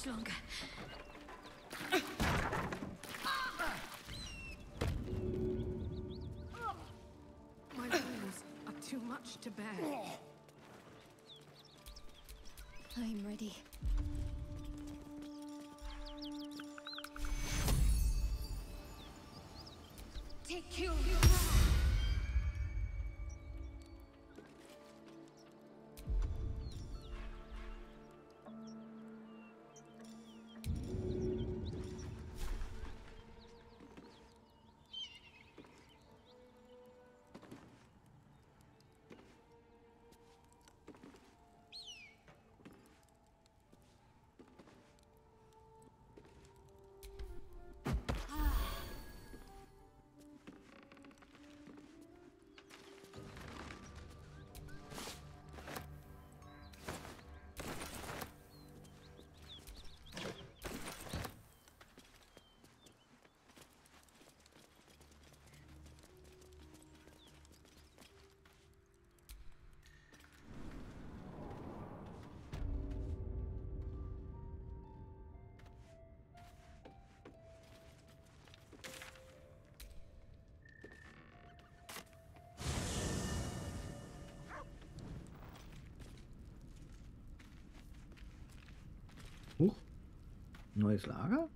much longer. My wounds are too much to bear. I'm ready. Take cure. Huch. Neues Lager?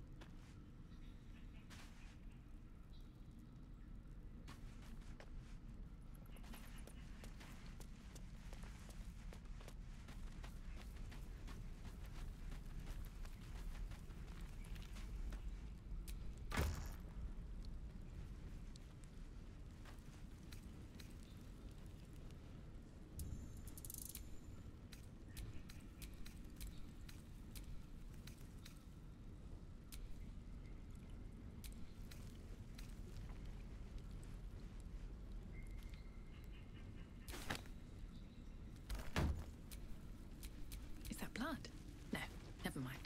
Is that blood? No, never mind.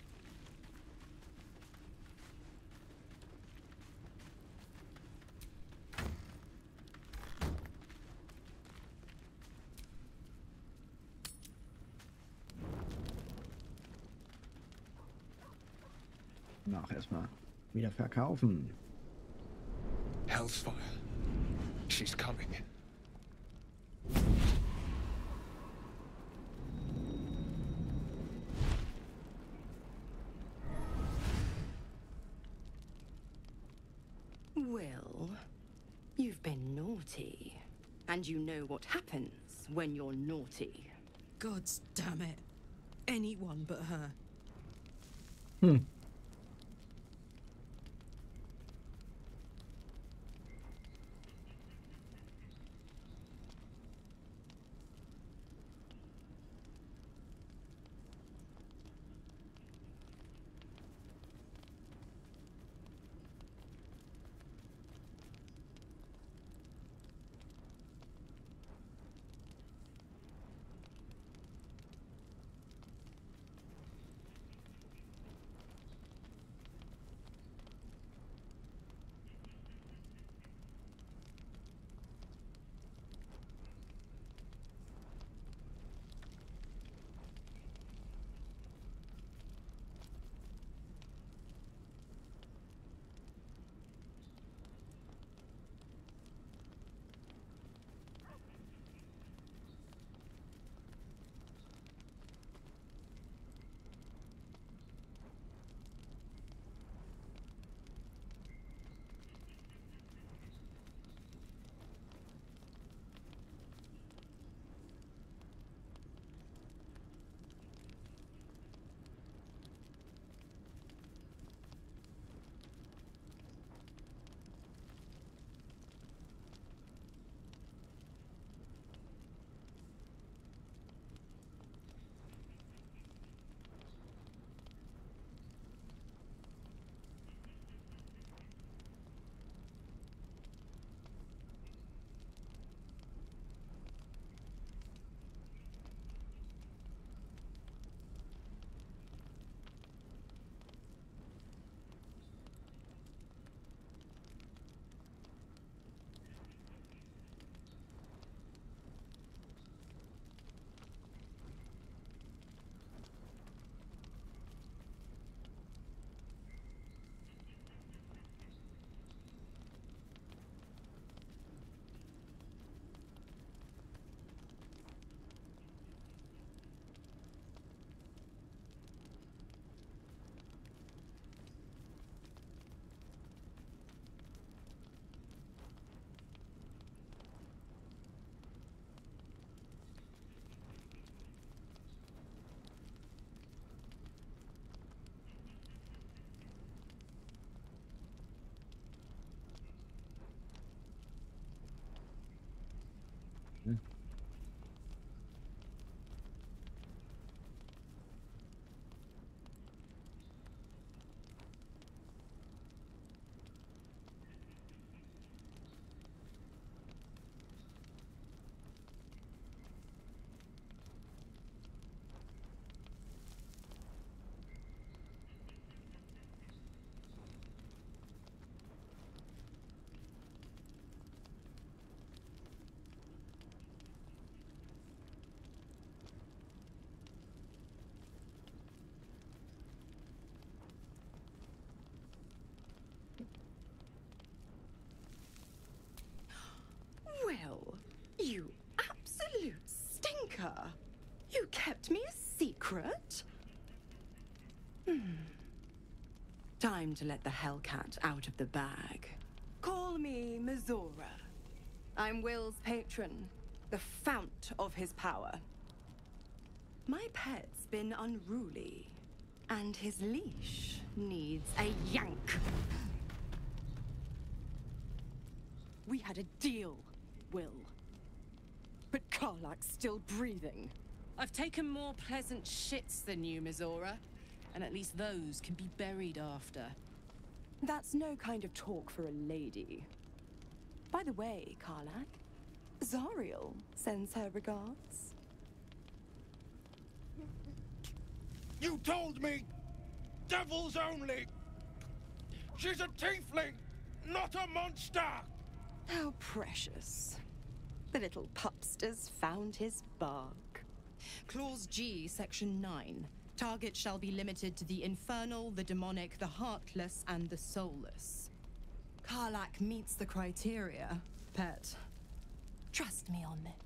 Nach erstmal wieder verkaufen. Hellsfire. She's coming. Well, you've been naughty. And you know what happens when you're naughty. Gods damn it. Anyone but her. Hmm. Time to let the Hellcat out of the bag. Call me Mizora. I'm Will's patron, the fount of his power. My pet's been unruly, and his leash needs a yank. We had a deal, Will. But Karlach's still breathing. I've taken more pleasant shits than you, Mizora. And at least those can be buried after. That's no kind of talk for a lady. By the way, Karlach, Zariel sends her regards. You told me! Devils only! She's a tiefling, not a monster! How precious. The little pupster's found his bark. Clause G, Section nine. Target shall be limited to the infernal, the demonic, the heartless, and the soulless. Karlach meets the criteria, pet. Trust me on this.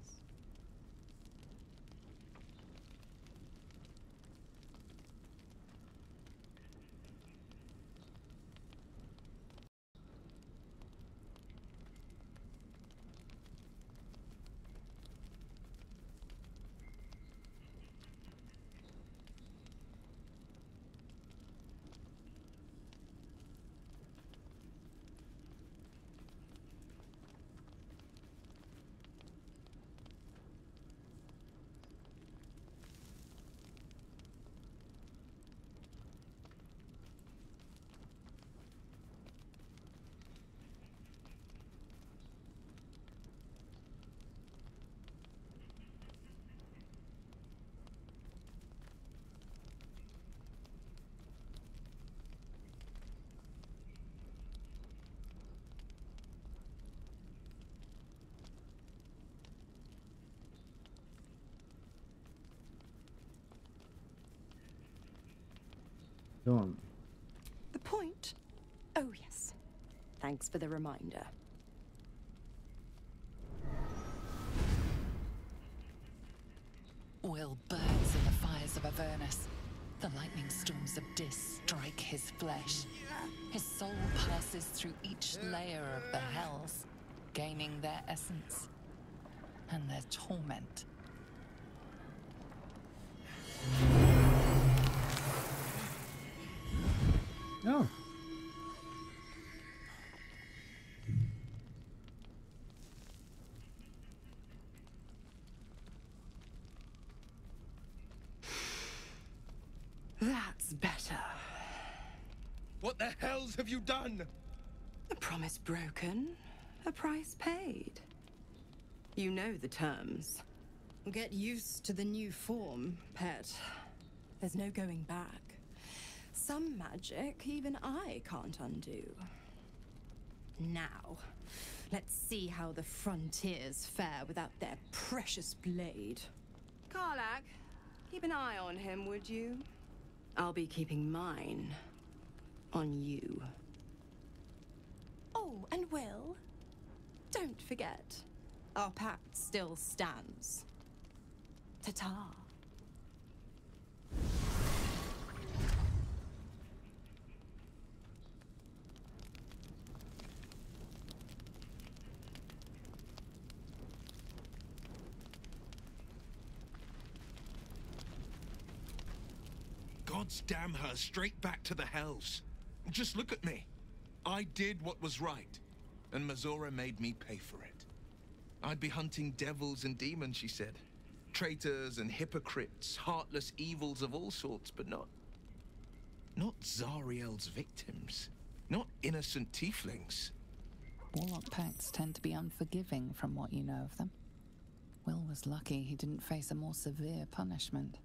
So. The point? Oh, yes. Thanks for the reminder. Will burns in the fires of Avernus. The lightning storms of Dis strike his flesh. His soul passes through each layer of the hells, gaining their essence and their torment. No. That's better. What the hells have you done? A promise broken, a price paid. You know the terms. Get used to the new form, pet. There's no going back. Some magic even I can't undo. Now, let's see how the frontiers fare without their precious blade. Karlach, keep an eye on him, would you? I'll be keeping mine on you. Oh, and Will, don't forget, our pact still stands. Ta-ta. Gods damn her, straight back to the hells. Just look at me. I did what was right, and Mizora made me pay for it. I'd be hunting devils and demons, she said. Traitors and hypocrites, heartless evils of all sorts, but not... not Zariel's victims. Not innocent tieflings. Warlock pacts tend to be unforgiving from what you know of them. Will was lucky he didn't face a more severe punishment.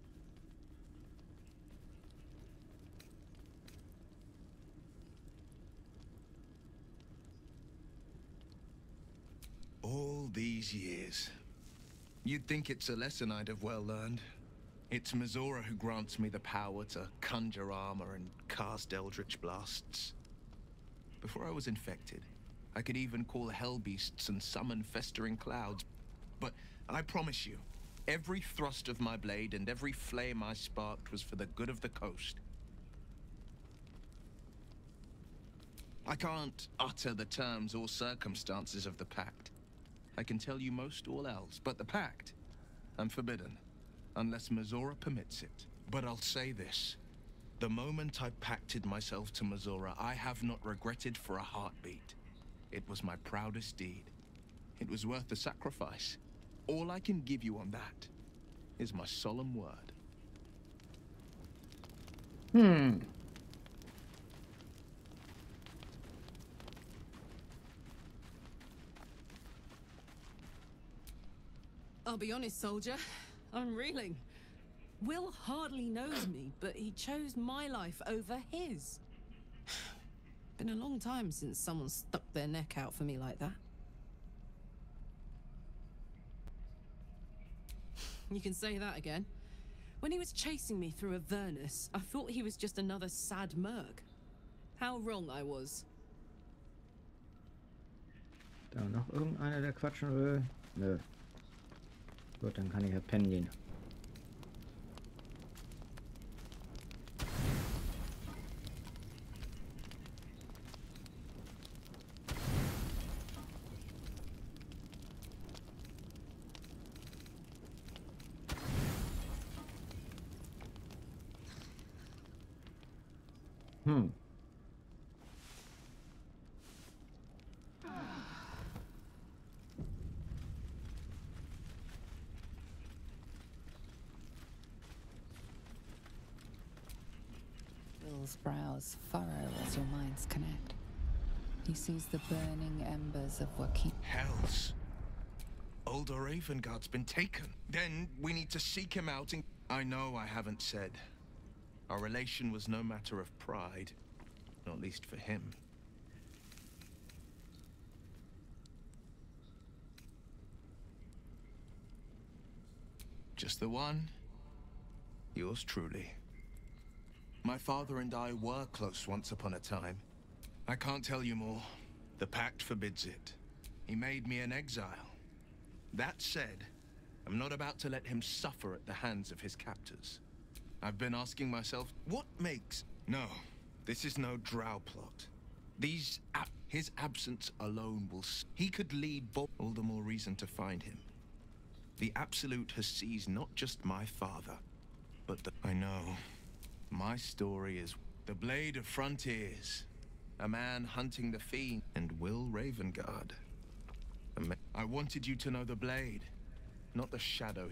All these years. You'd think it's a lesson I'd have well learned. It's Mizora who grants me the power to conjure armor and cast eldritch blasts. Before I was infected, I could even call hell beasts and summon festering clouds. But I promise you, every thrust of my blade and every flame I sparked was for the good of the coast. I can't utter the terms or circumstances of the pact. I can tell you most all else, but the pact, I'm forbidden, unless Mizora permits it. But I'll say this. The moment I pacted myself to Mizora, I have not regretted for a heartbeat. It was my proudest deed. It was worth the sacrifice. All I can give you on that is my solemn word. Hmm. I'll be honest, soldier. I'm reeling. Will hardly knows me, but he chose my life over his. Been a long time since someone stuck their neck out for me like that. You can say that again. When he was chasing me through Avernus, I thought he was just another sad merc. How wrong I was. Da noch irgendeiner, der quatschen will? Nö. Gut, dann kann ich ja pennen gehen. Hmm. Will's brows furrow as your minds connect. He sees the burning embers of Joachim. Hells. Older Ravengard's been taken. Then we need to seek him out and... I know I haven't said. Our relation was no matter of pride. Not least for him. Just the one. Yours truly. My father and I were close once upon a time. I can't tell you more. The pact forbids it. He made me an exile. That said, I'm not about to let him suffer at the hands of his captors. I've been asking myself, what makes... No, this is no drow plot. These... Ab his absence alone will... S he could lead Vol... All the more reason to find him. The Absolute has seized not just my father, but the... I know. My story is the Blade of Frontiers. A man hunting the Fiend, and Will Ravengard. A ma I wanted you to know the Blade, not the shadow.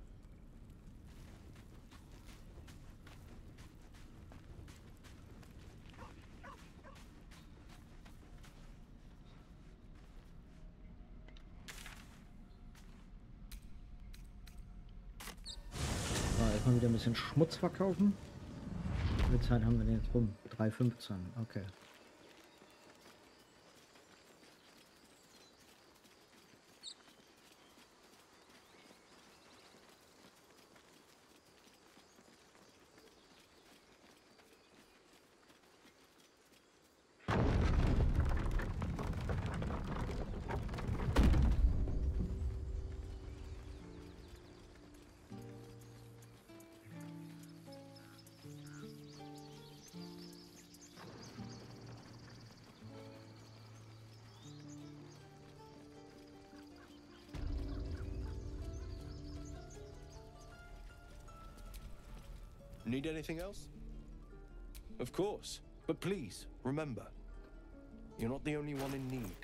So, erstmal wieder ein bisschen Schmutz verkaufen. Wie viel Zeit haben wir denn jetzt rum? drei fünfzehn, okay. Need anything else? Of course. But please, remember, you're not the only one in need.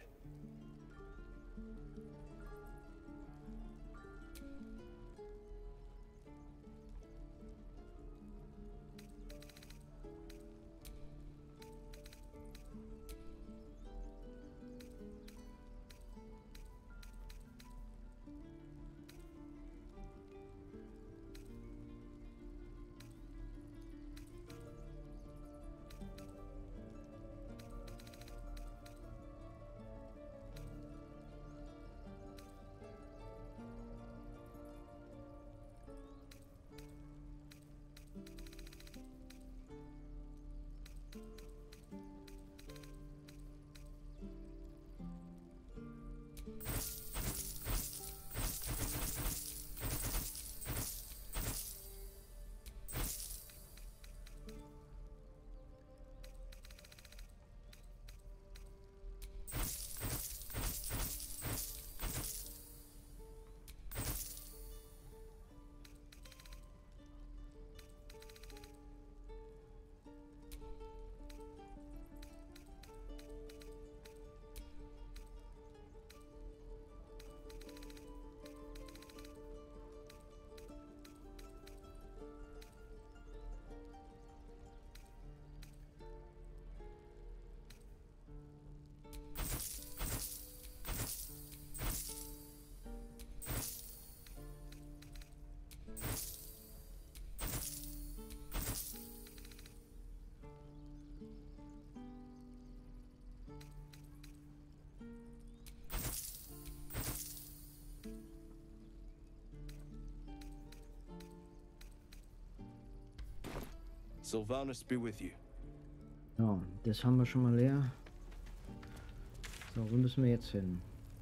Sylvanas be with you. Ja, das haben wir schon mal leer. So, wo müssen wir jetzt hin?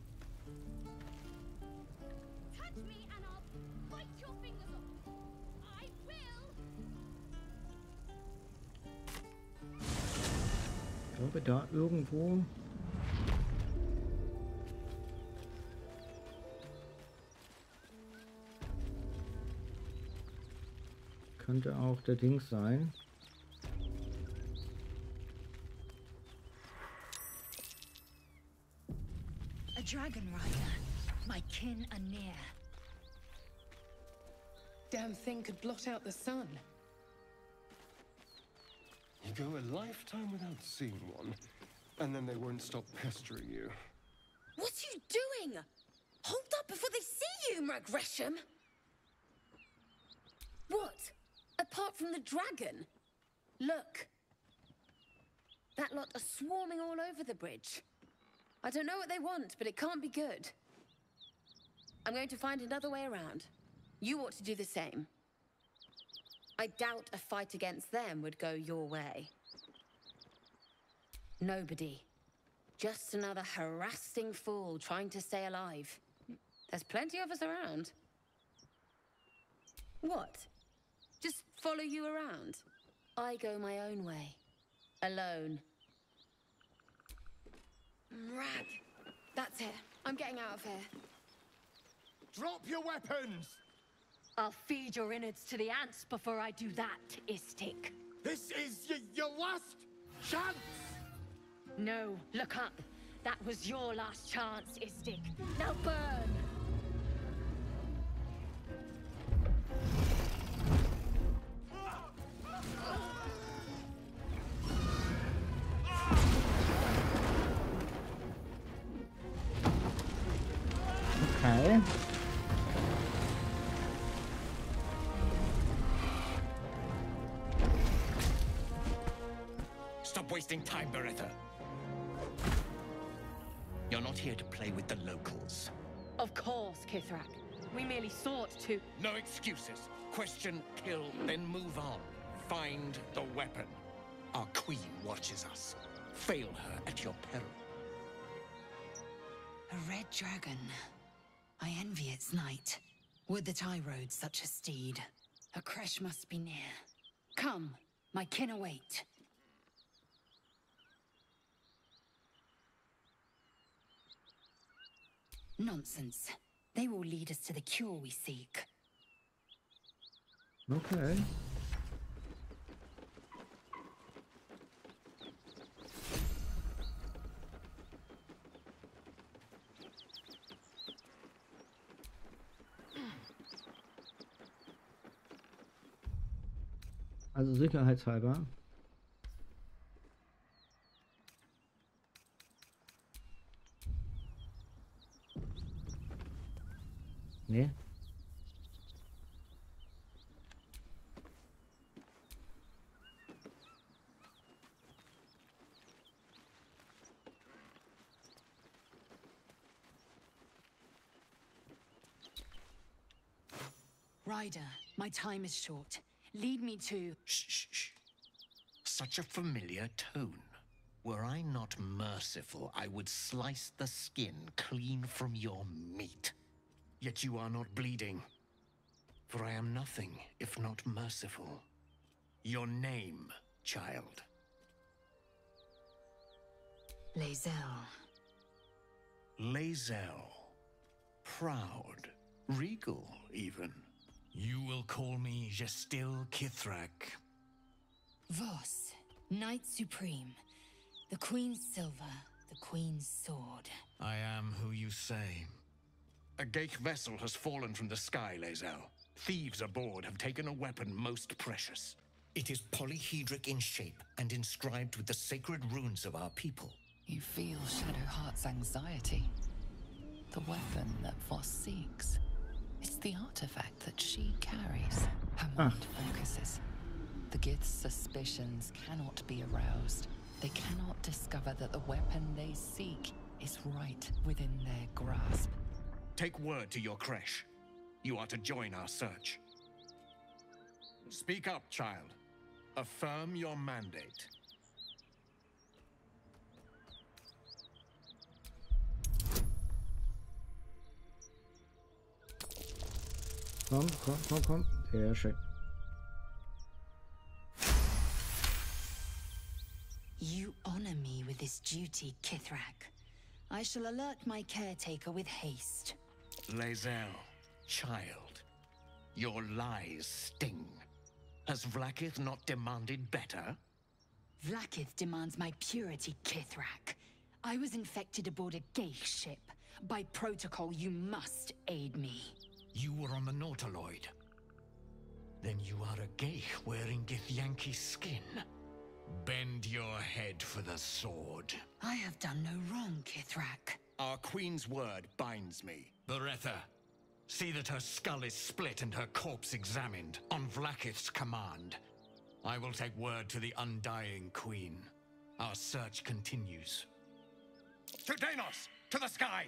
Ich glaube, da irgendwo. Könnte auch der Dings sein. A dragon rider. My kin are near. Damn thing could blot out the sun. You go a lifetime without seeing one, and then they won't stop pestering you. What are you doing? Hold up before they see you, Mag Gresham! What? Apart from the dragon? Look. That lot are swarming all over the bridge. I don't know what they want, but it can't be good. I'm going to find another way around. You ought to do the same. I doubt a fight against them would go your way. Nobody. Just another harassing fool trying to stay alive. There's plenty of us around. What? Just follow you around? I go my own way. Alone. Rag. That's it. I'm getting out of here. Drop your weapons! I'll feed your innards to the ants before I do that, Istik. This is y your last chance! No, look up. That was your last chance, Istik. Now burn! Okay. Stop wasting time, Beretta. You're not here to play with the locals. Of course, Kithrak. We merely sought to... No excuses. Question, kill, then move on. Find the weapon. Our queen watches us. Fail her at your peril. A red dragon. I envy its knight. Would that I rode such a steed. A crash must be near. Come, my kin await. Nonsense. They will lead us to the cure we seek. Okay. Also sicherheitshalber. Nee. Ryder, my time is short. Lead me to... Shh, shh, shh. Such a familiar tone. Were I not merciful, I would slice the skin clean from your meat. Yet you are not bleeding. For I am nothing if not merciful. Your name, child. Lae'zel. Lae'zel. Proud. Regal, even. You will call me Gestil Kithrak. Voss, Knight Supreme. The Queen's silver, the Queen's sword. I am who you say. A Geich vessel has fallen from the sky, Lae'zel. Thieves aboard have taken a weapon most precious. It is polyhedric in shape and inscribed with the sacred runes of our people. You feel Shadowheart's anxiety. The weapon that Voss seeks. It's the artifact that she carries. Her mind focuses. The Gith's suspicions cannot be aroused. They cannot discover that the weapon they seek is right within their grasp. Take word to your creche. You are to join our search. Speak up, child. Affirm your mandate. Komm, komm, komm, komm. Sehr schön. You honor me with this duty, Kithrak. I shall alert my caretaker with haste. Lae'zel, child, your lies sting. Has Vlaakith not demanded better? Vlaakith demands my purity, Kithrak. I was infected aboard a Geich ship. By protocol, you must aid me. You were on the Nautiloid. Then you are a Geich wearing Githyanki's skin. Bend your head for the sword. I have done no wrong, Kithrak. Our queen's word binds me. Beretha, see that her skull is split and her corpse examined, on Vlaakith's command. I will take word to the Undying Queen. Our search continues. To Danos! To the sky!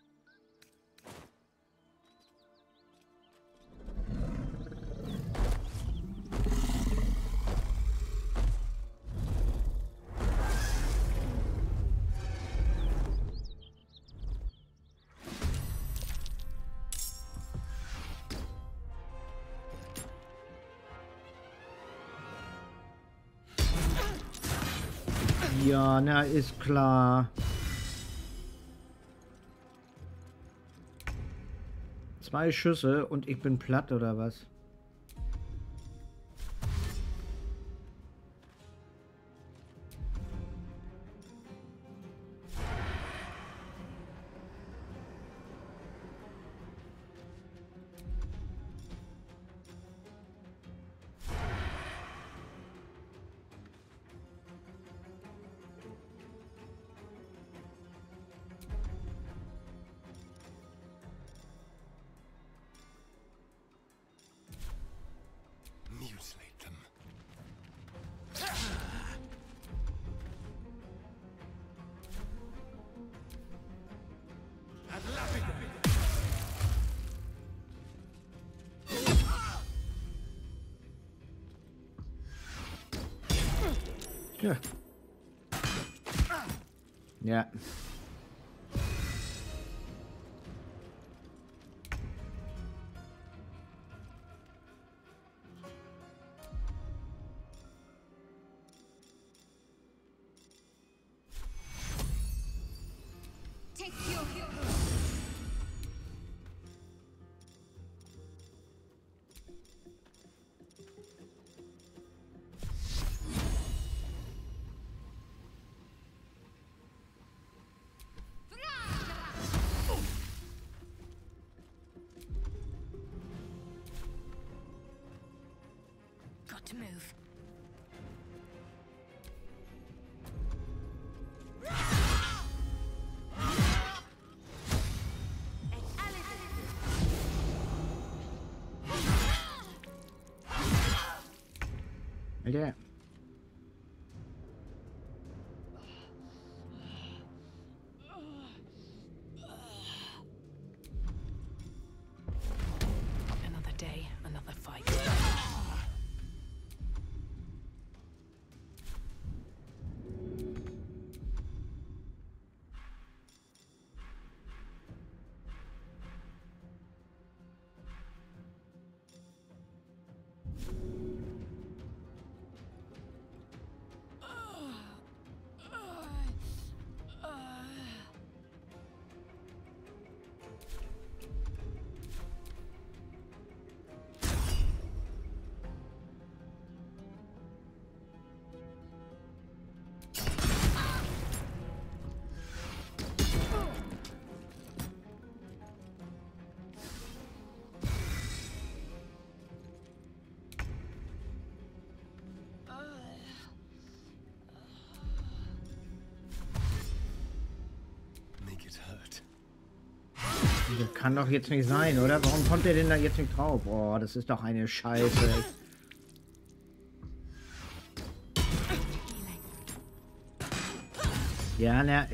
Ja, na, ist klar. Zwei Schüsse und ich bin platt, oder was? Mutilate them. Ja. Ja. Take your got to move. Okay. Another day, another fight. Das kann doch jetzt nicht sein, oder? Warum kommt der denn da jetzt nicht drauf? Boah, das ist doch eine Scheiße. Ja, na...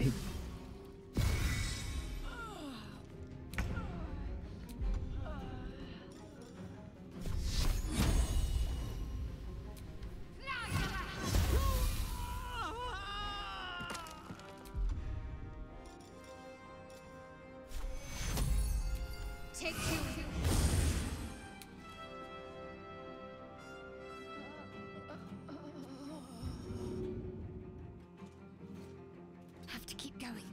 have to keep going.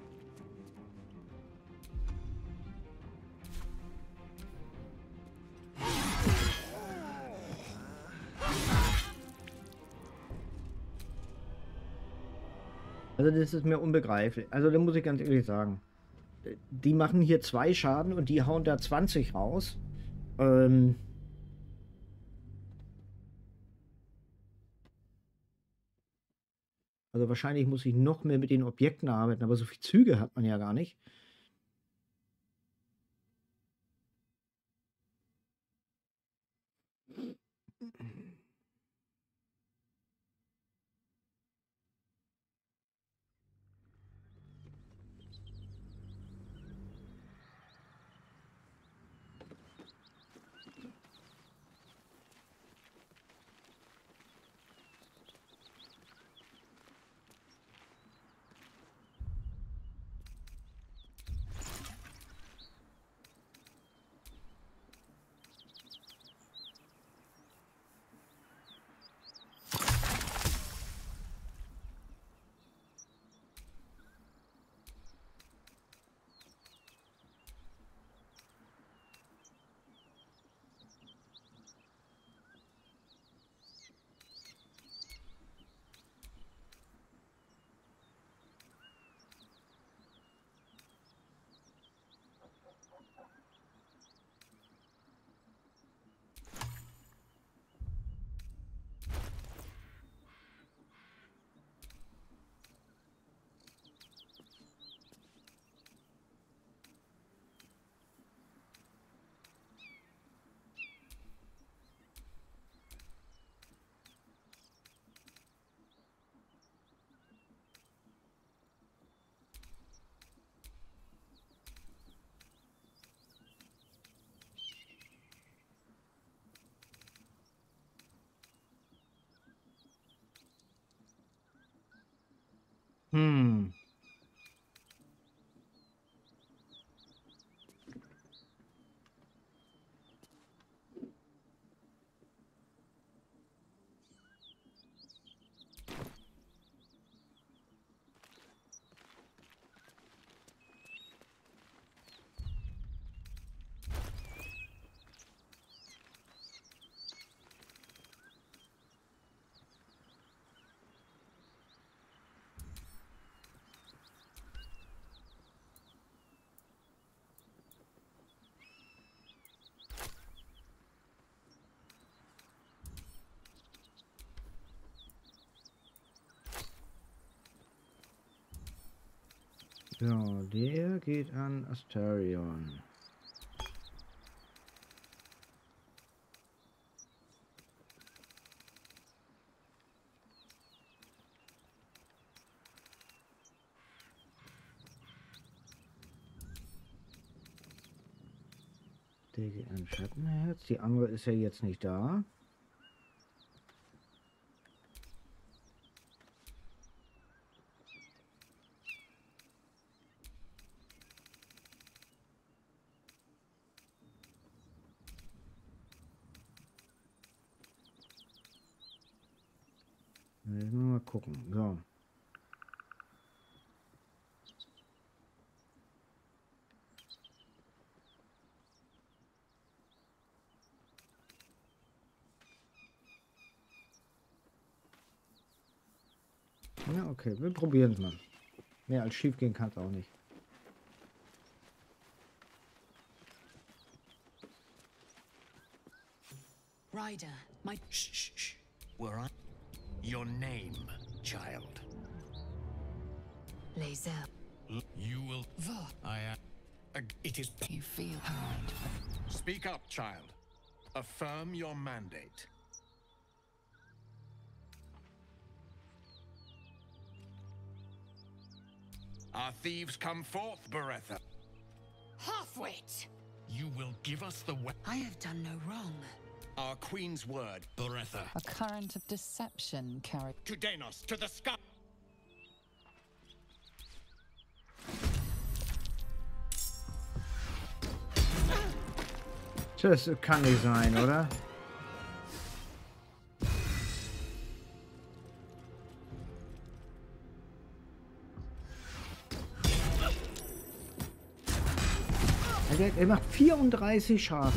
Also das ist mir unbegreiflich. Also da muss ich ganz ehrlich sagen. Die machen hier zwei Schaden und die hauen da zwanzig raus. Ähm... Also wahrscheinlich muss ich noch mehr mit den Objekten arbeiten, aber so viele Züge hat man ja gar nicht. Hm. So, der geht an Astarion. Der geht an Schattenherz. Die andere ist ja jetzt nicht da. Mal gucken. So. Ja, okay, wir probieren es mal. Mehr als schief gehen kann es auch nicht. Ryder, my... Shh, shh, shh. Where I... Your name, child. Lae'zel. You will... Va. I am... Uh, it is... You feel hard. Speak up, child. Affirm your mandate. Our thieves come forth, Beretha. Halfwit! You will give us the way. I have done no wrong. Our queen's word, Beretha. A current of deception carried... To Danos, to the sky! Das kann nicht sein, oder? Also er macht vierunddreißig Schaden.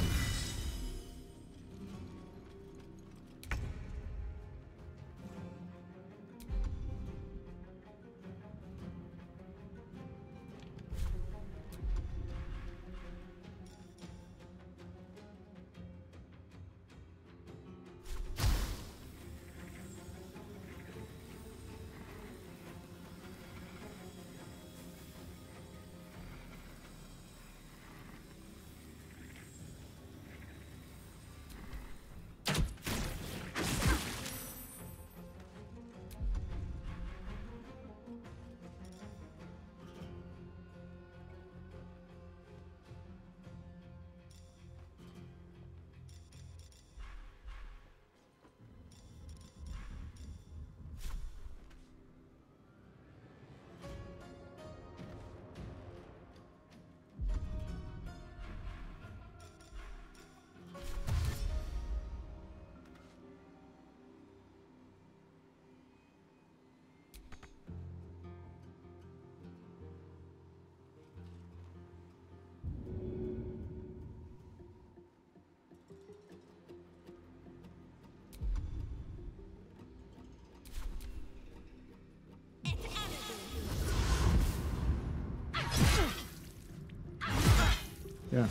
Ja.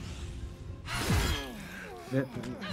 Ja.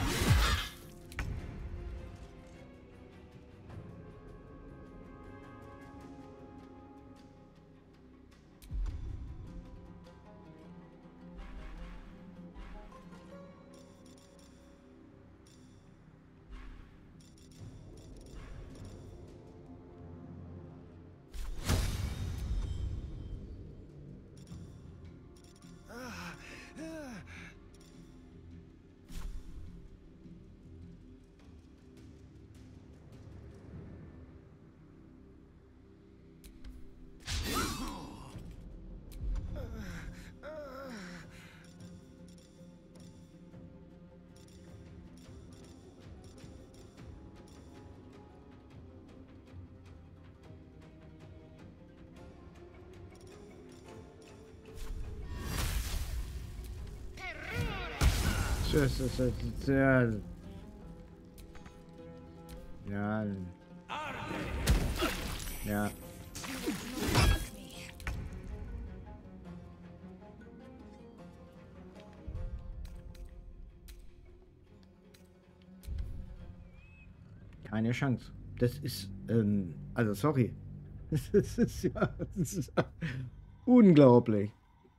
Das ist jetzt sehr... Ja. Ja. Keine Chance. Das ist, ähm, also sorry. Das ist ja, das ist ja unglaublich.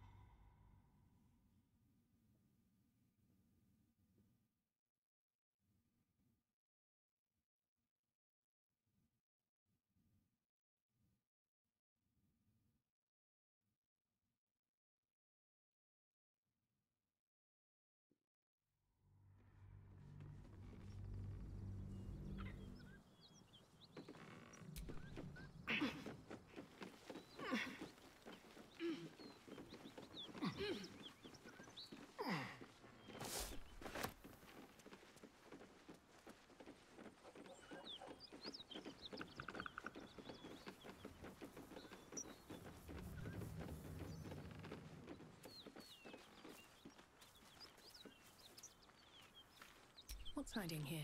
What's hiding here?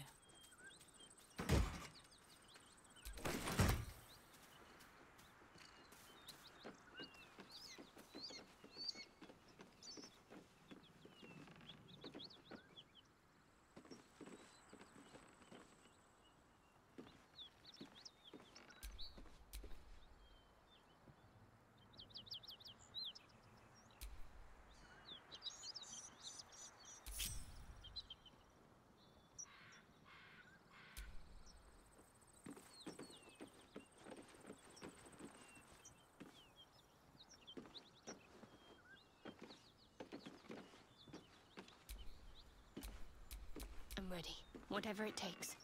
I'm ready, whatever it takes.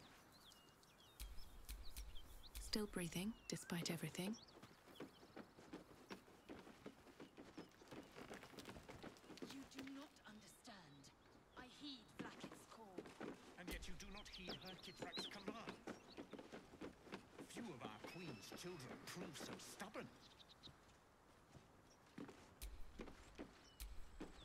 Still breathing, despite everything. You do not understand. I heed Vlaakith's call. And yet you do not heed her Kithrak's command. Few of our queen's children prove so stubborn.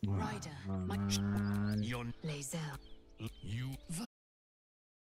Ryder, my Your Lae'zel. you